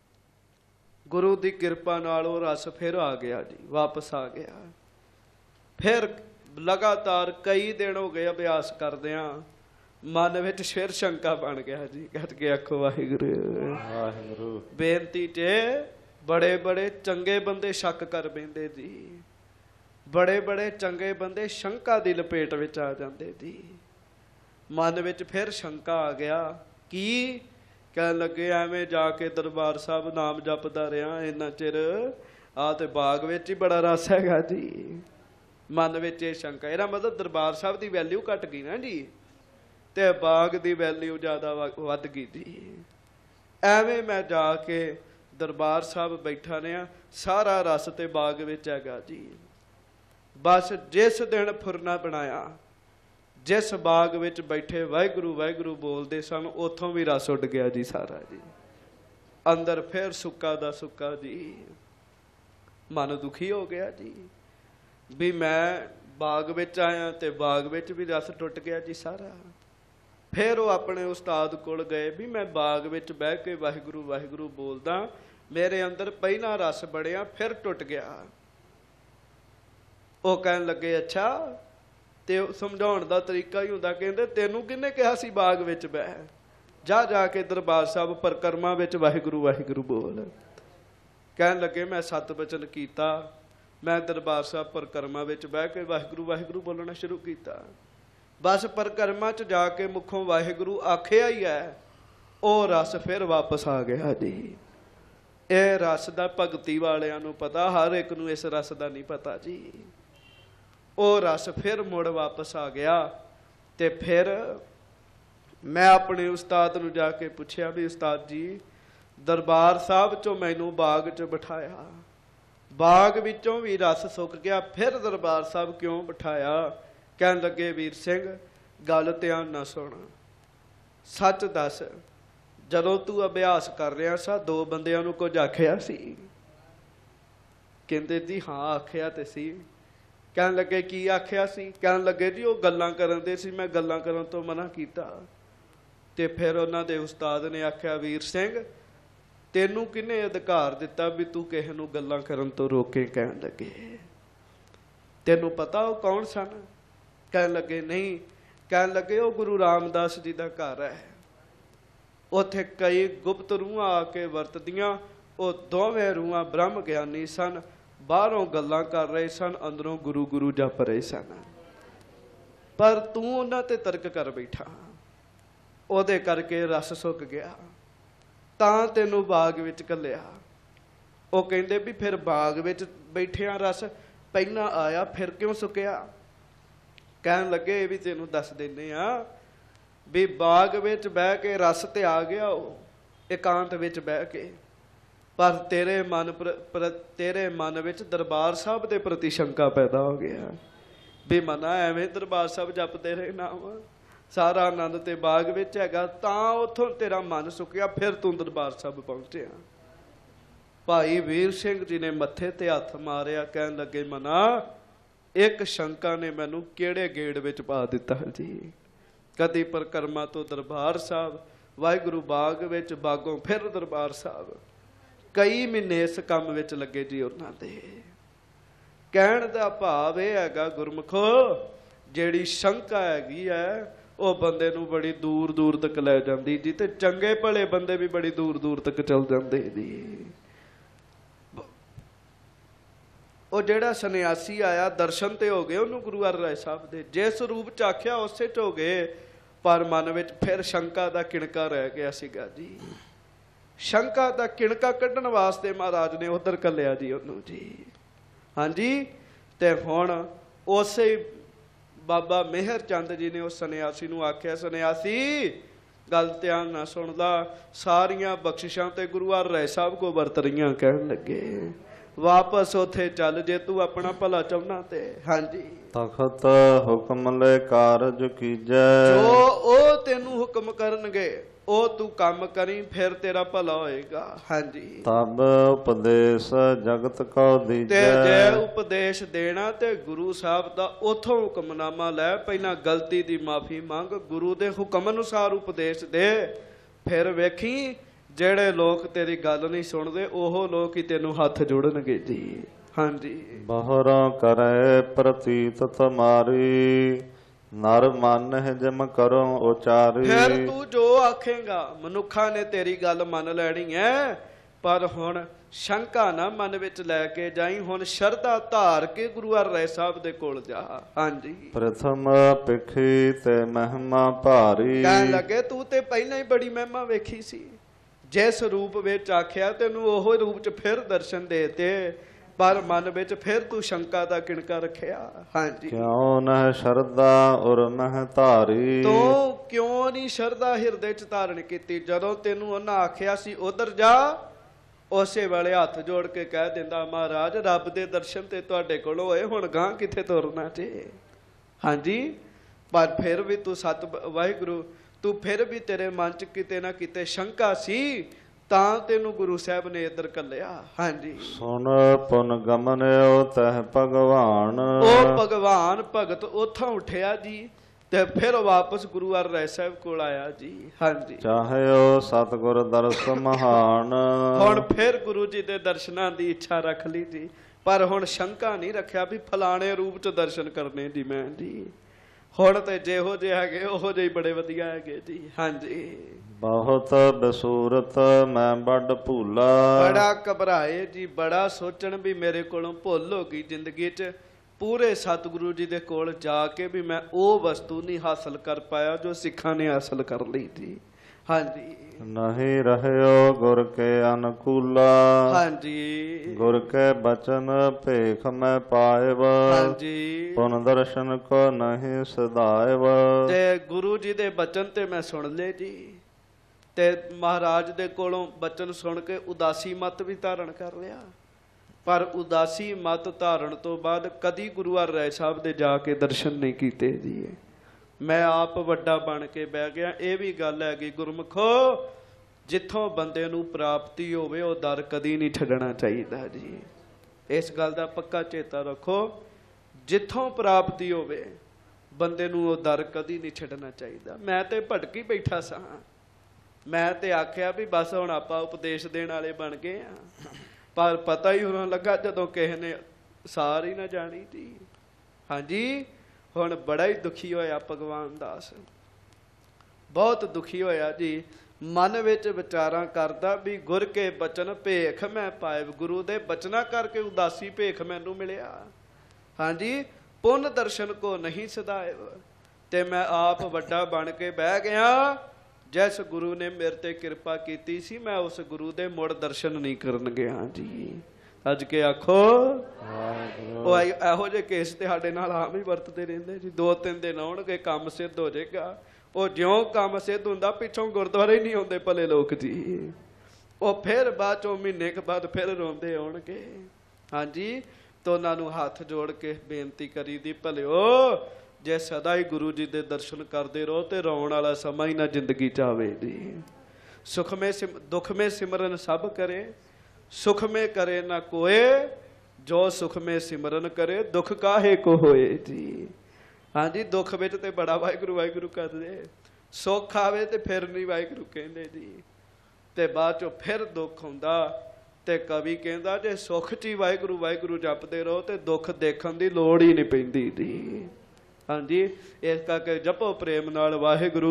ਗੁਰੂ ਦੀ ਕਿਰਪਾ ਨਾਲ ਉਹ ਰਸ ਫਿਰ ਆ ਗਿਆ ਜੀ, ਵਾਪਸ ਆ ਗਿਆ। ਫਿਰ ਲਗਾਤਾਰ ਕਈ ਦਿਨ ਹੋ ਗਏ ਅਭਿਆਸ ਕਰਦਿਆਂ, ਮਨ ਵਿੱਚ ਫਿਰ ਸ਼ੰਕਾ ਬਣ ਗਿਆ ਜੀ। ਕੱਟ ਕੇ ਆਖੋ ਵਾਹਿਗੁਰੂ ਵਾਹਿਗੁਰੂ। ਬੇਨਤੀ 'ਚ ਬੜੇ ਬੜੇ ਚੰਗੇ ਬੰਦੇ ਸ਼ੱਕ ਕਰ ਬੈਂਦੇ ਜੀ, ਬੜੇ ਬੜੇ ਚੰਗੇ ਬੰਦੇ ਸ਼ੰਕਾ ਦੀ ਲਪੇਟ ਵਿੱਚ ਆ ਜਾਂਦੇ ਜੀ। ਮਨ ਵਿੱਚ ਫਿਰ ਸ਼ੰਕਾ ਆ ਗਿਆ। ਕੀ? ਕਹਿਣ ਲੱਗੇ ਐਵੇਂ ਜਾ ਕੇ ਦਰਬਾਰ ਸਾਹਿਬ ਨਾਮ ਜਪਦਾ ਰਿਹਾ ਇੰਨਾ ਚਿਰ, ਆ ਤੇ ਬਾਗ ਵਿੱਚ ਹੀ ਬੜਾ ਰਸ ਹੈਗਾ ਜੀ। ਮਨ ਵਿੱਚ ਇਹ ਸ਼ੰਕਾ, ਇਹਦਾ ਮਤਲਬ ਦਰਬਾਰ ਸਾਹਿਬ ਦੀ ਵੈਲਿਊ ਘਟ ਗਈ ਨਾ ਜੀ, ਤੇ ਬਾਗ ਦੀ ਵੈਲਿਊ ਜ਼ਿਆਦਾ ਵੱਧ ਗਈ ਜੀ। ਐਵੇਂ ਮੈਂ ਜਾ ਕੇ ਦਰਬਾਰ ਸਾਹਿਬ ਬੈਠਾ ਰਿਹਾ, ਸਾਰਾ ਰਸ ਤੇ ਬਾਗ ਵਿੱਚ ਹੈਗਾ ਜੀ। ਬਸ ਜਿਸ ਦਿਨ ਫੁਰਨਾ ਬਣਾਇਆ, ਜਿਸ ਬਾਗ ਵਿੱਚ ਬੈਠੇ ਵਾਹਿਗੁਰੂ ਵਾਹਿਗੁਰੂ ਬੋਲਦੇ ਸਨ, ਉੱਥੋਂ ਵੀ ਰਸ ਉੱਡ ਗਿਆ ਜੀ ਸਾਰਾ ਜੀ। ਅੰਦਰ ਫਿਰ ਸੁੱਕਾ ਦਾ ਸੁੱਕਾ ਜੀ। ਮਨ ਦੁਖੀ ਹੋ ਗਿਆ ਜੀ ਵੀ ਮੈਂ ਬਾਗ ਵਿੱਚ ਆਇਆ ਤੇ ਬਾਗ ਵਿੱਚ ਵੀ ਰਸ ਟੁੱਟ ਗਿਆ ਜੀ ਸਾਰਾ। ਫਿਰ ਉਹ ਆਪਣੇ ਉਸਤਾਦ ਕੋਲ ਗਏ ਵੀ ਮੈਂ ਬਾਗ ਵਿੱਚ ਬਹਿ ਕੇ ਵਾਹਿਗੁਰੂ ਵਾਹਿਗੁਰੂ ਬੋਲਦਾ, ਮੇਰੇ ਅੰਦਰ ਪਹਿਲਾਂ ਰਸ ਬੜਿਆ ਫਿਰ ਟੁੱਟ ਗਿਆ। ਉਹ ਕਹਿਣ ਲੱਗੇ ਅੱਛਾ, ਤੇ ਸਮਝਾਉਣ ਦਾ ਤਰੀਕਾ ਹੀ ਹੁੰਦਾ। ਕਹਿੰਦੇ ਤੈਨੂੰ ਕਿਹਨੇ ਕਿਹਾ ਸੀ ਬਾਗ ਵਿੱਚ ਬਹਿ? ਜਾ ਕੇ ਦਰਬਾਰ ਸਾਹਿਬ ਪਰਕਰਮਾਂ ਵਿੱਚ ਵਾਹਿਗੁਰੂ ਵਾਹਿਗੁਰੂ ਬੋਲ। ਕਹਿਣ ਲੱਗੇ ਮੈਂ ਸਤ ਬਚਨ ਕੀਤਾ, ਮੈਂ ਦਰਬਾਰ ਸਾਹਿਬ ਪਰਕਰਮਾਂ ਵਿੱਚ ਬਹਿ ਕੇ ਵਾਹਿਗੁਰੂ ਵਾਹਿਗੁਰੂ ਬੋਲਣਾ ਸ਼ੁਰੂ ਕੀਤਾ। ਬਸ ਪਰਕਰਮਾਂ 'ਚ ਜਾ ਕੇ ਮੁਖੋਂ ਵਾਹਿਗੁਰੂ ਆਖਿਆ ਹੀ ਹੈ, ਉਹ ਰਸ ਫਿਰ ਵਾਪਸ ਆ ਗਿਆ ਜੀ। ਇਹ ਰਸ ਦਾ ਭਗਤੀ ਵਾਲਿਆਂ ਨੂੰ ਪਤਾ, ਹਰ ਇੱਕ ਨੂੰ ਇਸ ਰਸ ਦਾ ਨਹੀਂ ਪਤਾ ਜੀ। ਉਹ ਰਸ ਫਿਰ ਮੁੜ ਵਾਪਸ ਆ ਗਿਆ। ਤੇ ਫਿਰ ਮੈਂ ਆਪਣੇ ਉਸਤਾਦ ਨੂੰ ਜਾ ਕੇ ਪੁੱਛਿਆ ਵੀ ਉਸਤਾਦ ਜੀ, ਦਰਬਾਰ ਸਾਹਿਬ 'ਚੋਂ ਮੈਨੂੰ ਬਾਗ 'ਚ ਬਿਠਾਇਆ, ਬਾਗ ਵਿੱਚੋਂ ਵੀ ਰਸ ਸੁੱਕ ਗਿਆ, ਫਿਰ ਦਰਬਾਰ ਸਾਹਿਬ ਕਿਉਂ ਬਿਠਾਇਆ? ਕਹਿਣ ਲੱਗੇ ਵੀਰ ਸਿੰਘ ਗੱਲ ਧਿਆਨ ਨਾਲ ਸੁਣ, ਸੱਚ ਦੱਸ, ਜਦੋਂ ਤੂੰ ਅਭਿਆਸ ਕਰ ਰਿਹਾ ਸਾ ਦੋ ਬੰਦਿਆਂ ਨੂੰ ਕੁਝ ਆਖਿਆ ਸੀ? ਕਹਿੰਦੇ ਜੀ ਹਾਂ ਆਖਿਆ ਤੇ ਸੀ। ਕਹਿਣ ਲੱਗੇ ਕੀ ਆਖਿਆ ਸੀ? ਕਹਿਣ ਲੱਗੇ ਜੀ ਉਹ ਗੱਲਾਂ ਕਰਨ ਦੇ ਸੀ, ਮੈਂ ਗੱਲਾਂ ਕਰਨ ਤੋਂ ਮਨਾ ਕੀਤਾ। ਤੇ ਫਿਰ ਉਹਨਾਂ ਦੇ ਉਸਤਾਦ ਨੇ ਆਖਿਆ, ਵੀਰ ਸਿੰਘ ਤੈਨੂੰ ਕਿਹਨੇ ਅਧਿਕਾਰ ਦਿੱਤਾ ਵੀ ਤੂੰ ਕਿਸੇ ਨੂੰ ਗੱਲਾਂ ਕਰਨ ਤੋਂ ਰੋਕੇ? ਕਹਿਣ ਲੱਗੇ, ਤੈਨੂੰ ਪਤਾ ਉਹ ਕੌਣ ਸਨ? ਕਹਿਣ ਲੱਗੇ, ਨਹੀਂ। ਕਹਿਣ ਲੱਗੇ, ਉਹ ਗੁਰੂ ਰਾਮਦਾਸ ਜੀ ਦਾ ਘਰ ਹੈ, ਉੱਥੇ ਕਈ ਗੁਪਤ ਰੂਹਾਂ ਆ ਕੇ ਵਰਤਦੀਆਂ। ਉਹ ਦੋਵੇਂ ਰੂਹਾਂ ਬ੍ਰਹਮ ਗਿਆਨੀ ਸਨ, ਬਾਹਰੋਂ ਗੱਲਾਂ ਕਰ ਰਹੇ ਸਨ, ਅੰਦਰੋਂ ਗੁਰੂ ਗੁਰੂ ਜਪ ਰਹੇ ਸਨ। ਪਰ ਤੂੰ ਉਹਨਾਂ ਤੇ ਤਰਕ ਕਰ ਬੈਠਾ, ਉਹਦੇ ਕਰਕੇ ਰਸ ਸੁੱਕ ਗਿਆ, ਤਾਂ ਤੈਨੂੰ ਬਾਗ ਵਿੱਚ ਘੱਲਿਆ। ਉਹ ਕਹਿੰਦੇ ਵੀ ਫਿਰ ਬਾਗ ਵਿੱਚ ਬੈਠਿਆ ਰਸ ਪਹਿਲਾਂ ਆਇਆ, ਫਿਰ ਕਿਉਂ ਸੁੱਕਿਆ? ਕਹਿਣ ਲੱਗੇ, ਇਹ ਵੀ ਤੈਨੂੰ ਦੱਸ ਦਿੰਦੇ ਆ ਵੀ ਬਾਗ ਵਿੱਚ ਬਹਿ ਕੇ ਰਸ ਤੇ ਆ ਗਿਆ, ਉਹ ਇਕਾਂਤ ਵਿੱਚ ਬਹਿ ਕੇ, ਪਰ ਤੇਰੇ ਮਨ ਵਿੱਚ ਦਰਬਾਰ ਸਾਹਿਬ ਦੇ ਪ੍ਰਤੀ ਸ਼ੰਕਾ ਪੈਦਾ ਹੋ ਗਿਆ ਵੀ ਮਨਾ ਐਵੇਂ ਦਰਬਾਰ ਸਾਹਿਬ ਜਪਦੇ ਰਹੇ ਨਾਮ, ਸਾਰਾ ਆਨੰਦ ਤੇ ਬਾਗ ਵਿੱਚ ਹੈਗਾ, ਤਾਂ ਉੱਥੋਂ ਤੇਰਾ ਮਨ ਸੁੱਕਿਆ, ਫਿਰ ਤੂੰ ਦਰਬਾਰ ਸਾਹਿਬ ਪਹੁੰਚਿਆ। ਭਾਈ ਵੀਰ ਸਿੰਘ ਜੀ ਨੇ ਮੱਥੇ ਤੇ ਹੱਥ ਮਾਰਿਆ, ਕਹਿਣ ਲੱਗੇ, ਮਨਾ ਇੱਕ ਸ਼ੰਕਾ ਨੇ ਮੈਨੂੰ ਕਿਹੜੇ ਗੇੜ ਵਿੱਚ ਪਾ ਦਿੱਤਾ ਜੀ। ਕਦੀ ਪਰਿਕਰਮਾ ਤੋਂ ਦਰਬਾਰ ਸਾਹਿਬ, ਵਾਹਿਗੁਰੂ ਬਾਗ ਵਿੱਚ, ਬਾਗੋਂ ਫਿਰ ਦਰਬਾਰ ਸਾਹਿਬ, ਕਈ ਮਹੀਨੇ ਇਸ ਕੰਮ ਵਿੱਚ ਲੱਗੇ ਜੀ ਉਹਨਾਂ ਦੇ। ਕਹਿਣ ਦਾ ਭਾਵ ਇਹ ਹੈਗਾ ਗੁਰਮੁਖੋ, ਜਿਹੜੀ ਸ਼ੰਕਾ ਹੈਗੀ ਹੈ ਉਹ ਬੰਦੇ ਨੂੰ ਬੜੀ ਦੂਰ ਦੂਰ ਤੱਕ ਲੈ ਜਾਂਦੀ ਜੀ, ਤੇ ਚੰਗੇ ਭਲੇ ਬੰਦੇ ਵੀ ਬੜੀ ਦੂਰ ਦੂਰ ਤੱਕ ਚੱਲ ਜਾਂਦੇ ਜੀ। ਉਹ ਜਿਹੜਾ ਸੰਨਿਆਸੀ ਆਇਆ, ਦਰਸ਼ਨ ਤੇ ਹੋ ਗਏ ਉਹਨੂੰ ਗੁਰੂ ਹਰਿ ਰਾਏ ਸਾਹਿਬ ਦੇ, ਜਿਸ ਰੂਪ ਚ ਆਖਿਆ ਉਸੇ ਚ ਹੋ ਗਏ, ਪਰ ਮਨ ਵਿੱਚ ਫਿਰ ਸ਼ੰਕਾ ਦਾ ਕਿਣਕਾ ਰਹਿ ਗਿਆ ਸੀਗਾ ਜੀ। ਸ਼ੰਕਾ ਦਾ ਕਿਣਕਾ ਕੱਢਣ ਵਾਸਤੇ ਮਹਾਰਾਜ ਨੇ ਉਧਰ ਘੱਲਿਆ ਜੀ ਉਹਨੂੰ ਜੀ। ਹਾਂਜੀ, ਤੇ ਹੁਣ ਉਸੇ ਬਾਬਾ ਮਿਹਰ ਚੰਦ ਜੀ ਨੇ ਉਸ ਸੰਨਿਆਸੀ ਨੂੰ ਆਖਿਆ, ਸੰਨਿਆਸੀ ਗੱਲ ਧਿਆਨ ਨਾਲ ਸੁਣਦਾ, ਸਾਰੀਆਂ ਬਖਸ਼ਿਸ਼ਾਂ ਤੇ ਗੁਰੂ ਹਰਿ ਰਾਏ ਸਾਹਿਬ ਕੋ ਵਰਤ ਰਹੀਆਂ। ਕਹਿਣ ਲੱਗੇ, ਵਾਪਸ ਉੱਥੇ ਚੱਲ ਜੇ ਤੂੰ ਆਪਣਾ ਭਲਾ ਚਾਹੁੰਦਾ ਤੇ। ਹਾਂਜੀ, ਤਖਤ ਹੁਕਮ ਲੈ ਕਾਰਜ ਕੀਜੈ, ਜੋ ਉਹ ਤੈਨੂੰ ਹੁਕਮ ਕਰਨਗੇ ਉਹ ਤੂੰ ਕੰਮ ਕਰੀ, ਫਿਰ ਤੇਰਾ ਭਲਾ ਹੋਏਗਾ। ਹਾਂਜੀ, ਤਬ ਉਪਦੇਸ਼ ਜਗਤ ਕੋ ਦੀਜੈ, ਤੇ ਜੇ ਉਪਦੇਸ਼ ਦੇਣਾ ਤੇ ਗੁਰੂ ਸਾਹਿਬ ਦਾ ਉਥੋਂ ਹੁਕਮਨਾਮਾ ਲੈ, ਪਹਿਲਾਂ ਗਲਤੀ ਦੀ ਮਾਫੀ ਮੰਗ, ਗੁਰੂ ਦੇ ਹੁਕਮ ਅਨੁਸਾਰ ਉਪਦੇਸ਼ ਦੇ, ਫਿਰ ਵੇਖੀ ਜਿਹੜੇ ਲੋਕ ਤੇਰੀ ਗੱਲ ਨਹੀਂ ਸੁਣਦੇ ਉਹ ਲੋਕ ਹੀ ਤੈਨੂੰ ਹੱਥ ਜੋੜਨਗੇ ਜੀ। ਹਾਂਜੀ, ਬਹੁਰਾ ਕਰੈ ਪ੍ਰਤੀਤ ਤੁਮਾਰੀ, ਨਰ ਮਨ ਹੈ ਜਮ ਕਰੋ ਉਚਾਰੀ। ਫਿਰ ਤੂੰ ਜੋ ਆਖੇਗਾ ਮਨੁੱਖਾਂ ਨੇ ਤੇਰੀ ਗੱਲ ਮੰਨ ਲੈਣੀ ਹੈ, ਪਰ ਹੁਣ ਸ਼ੰਕਾ ਨਾ ਮਨ ਵਿੱਚ ਲੈ ਕੇ ਜਾਈ, ਹੁਣ ਸ਼ਰਧਾ ਧਾਰ ਕੇ ਗੁਰੂ ਹਰਿ ਰਾਏ ਸਾਹਿਬ ਦੇ ਕੋਲ ਜਾ। ਹਾਂਜੀ, ਪ੍ਰਥਮ ਪਿਖੀ ਤੇ ਮਹਿਮਾ ਭਾਰੀ, ਕਹਿਣ ਲੱਗੇ, ਤੂੰ ਤੇ ਪਹਿਲਾਂ ਹੀ ਬੜੀ ਮਹਿਮਾ ਵੇਖੀ ਸੀ, ਜਿਸ ਰੂਪ ਵਿੱਚ ਆਖਿਆ ਤੈਨੂੰ ਉਹ ਰੂਪ ਚ ਫਿਰ ਦਰਸ਼ਨ ਦੇ ਤੇ, ਪਰ ਮਨ ਵਿੱਚ ਫਿਰ ਤੂੰ ਸ਼ੰਕਾ ਦਾ ਕਿਣਕਾ ਰੱਖਿਆ। ਹਾਂਜੀ, ਕਿਉ ਨਹਿ ਸ਼ਰਧਾ ਉਰ ਮਹਿ ਧਾਰੀ, ਤੂੰ ਕਿਉਂ ਨਹੀਂ ਸ਼ਰਧਾ ਹਿਰਦੇ ਚ ਧਾਰਨ ਕੀਤੀ? ਜਦੋਂ ਤੈਨੂੰ ਉਹਨਾਂ ਆਖਿਆ ਸੀ ਉਧਰ ਜਾ, ਉਸੇ ਵੇਲੇ ਹੱਥ ਜੋੜ ਕੇ ਕਹਿ ਦਿੰਦਾ, ਮਹਾਰਾਜ ਰੱਬ ਦੇ ਦਰਸ਼ਨ ਤੇ ਤੁਹਾਡੇ ਕੋਲੋਂ ਹੋਏ, ਹੁਣ ਗਾਂ ਕਿੱਥੇ ਤੁਰਨਾ ਜੇ। ਹਾਂਜੀ, ਪਰ ਫਿਰ ਵੀ ਤੂੰ ਵਾਹਿਗੁਰੂ, ਤੂੰ ਫਿਰ ਵੀ ਤੇਰੇ ਮਨ ਚ ਕਿਤੇ ਨਾ ਕਿਤੇ ਸ਼ੰਕਾ ਸੀ, ਤਾਂ ਤੈਨੂੰ ਗੁਰੂ ਸਾਹਿਬ ਨੇ ਇੱਧਰ ਘੱਲਿਆ। ਹਾਂਜੀ, ਸੁਣ ਪੁਨ ਗਮਨਿਓ ਤਹ ਭਗਵਾਨ, ਉਹ ਭਗਵਾਨ ਭਗਤ ਉੱਥੋਂ ਉੱਠਿਆ ਜੀ, ਤੇ ਫਿਰ ਵਾਪਸ ਗੁਰੂ ਹਰਿ ਰਾਏ ਸਾਹਿਬ ਕੋਲ ਆਇਆ ਜੀ। ਹਾਂਜੀ, ਚਾਹਿਓ ਸਤਿਗੁਰ ਦਰਸ ਮਹਾਨ, ਹੁਣ ਫਿਰ ਗੁਰੂ ਜੀ ਦੇ ਦਰਸ਼ਨਾਂ ਦੀ ਇੱਛਾ ਰੱਖ ਲਈ ਜੀ, ਪਰ ਹੁਣ ਸ਼ੰਕਾ ਨਹੀਂ ਰੱਖਿਆ ਵੀ ਫਲਾਣੇ ਰੂਪ ਚ ਦਰਸ਼ਨ ਕਰਨੇ ਜੀ ਮੈਂ ਜੀ। ਹੁਣ ਤੇ ਜਿਹੋ ਜਿਹੇ ਹੈਗੇ ਉਹੋ ਜਿਹੇ ਬੜੇ ਵਧੀਆ ਹੈਗੇ ਜੀ। ਹਾਂਜੀ, ਬਹੁਤ ਬਸੂਰਤ ਮੈਂ ਵੱਡ ਭੂਲਾ, ਬੜਾ ਘਬਰਾਏ ਜੀ, ਬੜਾ ਸੋਚਣ ਵੀ ਮੇਰੇ ਕੋਲੋਂ ਭੁੱਲ ਹੋ ਗਈ ਜ਼ਿੰਦਗੀ 'ਚ, ਪੂਰੇ ਸਤਿਗੁਰੂ ਜੀ ਦੇ ਕੋਲ ਜਾ ਕੇ ਵੀ ਮੈਂ ਉਹ ਵਸਤੂ ਨਹੀਂ ਹਾਸਲ ਕਰ ਪਾਇਆ ਜੋ ਸਿੱਖਾਂ ਨੇ ਹਾਸਲ ਕਰ ਲਈ ਜੀ। ਹਾਂਜੀ, ਨਹੀਂ ਰਹਿਓ ਗੁਰ ਕੇ ਅਨਕੂਲਾ, ਹਾਂਜੀ, ਗੁਰ ਕੇ ਬਚਨ ਭੇਖ ਮੈਂ ਪਾਇਬ, ਹਾਂਜੀ, ਪੁਨ ਦਰਸ਼ਨ ਕੋ ਨਹੀਂ ਸਦਾਇਬ, ਤੇ ਗੁਰੂ ਜੀ ਦੇ ਬਚਨ ਤੇ ਮੈਂ ਸੁਣ ਲਏ ਜੀ, ਤੇ ਮਹਾਰਾਜ ਦੇ ਕੋਲੋਂ ਬਚਨ ਸੁਣ ਕੇ ਉਦਾਸੀ ਮਤ ਵੀ ਧਾਰਨ ਕਰ ਲਿਆ, ਪਰ ਉਦਾਸੀ ਮਤ ਧਾਰਨ ਤੋਂ ਬਾਅਦ ਕਦੀ ਗੁਰੂ ਹਰਿ ਰਾਏ ਸਾਹਿਬ ਦੇ ਜਾ ਕੇ ਦਰਸ਼ਨ ਨਹੀਂ ਕੀਤੇ ਜੀ। ਮੈਂ ਆਪ ਵੱਡਾ ਬਣ ਕੇ ਬਹਿ ਗਿਆ। ਇਹ ਵੀ ਗੱਲ ਹੈਗੀ ਗੁਰਮੁਖੋ, ਜਿੱਥੋਂ ਬੰਦੇ ਨੂੰ ਪ੍ਰਾਪਤੀ ਹੋਵੇ ਉਹ ਦਰ ਕਦੀ ਨਹੀਂ ਛੱਡਣਾ ਚਾਹੀਦਾ ਜੀ। ਇਸ ਗੱਲ ਦਾ ਪੱਕਾ ਚੇਤਾ ਰੱਖੋ, ਜਿੱਥੋਂ ਪ੍ਰਾਪਤੀ ਹੋਵੇ ਬੰਦੇ ਨੂੰ ਉਹ ਦਰ ਕਦੀ ਨਹੀਂ ਛੱਡਣਾ ਚਾਹੀਦਾ। ਮੈਂ ਤੇ ਭਟਕੀ ਬੈਠਾ ਸਾਂ, ਮੈਂ ਤੇ ਆਖਿਆ ਵੀ ਬਸ ਹੁਣ ਆਪਾਂ ਉਪਦੇਸ਼ ਦੇਣ ਵਾਲੇ ਬਣ ਗਏ ਆ, ਪਰ ਪਤਾ ਹੀ ਉਹਨਾਂ ਲੱਗਾ ਜਦੋਂ ਕਿਸੇ ਨੇ ਸਾਰ ਹੀ ਨਾ ਜਾਣੀ ਜੀ। ਹਾਂਜੀ, ਹੁਣ ਬੜਾ ਹੀ ਦੁਖੀ ਹੋਇਆ ਭਗਵਾਨ ਦਾਸ, ਬਹੁਤ ਦੁਖੀ ਹੋਇਆ ਜੀ। ਮਨ ਵਿੱਚ ਵਿਚਾਰਾਂ ਕਰਦਾ ਵੀ ਗੁਰ ਕੇ ਬਚਨ ਭੇਖ ਮੈਂ ਪਾਇਬ, ਗੁਰੂ ਦੇ ਬਚਨਾਂ ਕਰਕੇ ਉਦਾਸੀ ਭੇਖ ਮੈਨੂੰ ਮਿਲਿਆ। ਹਾਂਜੀ, ਪੁੰਨ ਦਰਸ਼ਨ ਕੋ ਨਹੀਂ ਸਦਾਇਬ, ਤੇ ਮੈਂ ਆਪ ਵੱਡਾ ਬਣ ਕੇ ਬਹਿ ਗਿਆ। ਜਿਸ ਗੁਰੂ ਨੇ ਮੇਰੇ ਤੇ ਕਿਰਪਾ ਕੀਤੀ ਸੀ, ਮੈਂ ਉਸ ਗੁਰੂ ਦੇ ਮੁੜ ਦਰਸ਼ਨ ਨਹੀਂ ਕਰਨ ਗਿਆ ਜੀ। ਅੱਜ ਕੇ ਆਖੋ ਉਹ ਇਹੋ ਜਿਹੇ ਕੇਸ ਤੇ ਸਾਡੇ ਨਾਲ ਆਮ ਹੀ ਵਰਤਦੇ ਰਹਿੰਦੇ ਜੀ। 2-3 ਦਿਨ ਆਉਣਗੇ, ਕੰਮ ਸਿੱਧ ਹੋ ਜਾਏਗਾ। ਉਹ ਜਿਉਂ ਕੰਮ ਸਿੱਧ ਹੁੰਦਾ, ਪਿੱਛੋਂ ਗੁਰਦੁਆਰੇ ਹੀ ਨਹੀਂ ਆਉਂਦੇ ਭਲੇ ਲੋਕ ਜੀ। ਉਹ ਫਿਰ ਬਾਅਦ ਚੋਂ ਮਹੀਨੇ ਕੁ ਬਾਅਦ ਫਿਰ ਰੋਂਦੇ ਆਉਣਗੇ। ਹਾਂਜੀ, ਤਾਂ ਉਹਨਾਂ ਨੂੰ ਹੱਥ ਜੋੜ ਕੇ ਬੇਨਤੀ ਕਰੀ ਦੀ, ਭਲਿਓ ਜੇ ਸਦਾ ਹੀ ਗੁਰੂ ਜੀ ਦੇ ਦਰਸ਼ਨ ਕਰਦੇ ਰਹੋ ਤੇ ਰੋਣ ਵਾਲਾ ਸਮਾਂ ਹੀ ਨਾ ਜ਼ਿੰਦਗੀ ਚ ਆਵੇ ਜੀ। ਦੁੱਖ ਮੇ ਸਿਮਰਨ ਸਭ ਕਰੇ, ਸੁਖ ਮੇ ਕਰੇ ਨਾ ਕੋਏ, ਜੋ ਸੁਖ ਮੇ ਸਿਮਰਨ ਕਰੇ ਦੁੱਖ ਕਾਹੇ ਕੋ ਹੋਏ ਜੀ। ਹਾਂਜੀ, ਦੁੱਖ ਵਿੱਚ ਤੇ ਬੜਾ ਵਾਹਿਗੁਰੂ ਵਾਹਿਗੁਰੂ ਕਰਦੇ, ਸੁੱਖ ਆਵੇ ਤੇ ਫਿਰ ਨਹੀਂ ਵਾਹਿਗੁਰੂ ਕਹਿੰਦੇ ਜੀ, ਤੇ ਬਾਅਦ ਚੋਂ ਫਿਰ ਦੁੱਖ ਹੁੰਦਾ। ਤੇ ਕਵੀ ਕਹਿੰਦਾ ਜੇ ਸੁੱਖ 'ਚ ਹੀ ਵਾਹਿਗੁਰੂ ਵਾਹਿਗੁਰੂ ਜਪਦੇ ਰਹੋ ਤੇ ਦੁੱਖ ਦੇਖਣ ਦੀ ਲੋੜ ਹੀ ਨਹੀਂ ਪੈਂਦੀ ਜੀ। ਹਾਂਜੀ, ਇਸ ਕਰਕੇ ਜਪੋ ਪ੍ਰੇਮ ਨਾਲ ਵਾਹਿਗੁਰੂ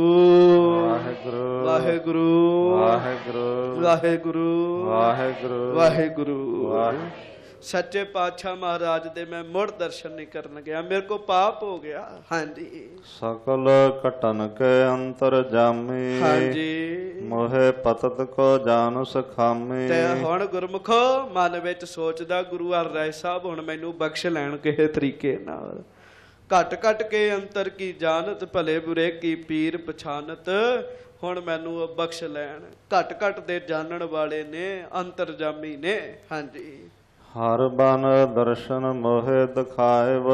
ਵਾਹਿਗੁਰੂ ਵਾਹਿਗੁਰੂ ਵਾਹਿਗੁਰੂ ਵਾਹਿਗੁਰੂ ਵਾਹਿਗੁਰੂ ਵਾਹਿਗੁਰੂ। ਸੱਚੇ ਪਾਤਸ਼ਾਹ ਮਹਾਰਾਜ ਦੇ ਮੈਂ ਮੁੜ ਦਰਸ਼ਨ ਨਹੀਂ ਕਰਨ ਗਿਆ, ਮੇਰੇ ਕੋ ਪਾਪ ਹੋ ਗਿਆ। ਹਾਂਜੀ, ਸਕਲ ਘਟਨ ਕੇ ਅੰਤਰ ਜਾਮੀ, ਹਾਂਜੀ ਮੋਹਿ ਪਤਤ ਕੋ ਜਾਨ ਸਖਾਮੀ। ਤੇ ਹੁਣ ਗੁਰਮੁਖੋ ਮਨ ਵਿੱਚ ਸੋਚਦਾ, ਗੁਰੂ ਹਰਿ ਸਾਹਿਬ ਹੁਣ ਮੈਨੂੰ ਬਖਸ਼ ਲੈਣ ਕਿਸੇ ਤਰੀਕੇ ਨਾਲ। ਘਟ ਘਟ ਕੇ ਅੰਤਰ ਕੀ ਜਾਣਤ, ਭਲੇ ਬੁਰੇ ਕੀ ਪੀਰ ਪਛਾਨਤ। ਹੁਣ ਮੈਨੂੰ ਬਖਸ਼ ਲੈਣ, ਘਟ ਘਟ ਦੇ ਜਾਣਨ ਵਾਲੇ ਨੇ, ਅੰਤਰਜਾਮੀ ਨੇ। ਹਾਂਜੀ, ਹਰ ਬਨ ਦਰਸ਼ਨ ਮੋਹਿ ਦਿਖਾਇਬ,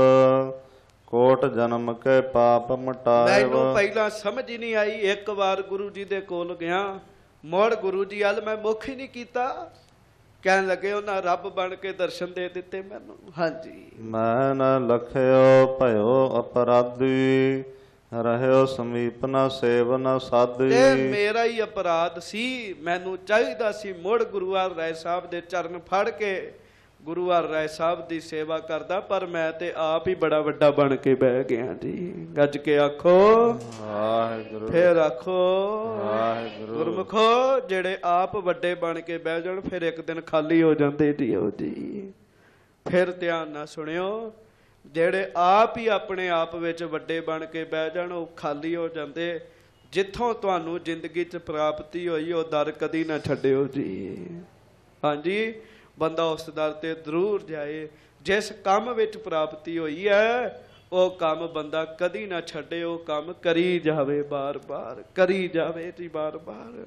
ਕੋਟ ਜਨਮ ਕੇ ਪਾਪ ਮਟਾਇਬ। ਮੈਨੂੰ ਪਹਿਲਾਂ ਸਮਝ ਹੀ ਨਹੀਂ ਆਈ। ਇੱਕ ਵਾਰ ਗੁਰੂ ਜੀ ਦੇ ਕੋਲ ਗਿਆ, ਮੁੜ ਗੁਰੂ ਜੀ ਵੱਲ ਮੈਂ ਮੁੱਖ ਹੀ ਨਹੀਂ ਕੀਤਾ। ਕਹਿਣ ਲੱਗੇ ਉਹਨਾਂ ਰੱਬ ਬਣ ਕੇ ਦਰਸ਼ਨ ਦੇ ਦਿੱਤੇ ਮੈਨੂੰ। ਹਾਂਜੀ, ਮੈਂ ਨ ਲਖਿਓ ਭਇਓ ਅਪਰਾਧੀ, ਰਹਿਓ ਸਮੀਪ ਨ ਸੇਵ ਨ ਸਾਧੀ। ਤੇ ਮੇਰਾ ਹੀ ਅਪਰਾਧ ਸੀ, ਮੈਨੂੰ ਚਾਹੀਦਾ ਸੀ ਮੁੜ ਗੁਰੂ ਹਰਿ ਸਾਹਿਬ ਦੇ ਚਰਨ ਫੜ ਕੇ ਗੁਰੂ ਹਰਿ ਸਾਹਿਬ ਦੀ ਸੇਵਾ ਕਰਦਾ, ਪਰ ਮੈਂ ਤੇ ਆਪ ਹੀ ਬੜਾ ਵੱਡਾ ਬਣ ਕੇ ਬਹਿ ਗਿਆ ਜੀ। ਗੱਜ ਕੇ ਆਖੋ ਵਾਹਿਗੁਰੂ, ਫੇਰ ਆਖੋ ਵਾਹਿਗੁਰੂ। ਗੁਰਮੁਖੋ ਜਿਹੜੇ ਆਪ ਵੱਡੇ ਬਣ ਕੇ ਬਹਿ ਜਾਣ, ਫਿਰ ਇੱਕ ਦਿਨ ਖਾਲੀ ਹੋ ਜਾਂਦੇ ਜੀ। ਫਿਰ ਧਿਆਨ ਨਾਲ ਸੁਣਿਓ, ਜਿਹੜੇ ਆਪ ਹੀ ਆਪਣੇ ਆਪ ਵਿੱਚ ਵੱਡੇ ਬਣ ਕੇ ਬਹਿ ਜਾਣ, ਉਹ ਖਾਲੀ ਹੋ ਜਾਂਦੇ। ਜਿੱਥੋਂ ਤੁਹਾਨੂੰ ਜ਼ਿੰਦਗੀ 'ਚ ਪ੍ਰਾਪਤੀ ਹੋਈ, ਉਹ ਦਰ ਕਦੀ ਨਾ ਛੱਡਿਓ ਜੀ। ਹਾਂਜੀ, ਬੰਦਾ ਉਸ ਦਰ ਤੇ ਜ਼ਰੂਰ ਜਾਏ। ਜਿਸ ਕੰਮ ਵਿੱਚ ਪ੍ਰਾਪਤੀ ਹੋਈ ਹੈ, ਉਹ ਕੰਮ ਬੰਦਾ ਕਦੀ ਨਾ ਛੱਡੇ, ਉਹ ਕੰਮ ਕਰੀ ਜਾਵੇ, ਬਾਰ-ਬਾਰ ਕਰੀ ਜਾਵੇ ਜੀ, ਬਾਰ-ਬਾਰ।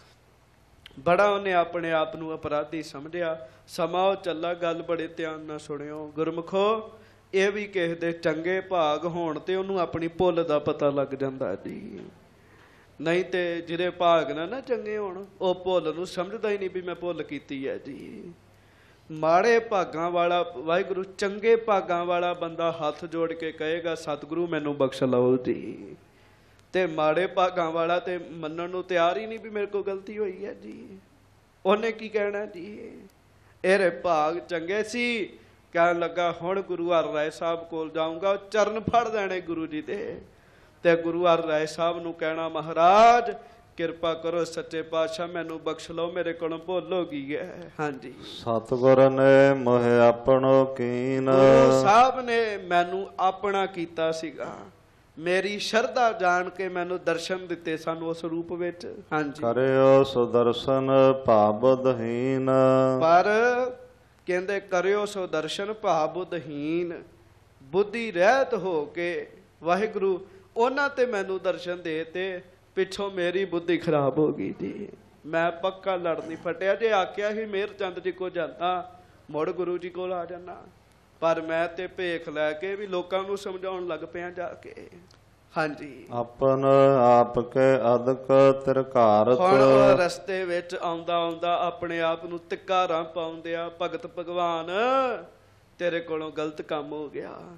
ਬੜਾ ਉਹਨੇ ਆਪਣੇ ਆਪ ਨੂੰ ਅਪਰਾਧੀ ਸਮਝਿਆ। ਸਮਾਂ ਉਹ ਚੱਲਾ, ਗੱਲ ਬੜੇ ਧਿਆਨ ਨਾਲ ਸੁਣਿਓ ਗੁਰਮੁਖੋ। ਇਹ ਵੀ ਕਿਸੇ ਦੇ ਚੰਗੇ ਭਾਗ ਹੋਣ ਤੇ ਉਹਨੂੰ ਆਪਣੀ ਭੁੱਲ ਦਾ ਪਤਾ ਲੱਗ ਜਾਂਦਾ ਜੀ। ਨਹੀਂ ਤੇ ਜਿਹੜੇ ਭਾਗ ਨਾ ਚੰਗੇ ਹੋਣ, ਉਹ ਭੁੱਲ ਨੂੰ ਸਮਝਦਾ ਹੀ ਨਹੀਂ ਵੀ ਮੈਂ ਭੁੱਲ ਕੀਤੀ ਹੈ ਜੀ। ਮਾੜੇ ਭਾਗਾਂ ਵਾਲਾ ਵਾਹਿਗੁਰੂ, ਚੰਗੇ ਭਾਗਾਂ ਵਾਲਾ ਬੰਦਾ ਹੱਥ ਜੋੜ ਕੇ ਕਹੇਗਾ ਸਤਿਗੁਰੂ ਮੈਨੂੰ ਬਖਸ਼ ਲਓ ਜੀ। ਤੇ ਮਾੜੇ ਭਾਗਾਂ ਵਾਲਾ ਤੇ ਮੰਨਣ ਨੂੰ ਤਿਆਰ ਹੀ ਨਹੀਂ ਵੀ ਮੇਰੇ ਕੋਲ ਗਲਤੀ ਹੋਈ ਹੈ ਜੀ। ਉਹਨੇ ਕੀ ਕਹਿਣਾ ਜੀ, ਇਹਦੇ ਭਾਗ ਚੰਗੇ ਸੀ। ਕਹਿਣ ਲੱਗਾ ਹੁਣ ਗੁਰੂ ਹਰਿ ਸਾਹਿਬ ਕੋਲ ਜਾਊਂਗਾ, ਚਰਨ ਫੜ ਲੈਣੇ ਗੁਰੂ ਜੀ ਦੇ, ਤੇ ਗੁਰੂ ਹਰਿ ਸਾਹਿਬ ਨੂੰ ਕਹਿਣਾ ਮਹਾਰਾਜ ਕਿਰਪਾ ਕਰੋ, ਸੱਚੇ ਪਾਤਸ਼ਾਹ ਮੈਨੂੰ ਬਖਸ਼ ਲਓ, ਮੇਰੇ ਕੋਲੋਂ ਭੁੱਲ ਹੋ ਗਈ ਹੈ। ਹਾਂਜੀ, ਸਤਿਗੁਰ ਨੇ ਮੋਹਿ ਆਪਣੋ ਕੀਨ, ਗੁਰੂ ਸਾਹਿਬ ਨੇ ਮੈਨੂੰ ਆਪਣਾ ਕੀਤਾ ਸੀਗਾ। ਮੇਰੀ ਸ਼ਰਧਾ ਜਾਣ ਕੇ ਮੈਨੂੰ ਦਰਸ਼ਨ ਦਿੱਤੇ ਸਨ ਉਸ ਰੂਪ ਵਿੱਚ। ਹਾਂਜੀ, ਕਰਿਓ ਸੁਦਰਸ਼ਨ ਭਾਬੁਧਹੀਨ, ਪਰ ਕਹਿੰਦੇ ਕਰਿਓ ਸੋ ਦਰਸ਼ਨ ਭਾਬੁਧਹੀਨ, ਬੁੱਧੀ ਰਹਿਤ ਹੋ ਕੇ ਵਾਹਿਗੁਰੂ ਉਹਨਾਂ ਤੇ ਮੈਨੂੰ ਦਰਸ਼ਨ ਦੇ ਤੇ ਪਿੱਛੋਂ ਮੇਰੀ ਬੁੱਧੀ ਖਰਾਬ ਹੋ ਗਈ ਜੀ। ਮੈਂ ਪੱਕਾ ਲੜ ਨਹੀਂ ਫਟਿਆ। ਜੇ ਆਖਿਆ ਸੀ ਮੇਰ ਚੰਦ ਜੀ ਕੋ ਜਾਂਦਾ, ਮੁੜ ਗੁਰੂ ਜੀ ਕੋਲ ਆ ਜਾਣਾ, ਪਰ ਮੈਂ ਤੇ ਭੇਖ ਲੈ ਕੇ ਵੀ ਲੋਕਾਂ ਨੂੰ ਸਮਝਾਉਣ ਲੱਗ ਪਿਆ ਜਾ ਕੇ। ਹਾਂਜੀ, ਆਪਨ ਆਪ ਕੇ ਅਦਕ ਤਿਰਕਾਰਤ। ਹੁਣ ਉਹ ਰਸਤੇ ਵਿੱਚ ਆਉਂਦਾ ਆਉਂਦਾ ਆਪਣੇ ਆਪ ਨੂੰ ਤਿਕਾਰਾਂ ਪਾਉਂਦਿਆ, ਭਗਤ ਭਗਵਾਨ ਤੇਰੇ ਕੋਲੋਂ ਗਲਤ ਕੰਮ ਹੋ ਗਿਆ,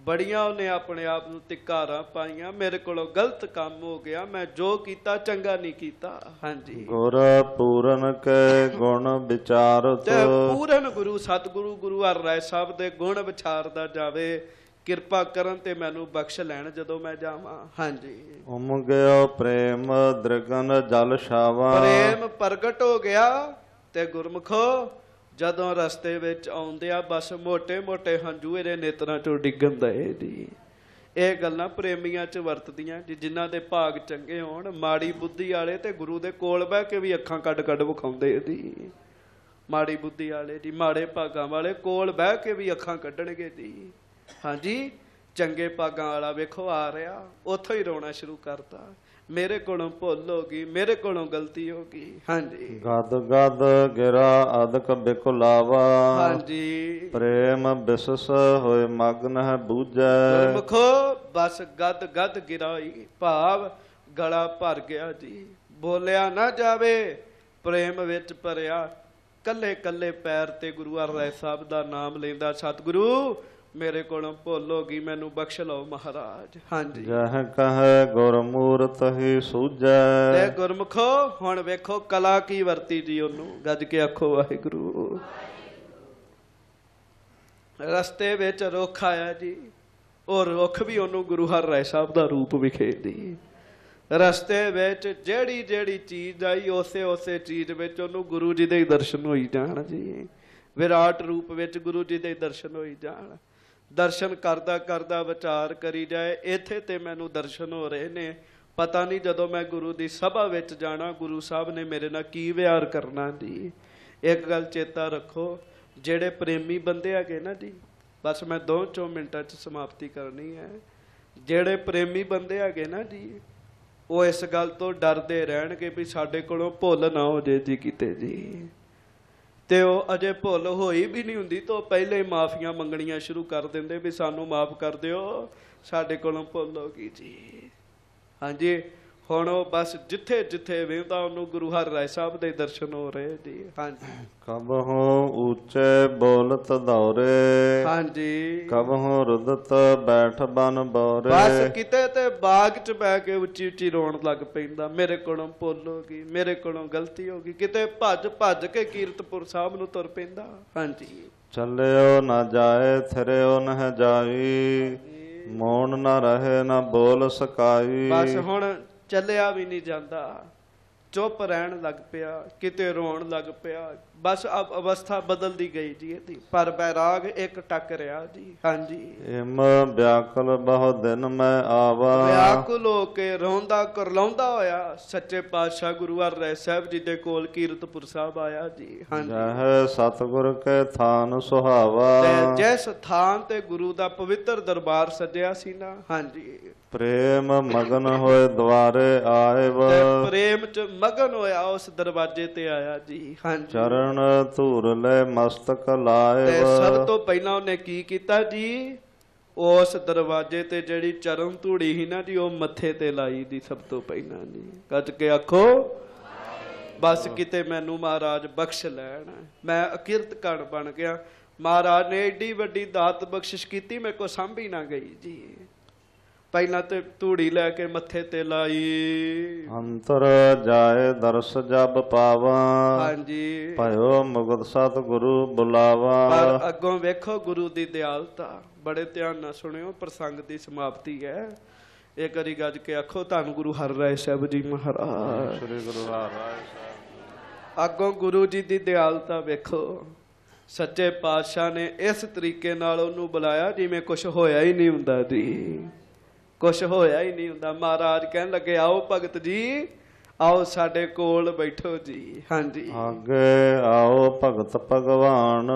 ਬੜੀਆਂ ਉਹਨੇ ਆਪਣੇ ਆਪ ਨੂੰ ਤਿਕਾਰਾਂ ਪਾਈਆਂ, ਮੇਰੇ ਕੋਲੋਂ ਗਲਤ ਕੰਮ ਹੋ ਗਿਆ, ਮੈਂ ਜੋ ਕੀਤਾ ਚੰਗਾ ਨਹੀਂ ਕੀਤਾ। ਹਾਂਜੀ, ਗੁਰ ਪੂਰਨ ਕੇ ਗੁਣ ਵਿਚਾਰਤ। ਤੇ ਪੂਰਨ ਗੁਰੂ ਸਤਿਗੁਰੂ ਗੁਰੂ ਹਰਿ ਰਾਏ ਸਾਹਿਬ ਦੇ ਗੁਣ ਵਿਚਾਰਦਾ ਜਾਵੇ, ਕਿਰਪਾ ਕਰਨ ਤੇ ਮੈਨੂੰ ਬਖਸ਼ ਲੈਣ ਜਦੋਂ ਮੈਂ ਜਾਵਾਂ। ਹਾਂਜੀ, ਉਮਗਿਓ ਪ੍ਰੇਮ ਦ੍ਰਿਗਨ ਜਲ ਛਾਵਾ। ਪ੍ਰੇਮ ਪ੍ਰਗਟ ਹੋ ਗਿਆ ਤੇ ਗੁਰਮੁਖੋ ਜਦੋਂ ਰਸਤੇ ਵਿੱਚ ਆਉਂਦੇ ਆ ਬਸ ਮੋਟੇ ਮੋਟੇ ਹੰਝੂ ਇਹਦੇ ਨੇਤਰਾਂ ਚੋਂ ਡਿੱਗਣ ਦਏ ਜੀ। ਇਹ ਗੱਲਾਂ ਪ੍ਰੇਮੀਆਂ 'ਚ ਵਰਤਦੀਆਂ ਜੀ, ਜਿਨ੍ਹਾਂ ਦੇ ਭਾਗ ਚੰਗੇ ਹੋਣ। ਮਾੜੀ ਬੁੱਧੀ ਵਾਲੇ ਤੇ ਗੁਰੂ ਦੇ ਕੋਲ ਬਹਿ ਕੇ ਵੀ ਅੱਖਾਂ ਕੱਢ ਕੱਢ ਵਿਖਾਉਂਦੇ ਜੀ। ਮਾੜੀ ਬੁੱਧੀ ਵਾਲੇ ਜੀ, ਮਾੜੇ ਭਾਗਾਂ ਵਾਲੇ ਕੋਲ ਬਹਿ ਕੇ ਵੀ ਅੱਖਾਂ ਕੱਢਣਗੇ ਜੀ। ਹਾਂਜੀ, ਚੰਗੇ ਭਾਗਾਂ ਵਾਲਾ ਵੇਖੋ ਆ ਰਿਹਾ, ਉੱਥੋਂ ਹੀ ਰੋਣਾ ਸ਼ੁਰੂ ਕਰਤਾ, ਮੇਰੇ ਕੋਲੋਂ ਭੁੱਲ ਹੋ ਗਈ, ਮੇਰੇ ਕੋਲੋਂ ਗਲਤੀ ਹੋ ਗਈ। ਹਾਂਜੀ, ਗਦ ਗਦ ਗਿਰਾ ਅਦਕ ਬਿਕੁਲਾਵਾ। ਹਾਂਜੀ, ਪ੍ਰੇਮ ਬਿਸਸ ਹੋਏ ਮਗਨ ਹੈ ਬੂਝੈ। ਗੁਰਮੁਖੋ ਬਸ ਗਦ ਗਦ ਗਿਰਾਈ, ਭਾਵ ਗਲਾ ਭਰ ਗਿਆ ਜੀ, ਬੋਲਿਆ ਨਾ ਜਾਵੇ। ਪ੍ਰੇਮ ਵਿੱਚ ਭਰਿਆ, ਕੱਲੇ ਕੱਲੇ ਪੈਰ ਤੇ ਗੁਰੂ ਹਰਿ ਰਾਏ ਸਾਹਿਬ ਦਾ ਨਾਮ ਲੈਂਦਾ, ਸਤਿਗੁਰੂ ਮੇਰੇ ਕੋਲੋਂ ਭੁੱਲ ਹੋ ਗਈ, ਮੈਨੂੰ ਬਖਸ਼ ਲਓ ਮਹਾਰਾਜ। ਹਾਂਜੀ, ਜਹ ਕਹੈ ਗੁਰਮੂਰਤ ਹੀ ਸੂਝੈ। ਤੇ ਗੁਰਮੁਖੋ ਹੁਣ ਵੇਖੋ ਕਲਾ ਕੀ ਵਰਤੀ ਜੀ, ਉਹਨੂੰ ਗੱਜ ਕੇ ਆਖੋ ਵਾਹਿਗੁਰੂ। ਰਸਤੇ ਵਿੱਚ ਰੁੱਖ ਆਇਆ ਜੀ, ਉਹ ਰੁੱਖ ਵੀ ਉਹਨੂੰ ਗੁਰੂ ਹਰਿ ਰਾਏ ਸਾਹਿਬ ਦਾ ਰੂਪ ਵਿਖੇਦੀ। ਰਸਤੇ ਵਿੱਚ ਜਿਹੜੀ ਜਿਹੜੀ ਚੀਜ਼ ਆਈ ਉਸੇ ਉਸੇ ਚੀਜ਼ ਵਿੱਚ ਉਹਨੂੰ ਗੁਰੂ ਜੀ ਦੇ ਦਰਸ਼ਨ ਹੋਈ ਜਾਣ ਜੀ। ਵਿਰਾਟ ਰੂਪ ਵਿੱਚ ਗੁਰੂ ਜੀ ਦੇ ਦਰਸ਼ਨ ਹੋਈ ਜਾਣ। ਦਰਸ਼ਨ ਕਰਦਾ ਕਰਦਾ ਵਿਚਾਰ ਕਰੀ ਜਾਏ, ਇੱਥੇ ਤੇ ਮੈਨੂੰ ਦਰਸ਼ਨ ਹੋ ਰਹੇ ਨੇ, ਪਤਾ ਨਹੀਂ ਜਦੋਂ ਮੈਂ ਗੁਰੂ ਦੀ ਸਭਾ ਵਿੱਚ ਜਾਣਾ ਗੁਰੂ ਸਾਹਿਬ ਨੇ ਮੇਰੇ ਨਾਲ ਕੀ ਵਿਹਾਰ ਕਰਨਾ ਜੀ। ਇੱਕ ਗੱਲ ਚੇਤਾ ਰੱਖੋ, ਜਿਹੜੇ ਪ੍ਰੇਮੀ ਬੰਦੇ ਹੈਗੇ ਨਾ ਜੀ, ਬਸ ਮੈਂ 2-4 ਮਿੰਟਾਂ 'ਚ ਸਮਾਪਤੀ ਕਰਨੀ ਹੈ। ਜਿਹੜੇ ਪ੍ਰੇਮੀ ਬੰਦੇ ਹੈਗੇ ਨਾ ਜੀ, ਉਹ ਇਸ ਗੱਲ ਤੋਂ ਡਰਦੇ ਰਹਿਣਗੇ ਵੀ ਸਾਡੇ ਕੋਲੋਂ ਭੁੱਲ ਨਾ ਹੋ ਜੇ ਜੀ ਕਿਤੇ ਜੀ। ਤੇ ਉਹ ਅਜੇ ਭੁੱਲ ਹੋਈ ਵੀ ਨਹੀਂ ਹੁੰਦੀ ਤਾਂ ਉਹ ਪਹਿਲੇ ਹੀ ਮਾਫੀਆਂ ਮੰਗਣੀਆਂ ਸ਼ੁਰੂ ਕਰ ਦਿੰਦੇ ਵੀ ਸਾਨੂੰ ਮਾਫ ਕਰ ਦਿਓ, ਸਾਡੇ ਕੋਲੋਂ ਭੁੱਲ ਹੋ ਗਈ ਜੀ। ਹਾਂਜੀ, ਹੁਣ ਉਹ ਬਸ ਜਿੱਥੇ ਜਿੱਥੇ ਵੇਖਦਾ ਉਹਨੂੰ ਗੁਰੂ ਹਰਿ ਰਾਏ ਸਾਹਿਬ ਦੇ ਦਰਸ਼ਨ ਹੋ ਰਹੇ ਜੀ। ਹਾਂਜੀ, ਕਬਹੁ ਉੱਚੇ ਬੋਲਤ ਦੌਰੇ। ਹਾਂਜੀ, ਕਬਹੁ ਰੁਦਤ ਬੈਠ ਬਨ ਬੌਰੇ। ਬਸ ਕਿਤੇ ਤੇ ਬਾਗ 'ਚ ਬਹਿ ਕੇ ਉੱਚੀ ਉੱਚੀ ਰੋਣ ਲੱਗ ਪੈਂਦਾ, ਮੇਰੇ ਕੋਲੋਂ ਭੁੱਲ ਹੋ ਗਈ, ਮੇਰੇ ਕੋਲੋਂ ਗਲਤੀ ਹੋ ਗਈ। ਕਿਤੇ ਭੱਜ ਭੱਜ ਕੇ ਕੀਰਤਪੁਰ ਸਾਹਿਬ ਨੂੰ ਤੁਰ ਪੈਂਦਾ। ਹਾਂਜੀ, ਚੱਲਿਓ ਨਾ ਜਾਏ ਥਿਰਿਓ ਨਾ ਜਾਈ। ਮੌਨ ਨਾ ਰਹੇ ਨਾ ਬੋਲ ਸਕਾਈ। ਬਸ ਹੁਣ ਚੱਲਿਆ ਵੀ ਨਹੀਂ ਜਾਂਦਾ, ਚੁੱਪ ਰਹਿਣ ਲੱਗ ਪਿਆ, ਕਿਤੇ ਰੋਣ ਲੱਗ ਪਿਆ। ਬਸ ਅਵਸਥਾ ਬਦਲਦੀ ਗਈ ਜੀ ਇਹਦੀ, ਪਰ ਬੈਰਾਗ ਇੱਕ ਟੱਕ ਰਿਹਾ ਜੀ। ਹਾਂਜੀ, ਇਮ ਵਿਆਕੁਲ ਬਹੁ ਦਿਨ ਮੈਂ ਆਵਾ। ਵਿਆਕੁਲ ਹੋ ਕੇ ਰੋਂਦਾ ਕਰਲਾਉਂਦਾ ਹੋਇਆ ਸੱਚੇ ਪਾਤਸ਼ਾਹ ਗੁਰੂ ਹਰਿ ਰਾਏ ਸਾਹਿਬ ਜੀ ਦੇ ਕੋਲ ਕੀਰਤਪੁਰ ਸਾਹਿਬ ਆਇਆ ਜੀ। ਹਾਂਜੀ, ਜਹ ਸਤਿਗੁਰ ਕੇ ਥਾਨ ਸੁਹਾਵਾ। ਤੇ ਜਿਸ ਥਾਨ ਤੇ ਗੁਰੂ ਦਾ ਪਵਿੱਤਰ ਦਰਬਾਰ ਸਜਿਆ ਸੀ ਨਾ, ਹਾਂਜੀ, ਪ੍ਰੇਮ ਮਗਨ ਹੋਏ ਦੁਆਰੇ ਆਇਬ। ਤੇ ਪ੍ਰੇਮ ਚ ਮਗਨ ਹੋਇਆ ਉਸ ਦਰਵਾਜ਼ੇ ਤੇ ਆਇਆ ਜੀ। ਹਾਂਜੀ, ਚਰਨ ਧੂਰ ਲੈ ਮਸਤਕ ਲਾਇਬ। ਤੇ ਸਭ ਤੋਂ ਪਹਿਲਾਂ ਉਹਨੇ ਕੀ ਕੀਤਾ ਜੀ, ਉਸ ਦਰਵਾਜ਼ੇ ਤੇ ਜਿਹੜੀ ਚਰਨ ਧੂੜੀ ਸੀ ਨਾ ਜੀ, ਉਹ ਮੱਥੇ ਤੇ ਲਾਈ ਦੀ ਸਭ ਤੋਂ ਪਹਿਲਾਂ ਜੀ। ਗੱਜ ਕੇ ਆਖੋ ਬਸ ਕਿਤੇ ਮੈਨੂੰ ਮਹਾਰਾਜ ਬਖਸ਼ ਲੈਣ, ਮੈਂ ਅਕਿਰਤ ਕਣ ਬਣ ਗਿਆ। ਮਹਾਰਾਜ ਨੇ ਏਡੀ ਵੱਡੀ ਦਾਤ ਬਖਸ਼ਿਸ਼ ਕੀਤੀ, ਮੇਰੇ ਕੋ ਸਾਂਭੀ ਨਾ ਗਈ ਜੀ। ਪਹਿਲਾਂ ਤੇ ਧੂੜੀ ਲੈ ਕੇ ਮੱਥੇ ਤੇ ਲਾਈ। ਅੰਤਰ ਜਾਏ ਦਰਸ ਜਬ ਪਾਵਾ। ਹਾਂਜੀ, ਭਇਓ ਮੁਕਤ ਸਤਿਗੁਰੂ ਬੁਲਾਵਾ। ਪਰ ਅੱਗੋਂ ਵੇਖੋ ਗੁਰੂ ਦੀ ਦਿਆਲਤਾ, ਬੜੇ ਧਿਆਨ ਨਾਲ ਸੁਣਿਓ, ਪ੍ਰਸੰਗ ਦੀ ਸਮਾਪਤੀ ਹੈ। ਇੱਕ ਵਾਰੀ ਗੱਜ ਕੇ ਆਖੋ ਧੰਨ ਗੁਰੂ ਹਰਿ ਰਾਏ ਸਾਹਿਬ ਜੀ ਮਹਾਰਾਜ। ਸ੍ਰੀ ਗੁਰੂ ਹਰਿ ਰਾਏ ਸਾਹਿਬ। ਅੱਗੋਂ ਗੁਰੂ ਜੀ ਦੀ ਦਿਆਲਤਾ ਵੇਖੋ, ਸੱਚੇ ਪਾਤਸ਼ਾਹ ਨੇ ਇਸ ਤਰੀਕੇ ਨਾਲ ਉਹਨੂੰ ਬੁਲਾਇਆ ਜਿਵੇਂ ਕੁਝ ਹੋਇਆ ਹੀ ਨਹੀਂ ਹੁੰਦਾ ਜੀ, ਕੁਛ ਹੋਇਆ ਹੀ ਨਹੀਂ ਹੁੰਦਾ। ਮਹਾਰਾਜ ਕਹਿਣ ਲੱਗੇ ਆਓ ਭਗਤ ਜੀ, ਆਓ ਸਾਡੇ ਕੋਲ ਬੈਠੋ ਜੀ। ਹਾਂਜੀ, ਅੱਗੇ ਆਓ ਭਗਤ ਭਗਵਾਨ।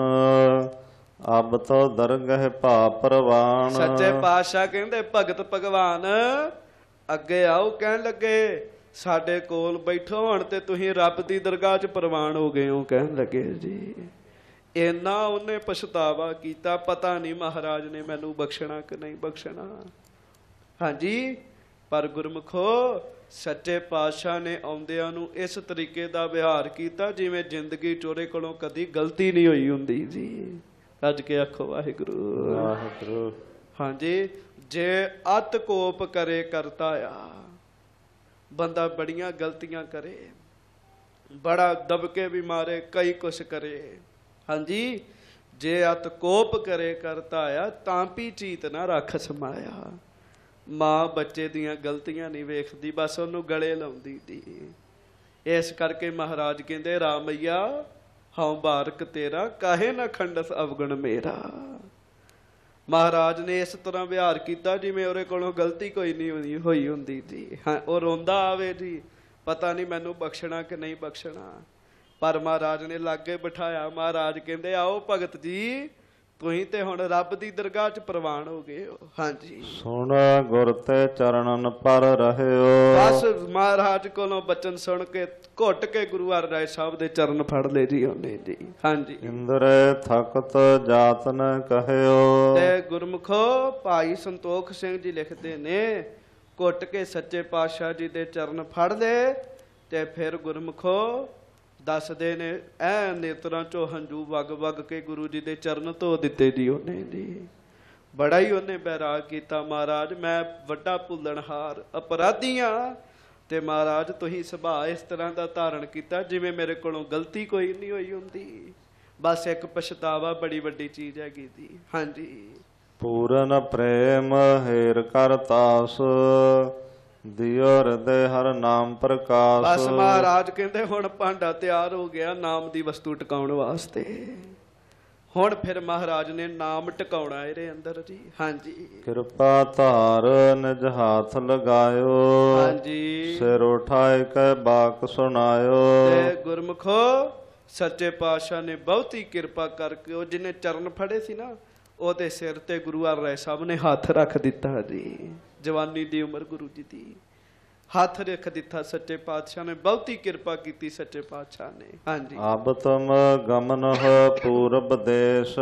ਅਬ ਤੋ ਦਰਗਹਿ ਭਾ ਪ੍ਰਵਾਨ। ਸੱਚੇ ਪਾਤਸ਼ਾਹ ਕਹਿੰਦੇ ਭਗਤ ਭਗਵਾਨ ਅੱਗੇ ਆਓ, ਕਹਿਣ ਲੱਗੇ ਸਾਡੇ ਕੋਲ ਬੈਠੋ, ਹੁਣ ਤੇ ਤੁਸੀਂ ਰੱਬ ਦੀ ਦਰਗਾਹ 'ਚ ਪ੍ਰਵਾਨ ਹੋ ਗਏ ਹੋ, ਕਹਿਣ ਲੱਗੇ ਜੀ। ਇੰਨਾ ਉਹਨੇ ਪਛਤਾਵਾ ਕੀਤਾ, ਪਤਾ ਨਹੀਂ ਮਹਾਰਾਜ ਨੇ ਮੈਨੂੰ ਬਖਸ਼ਣਾ ਕਿ ਨਹੀਂ ਬਖਸ਼ਣਾ। ਹਾਂਜੀ, ਪਰ ਗੁਰਮੁਖੋ ਸੱਚੇ ਪਾਤਸ਼ਾਹ ਨੇ ਆਉਂਦਿਆਂ ਨੂੰ ਇਸ ਤਰੀਕੇ ਦਾ ਵਿਹਾਰ ਕੀਤਾ ਜਿਵੇਂ ਜ਼ਿੰਦਗੀ 'ਚ ਉਹਦੇ ਕੋਲੋਂ ਕਦੀ ਗਲਤੀ ਨਹੀਂ ਹੋਈ ਹੁੰਦੀ ਜੀ। ਅੱਜ ਕੇ ਆਖੋ ਵਾਹਿਗੁਰੂ ਵਾਹਿਗੁਰੂ। ਹਾਂਜੀ, ਜੇ ਅਤ ਕੋਪ ਕਰੇ ਕਰਤਾ ਆ, ਬੰਦਾ ਬੜੀਆਂ ਗਲਤੀਆਂ ਕਰੇ, ਬੜਾ ਦਬਕੇ ਵੀ ਮਾਰੇ, ਕਈ ਕੁਛ ਕਰੇ। ਹਾਂਜੀ, ਜੇ ਅਤ ਕੋਪ ਕਰੇ ਕਰਤਾ ਆ, ਤਾਂ ਪੀ ਚੀਤ ਨਾ ਰੱਖ ਸਮਾਇਆ। ਮਾਂ ਬੱਚੇ ਦੀਆਂ ਗਲਤੀਆਂ ਨਹੀਂ ਵੇਖਦੀ, ਬਸ ਉਹਨੂੰ ਗਲੇ ਲਾਉਂਦੀ ਦੀ। ਇਸ ਕਰਕੇ ਮਹਾਰਾਜ ਕਹਿੰਦੇ, ਰਾਮਈਆ ਹਉ ਬਾਰਕ ਤੇਰਾ, ਕਾਹੇ ਨਾ ਖੰਡਸ ਅਵਗੁਣ ਮੇਰਾ। ਮਹਾਰਾਜ ਨੇ ਇਸ ਤਰ੍ਹਾਂ ਵਿਹਾਰ ਕੀਤਾ ਜਿਵੇਂ ਉਹਦੇ ਕੋਲੋਂ ਗਲਤੀ ਕੋਈ ਨਹੀਂ ਹੋਈ ਹੁੰਦੀ ਜੀ। ਹਾਂ, ਉਹ ਰੋਂਦਾ ਆਵੇ ਜੀ, ਪਤਾ ਨਹੀਂ ਮੈਨੂੰ ਬਖਸ਼ਣਾ ਕਿ ਨਹੀਂ ਬਖਸ਼ਣਾ, ਪਰ ਮਹਾਰਾਜ ਨੇ ਲਾਗੇ ਬਿਠਾਇਆ। ਮਹਾਰਾਜ ਕਹਿੰਦੇ, ਆਓ ਭਗਤ ਜੀ, ਤੁਸੀਂ ਤੇ ਹੁਣ ਰੱਬ ਦੀ ਦਰਗਾਹ 'ਚ ਪ੍ਰਵਾਨ ਹੋ ਗਏ ਹੋ। ਹਾਂਜੀ, ਸੁਣ ਗੁਰ ਤੇ ਚਰਨਨ ਪਰ ਰਹਿਓ। ਬਸ ਮਹਾਰਾਜ ਕੋਲੋਂ ਬਚਨ ਸੁਣ ਕੇ ਘੁੱਟ ਕੇ ਗੁਰੂ ਹਰਿਰਾਏ ਸਾਹਿਬ ਦੇ ਚਰਨ ਫੜ ਲਏ ਜੀ ਉਹਨੇ ਜੀ। ਹਾਂਜੀ, ਇੰਦਰੇ ਥਕਤ ਜਾਤਨ ਕਹਿਓ। ਤੇ ਗੁਰਮੁਖੋ ਭਾਈ ਸੰਤੋਖ ਸਿੰਘ ਜੀ ਲਿਖਦੇ ਨੇ, ਘੁੱਟ ਕੇ ਸੱਚੇ ਪਾਤਸ਼ਾਹ ਜੀ ਦੇ ਚਰਨ ਫੜ ਲਏ ਤੇ ਫਿਰ ਗੁਰਮੁਖੋ ਦੱਸਦੇ ਨੇ, ਐ ਨੇਤਰਾਂ ਚੋਂ ਹੰਝੂ ਵਗ ਵਗ ਕੇ ਗੁਰੂ ਜੀ ਦੇ ਚਰਨ ਧੋ ਦਿੱਤੇ ਜੀ ਉਹਨੇ ਜੀ। ਬੜਾ ਹੀ ਉਹਨੇ ਬੈਰਾਗ ਕੀਤਾ, ਮਹਾਰਾਜ ਮੈਂ ਵੱਡਾ ਭੁੱਲਣਹਾਰ ਅਪਰਾਧੀ ਹਾਂ, ਤੇ ਮਹਾਰਾਜ ਤੁਸੀਂ ਸੁਭਾਅ ਇਸ ਤਰ੍ਹਾਂ ਦਾ ਧਾਰਨ ਕੀਤਾ ਜਿਵੇਂ ਮੇਰੇ ਕੋਲੋਂ ਗਲਤੀ ਕੋਈ ਨਹੀਂ ਹੋਈ ਹੁੰਦੀ। ਬਸ ਇੱਕ ਪਛਤਾਵਾ ਬੜੀ ਵੱਡੀ ਚੀਜ਼ ਹੈਗੀ ਜੀ। ਹਾਂਜੀ, ਪੂਰਨ ਪ੍ਰੇਮ ਹੇਰ ਕਰ ਤਾਸ, ਦਿਓ ਹਿਰਦੇ ਹਰ ਨਾਮ ਪ੍ਰਕਾਸ਼। ਬਸ ਮਹਾਰਾਜ ਕਹਿੰਦੇ ਹੁਣ ਭਾਂਡਾ ਤਿਆਰ ਹੋ ਗਿਆ ਨਾਮ ਦੀ ਵਸਤੂ ਟਿਕਾਉਣ ਵਾਸਤੇ। ਹੁਣ ਫਿਰ ਮਹਾਰਾਜ ਨੇ ਨਾਮ ਟਿਕਾਉਣਾ ਇਹਦੇ ਅੰਦਰ ਜੀ। ਹਾਂਜੀ, ਕਿਰਪਾ ਧਾਰ ਨਿਜ ਹੱਥ ਲਗਾਇਓ। ਹਾਂਜੀ, ਸਿਰ ਉਠਾਇ ਕੈ ਬਾਕ ਸੁਣਾਇਓ। ਤੇ ਗੁਰਮੁਖੋ ਸੱਚੇ ਪਾਤਸ਼ਾਹ ਨੇ ਬਹੁਤੀ ਕਿਰਪਾ ਕਰਕੇ ਉਹ ਜਿਹਨੇ ਚਰਨ ਫੜੇ ਸੀ ਨਾ, ਉਹਦੇ ਸਿਰ ਤੇ ਗੁਰੂ ਹਰਿਰਾਏ ਸਾਹਿਬ ਨੇ ਹੱਥ ਰੱਖ ਦਿੱਤਾ ਜੀ। ਜਵਾਨੀ ਦੀ ਉਮਰ ਗੁਰੂ ਜੀ ਦੀ, ਹੱਥ ਰੱਖ ਦਿੱਤਾ ਸੱਚੇ ਪਾਤਸ਼ਾਹ ਨੇ। ਬਹੁਤੀ ਕਿਰਪਾ ਕੀਤੀ ਸੱਚੇ ਪਾਤਸ਼ਾਹ ਨੇ। ਹਾਂਜੀ, ਅਬ ਤੁਮ ਗਮਨ ਹੋ ਪੂਰਬ ਦੇਸ਼,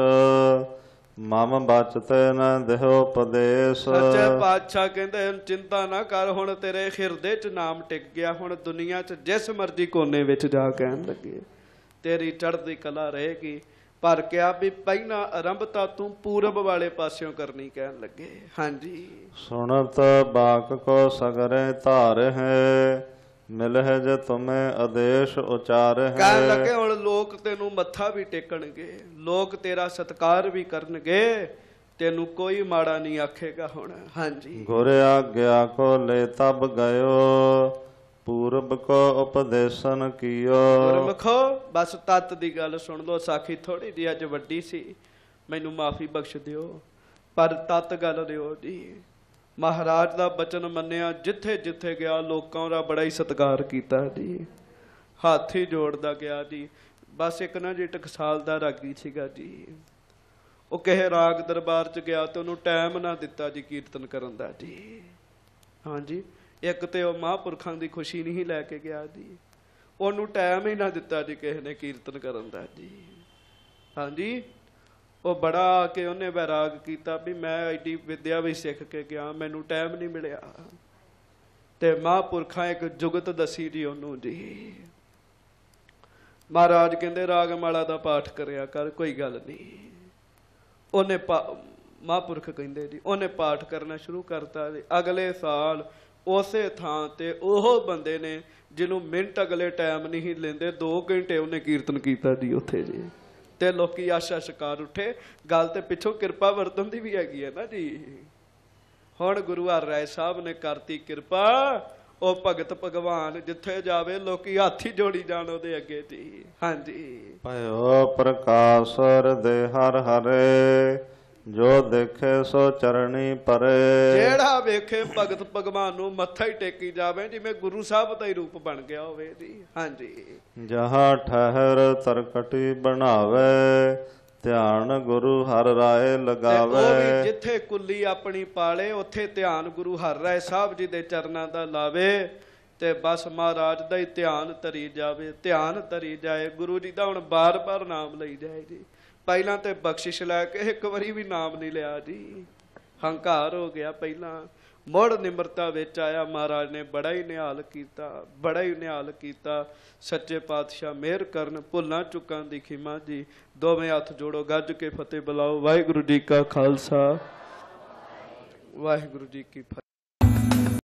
ਮਮ ਬਚਤੇ ਨ ਦੇਹੋ ਉਪਦੇਸ਼। ਸੱਚੇ ਪਾਤਸ਼ਾਹ ਕਹਿੰਦੇ ਚਿੰਤਾ ਨਾ ਕਰ, ਹੁਣ ਤੇਰੇ ਹਿਰਦੇ 'ਚ ਨਾਮ ਟਿਕ ਗਿਆ। ਹੁਣ ਦੁਨੀਆ 'ਚ ਜਿਸ ਮਰਜ਼ੀ ਕੋਨੇ ਵਿੱਚ ਜਾ ਕਹਿਣ ਲੱਗੇ ਤੇਰੀ ਚੜ੍ਹਦੀ ਕਲਾ ਰਹੇਗੀ। ਪਰ ਕਿਹਾ ਵੀ ਪਹਿਲਾਂ ਆਰੰਭਤਾ ਤੂੰ ਪੂਰਬ ਵਾਲੇ ਪਾਸਿਓਂ ਕਰਨੀ ਕਹਿਣ ਲੱਗੇ। ਹਾਂਜੀ, ਸੁਣਤ ਬਾਕ ਕੋ ਸਗਰੇ ਧਾਰ ਹੈ, ਮਿਲਹਿ ਜੇ ਤੁਮੇ ਆਦੇਸ਼ ਉਚਾਰ ਹੈ। ਕਹਿਣ ਲੱਗੇ ਹੁਣ ਲੋਕ ਤੈਨੂੰ ਮੱਥਾ ਵੀ ਟੇਕਣਗੇ, ਲੋਕ ਤੇਰਾ ਸਤਿਕਾਰ ਵੀ ਕਰਨਗੇ, ਤੈਨੂੰ ਕੋਈ ਮਾੜਾ ਨਹੀਂ ਆਖੇਗਾ ਹੁਣ। ਹਾਂਜੀ, ਗੁਰ ਆਗਿਆ ਕੋ ਲੈ ਤਬ ਗਇਓ, ਪੂਰਬ ਕੋ ਉਪਦੇਸ਼ਨ ਕੀਓ। ਗੁਰਮੁਖੋ ਬਸ ਤੱਤ ਦੀ ਗੱਲ ਸੁਣ ਲਓ। ਸਾਖੀ ਥੋੜੀ ਜਿਹੀ ਅੱਜ ਵੱਡੀ ਸੀ, ਮੈਨੂੰ ਮਾਫੀ ਬਖਸ਼ ਦਿਓ, ਪਰ ਤੱਤ ਗੱਲ ਦਿਓ ਜੀ। ਮਹਾਰਾਜ ਦਾ ਬਚਨ ਮੰਨਿਆ, ਜਿੱਥੇ ਜਿੱਥੇ ਗਿਆ ਲੋਕਾਂ ਦਾ ਬੜਾ ਹੀ ਸਤਿਕਾਰ ਕੀਤਾ ਜੀ, ਹੱਥ ਹੀ ਜੋੜਦਾ ਗਿਆ ਜੀ। ਬਸ ਇੱਕ ਨਾ ਜੀ ਟਕਸਾਲ ਦਾ ਰਾਗੀ ਸੀਗਾ ਜੀ, ਉਹ ਕਿਸੇ ਰਾਗ ਦਰਬਾਰ 'ਚ ਗਿਆ ਤੇ ਉਹਨੂੰ ਟਾਈਮ ਨਾ ਦਿੱਤਾ ਜੀ ਕੀਰਤਨ ਕਰਨ ਦਾ ਜੀ। ਹਾਂਜੀ, ਇੱਕ ਤੇ ਉਹ ਮਹਾਂਪੁਰਖਾਂ ਦੀ ਖੁਸ਼ੀ ਨਹੀਂ ਲੈ ਕੇ ਗਿਆ ਜੀ, ਉਹਨੂੰ ਟਾਈਮ ਹੀ ਨਾ ਦਿੱਤਾ ਜੀ ਕਿਸੇ ਨੇ ਕੀਰਤਨ ਕਰਨ ਦਾ ਜੀ। ਹਾਂਜੀ, ਉਹ ਬੜਾ ਆ ਕੇ ਉਹਨੇ ਵੈਰਾਗ ਕੀਤਾ ਵੀ ਮੈਂ ਐਡੀ ਵਿਦਿਆ ਵੀ ਸਿੱਖ ਕੇ ਗਿਆ, ਮੈਨੂੰ ਟਾਈਮ ਨਹੀਂ ਮਿਲਿਆ। ਤੇ ਮਹਾਂਪੁਰਖਾਂ ਇੱਕ ਜੁਗਤ ਦੱਸੀ ਜੀ ਉਹਨੂੰ ਜੀ। ਮਹਾਰਾਜ ਕਹਿੰਦੇ ਰਾਗਮਾਲਾ ਦਾ ਪਾਠ ਕਰਿਆ ਕਰ, ਕੋਈ ਗੱਲ ਨਹੀਂ। ਉਹਨੇ ਮਹਾਂਪੁਰਖ ਕਹਿੰਦੇ ਜੀ ਉਹਨੇ ਪਾਠ ਕਰਨਾ ਸ਼ੁਰੂ ਕਰਤਾ ਜੀ। ਅਗਲੇ ਸਾਲ ਉਸੇ ਥਾਂ ਤੇ ਉਹ ਬੰਦੇ ਨੇ ਜਿਹਨੂੰ ਮਿੰਟ ਅਗਲੇ ਟਾਈਮ ਨਹੀਂ ਲੈਂਦੇ 2 ਘੰਟੇ ਉਹਨੇ ਕੀਰਤਨ ਕੀਤਾ ਜੀ ਉੱਥੇ ਜੀ। ਤੇ ਲੋਕੀ ਆਸ਼ਾ ਸ਼ਿਕਾਰ ਉੱਠੇ। ਗੱਲ ਤੇ ਪਿੱਛੋਂ ਕਿਰਪਾ ਵਰਤਨ ਦੀ ਵੀ ਹੈਗੀ ਹੈ ਨਾ ਜੀ। ਹੁਣ ਗੁਰੂ ਹਰਿਰਾਏ ਸਾਹਿਬ ਨੇ ਕਰਤੀ ਕਿਰਪਾ, ਉਹ ਭਗਤ ਭਗਵਾਨ ਜਿੱਥੇ ਜਾਵੇ ਲੋਕੀ ਹੱਥ ਹੀ ਜੋੜੀ ਜਾਣ ਉਹਦੇ ਅੱਗੇ ਜੀ। ਹਾਂਜੀ, ਭਇਓ ਪ੍ਰਕਾਸ਼ ਹਿਰਦੇ ਹਰ ਹਰੇ, ਜੋ ਦੇਖੇ ਸੋ ਚਰਣੀ ਪਰੇ। ਜਿਹੜਾ ਵੇਖੇ ਭਗਤ ਭਗਵਾਨ ਨੂੰ ਮੱਥਾ ਹੀ ਟੇਕੀ ਜਾਵੇ ਜਿਵੇਂ ਗੁਰੂ ਸਾਹਿਬ ਦਾ ਹੀ ਰੂਪ ਬਣ ਗਿਆ ਹੋਵੇ ਜੀ। ਹਾਂਜੀ, ਜਹਾਂ ਠਹਿਰ ਤਰਕਟੀ ਬਣਾਵੇ, ਧਿਆਨ ਗੁਰੂ ਹਰਿ ਰਾਏ ਲਗਾਵੇ। ਉਹ ਵੀ ਜਿੱਥੇ ਕੁੱਲੀ ਆਪਣੀ ਪਾਲੇ ਉੱਥੇ ਧਿਆਨ ਗੁਰੂ ਹਰਿਰਾਏ ਸਾਹਿਬ ਜੀ ਦੇ ਚਰਨਾਂ ਦਾ ਲਾਵੇ ਤੇ ਬਸ ਮਹਾਰਾਜ ਦਾ ਹੀ ਧਿਆਨ ਧਰੀ ਜਾਵੇ, ਧਿਆਨ ਧਰੀ ਜਾਏ। ਗੁਰੂ ਜੀ ਦਾ ਹੁਣ ਬਾਰ-ਬਾਰ ਨਾਮ ਲਈ ਜਾਏ ਜੀ। ਪਹਿਲਾਂ ਤੇ ਬਖਸ਼ਿਸ਼ ਲੈ ਕੇ ਇੱਕ ਵਾਰੀ ਵੀ ਨਾਮ ਨਹੀਂ ਲਿਆ ਜੀ, ਹੰਕਾਰ ਹੋ ਗਿਆ। ਪਹਿਲਾਂ ਮੁੜ ਨਿਮਰਤਾ ਵਿੱਚ ਆਇਆ। ਮਹਾਰਾਜ ਨੇ ਬੜਾ ਹੀ ਨਿਹਾਲ ਕੀਤਾ, ਬੜਾ ਹੀ ਨਿਹਾਲ ਕੀਤਾ। ਸੱਚੇ ਪਾਤਸ਼ਾਹ ਮਿਹਰ ਕਰਨ, ਭੁੱਲਾਂ ਚੁੱਕਾਂ ਦੀ ਖਿਮਾ ਜੀ। ਦੋਵੇਂ ਹੱਥ ਜੋੜੋ, ਗੱਜ ਕੇ ਫਤਿਹ ਬੁਲਾਓ। ਵਾਹਿਗੁਰੂ ਜੀ ਕਾ ਖਾਲਸਾ ਵਾਹਿਗੁਰੂ ਜੀ ਕੀ ਫਤਿਹ।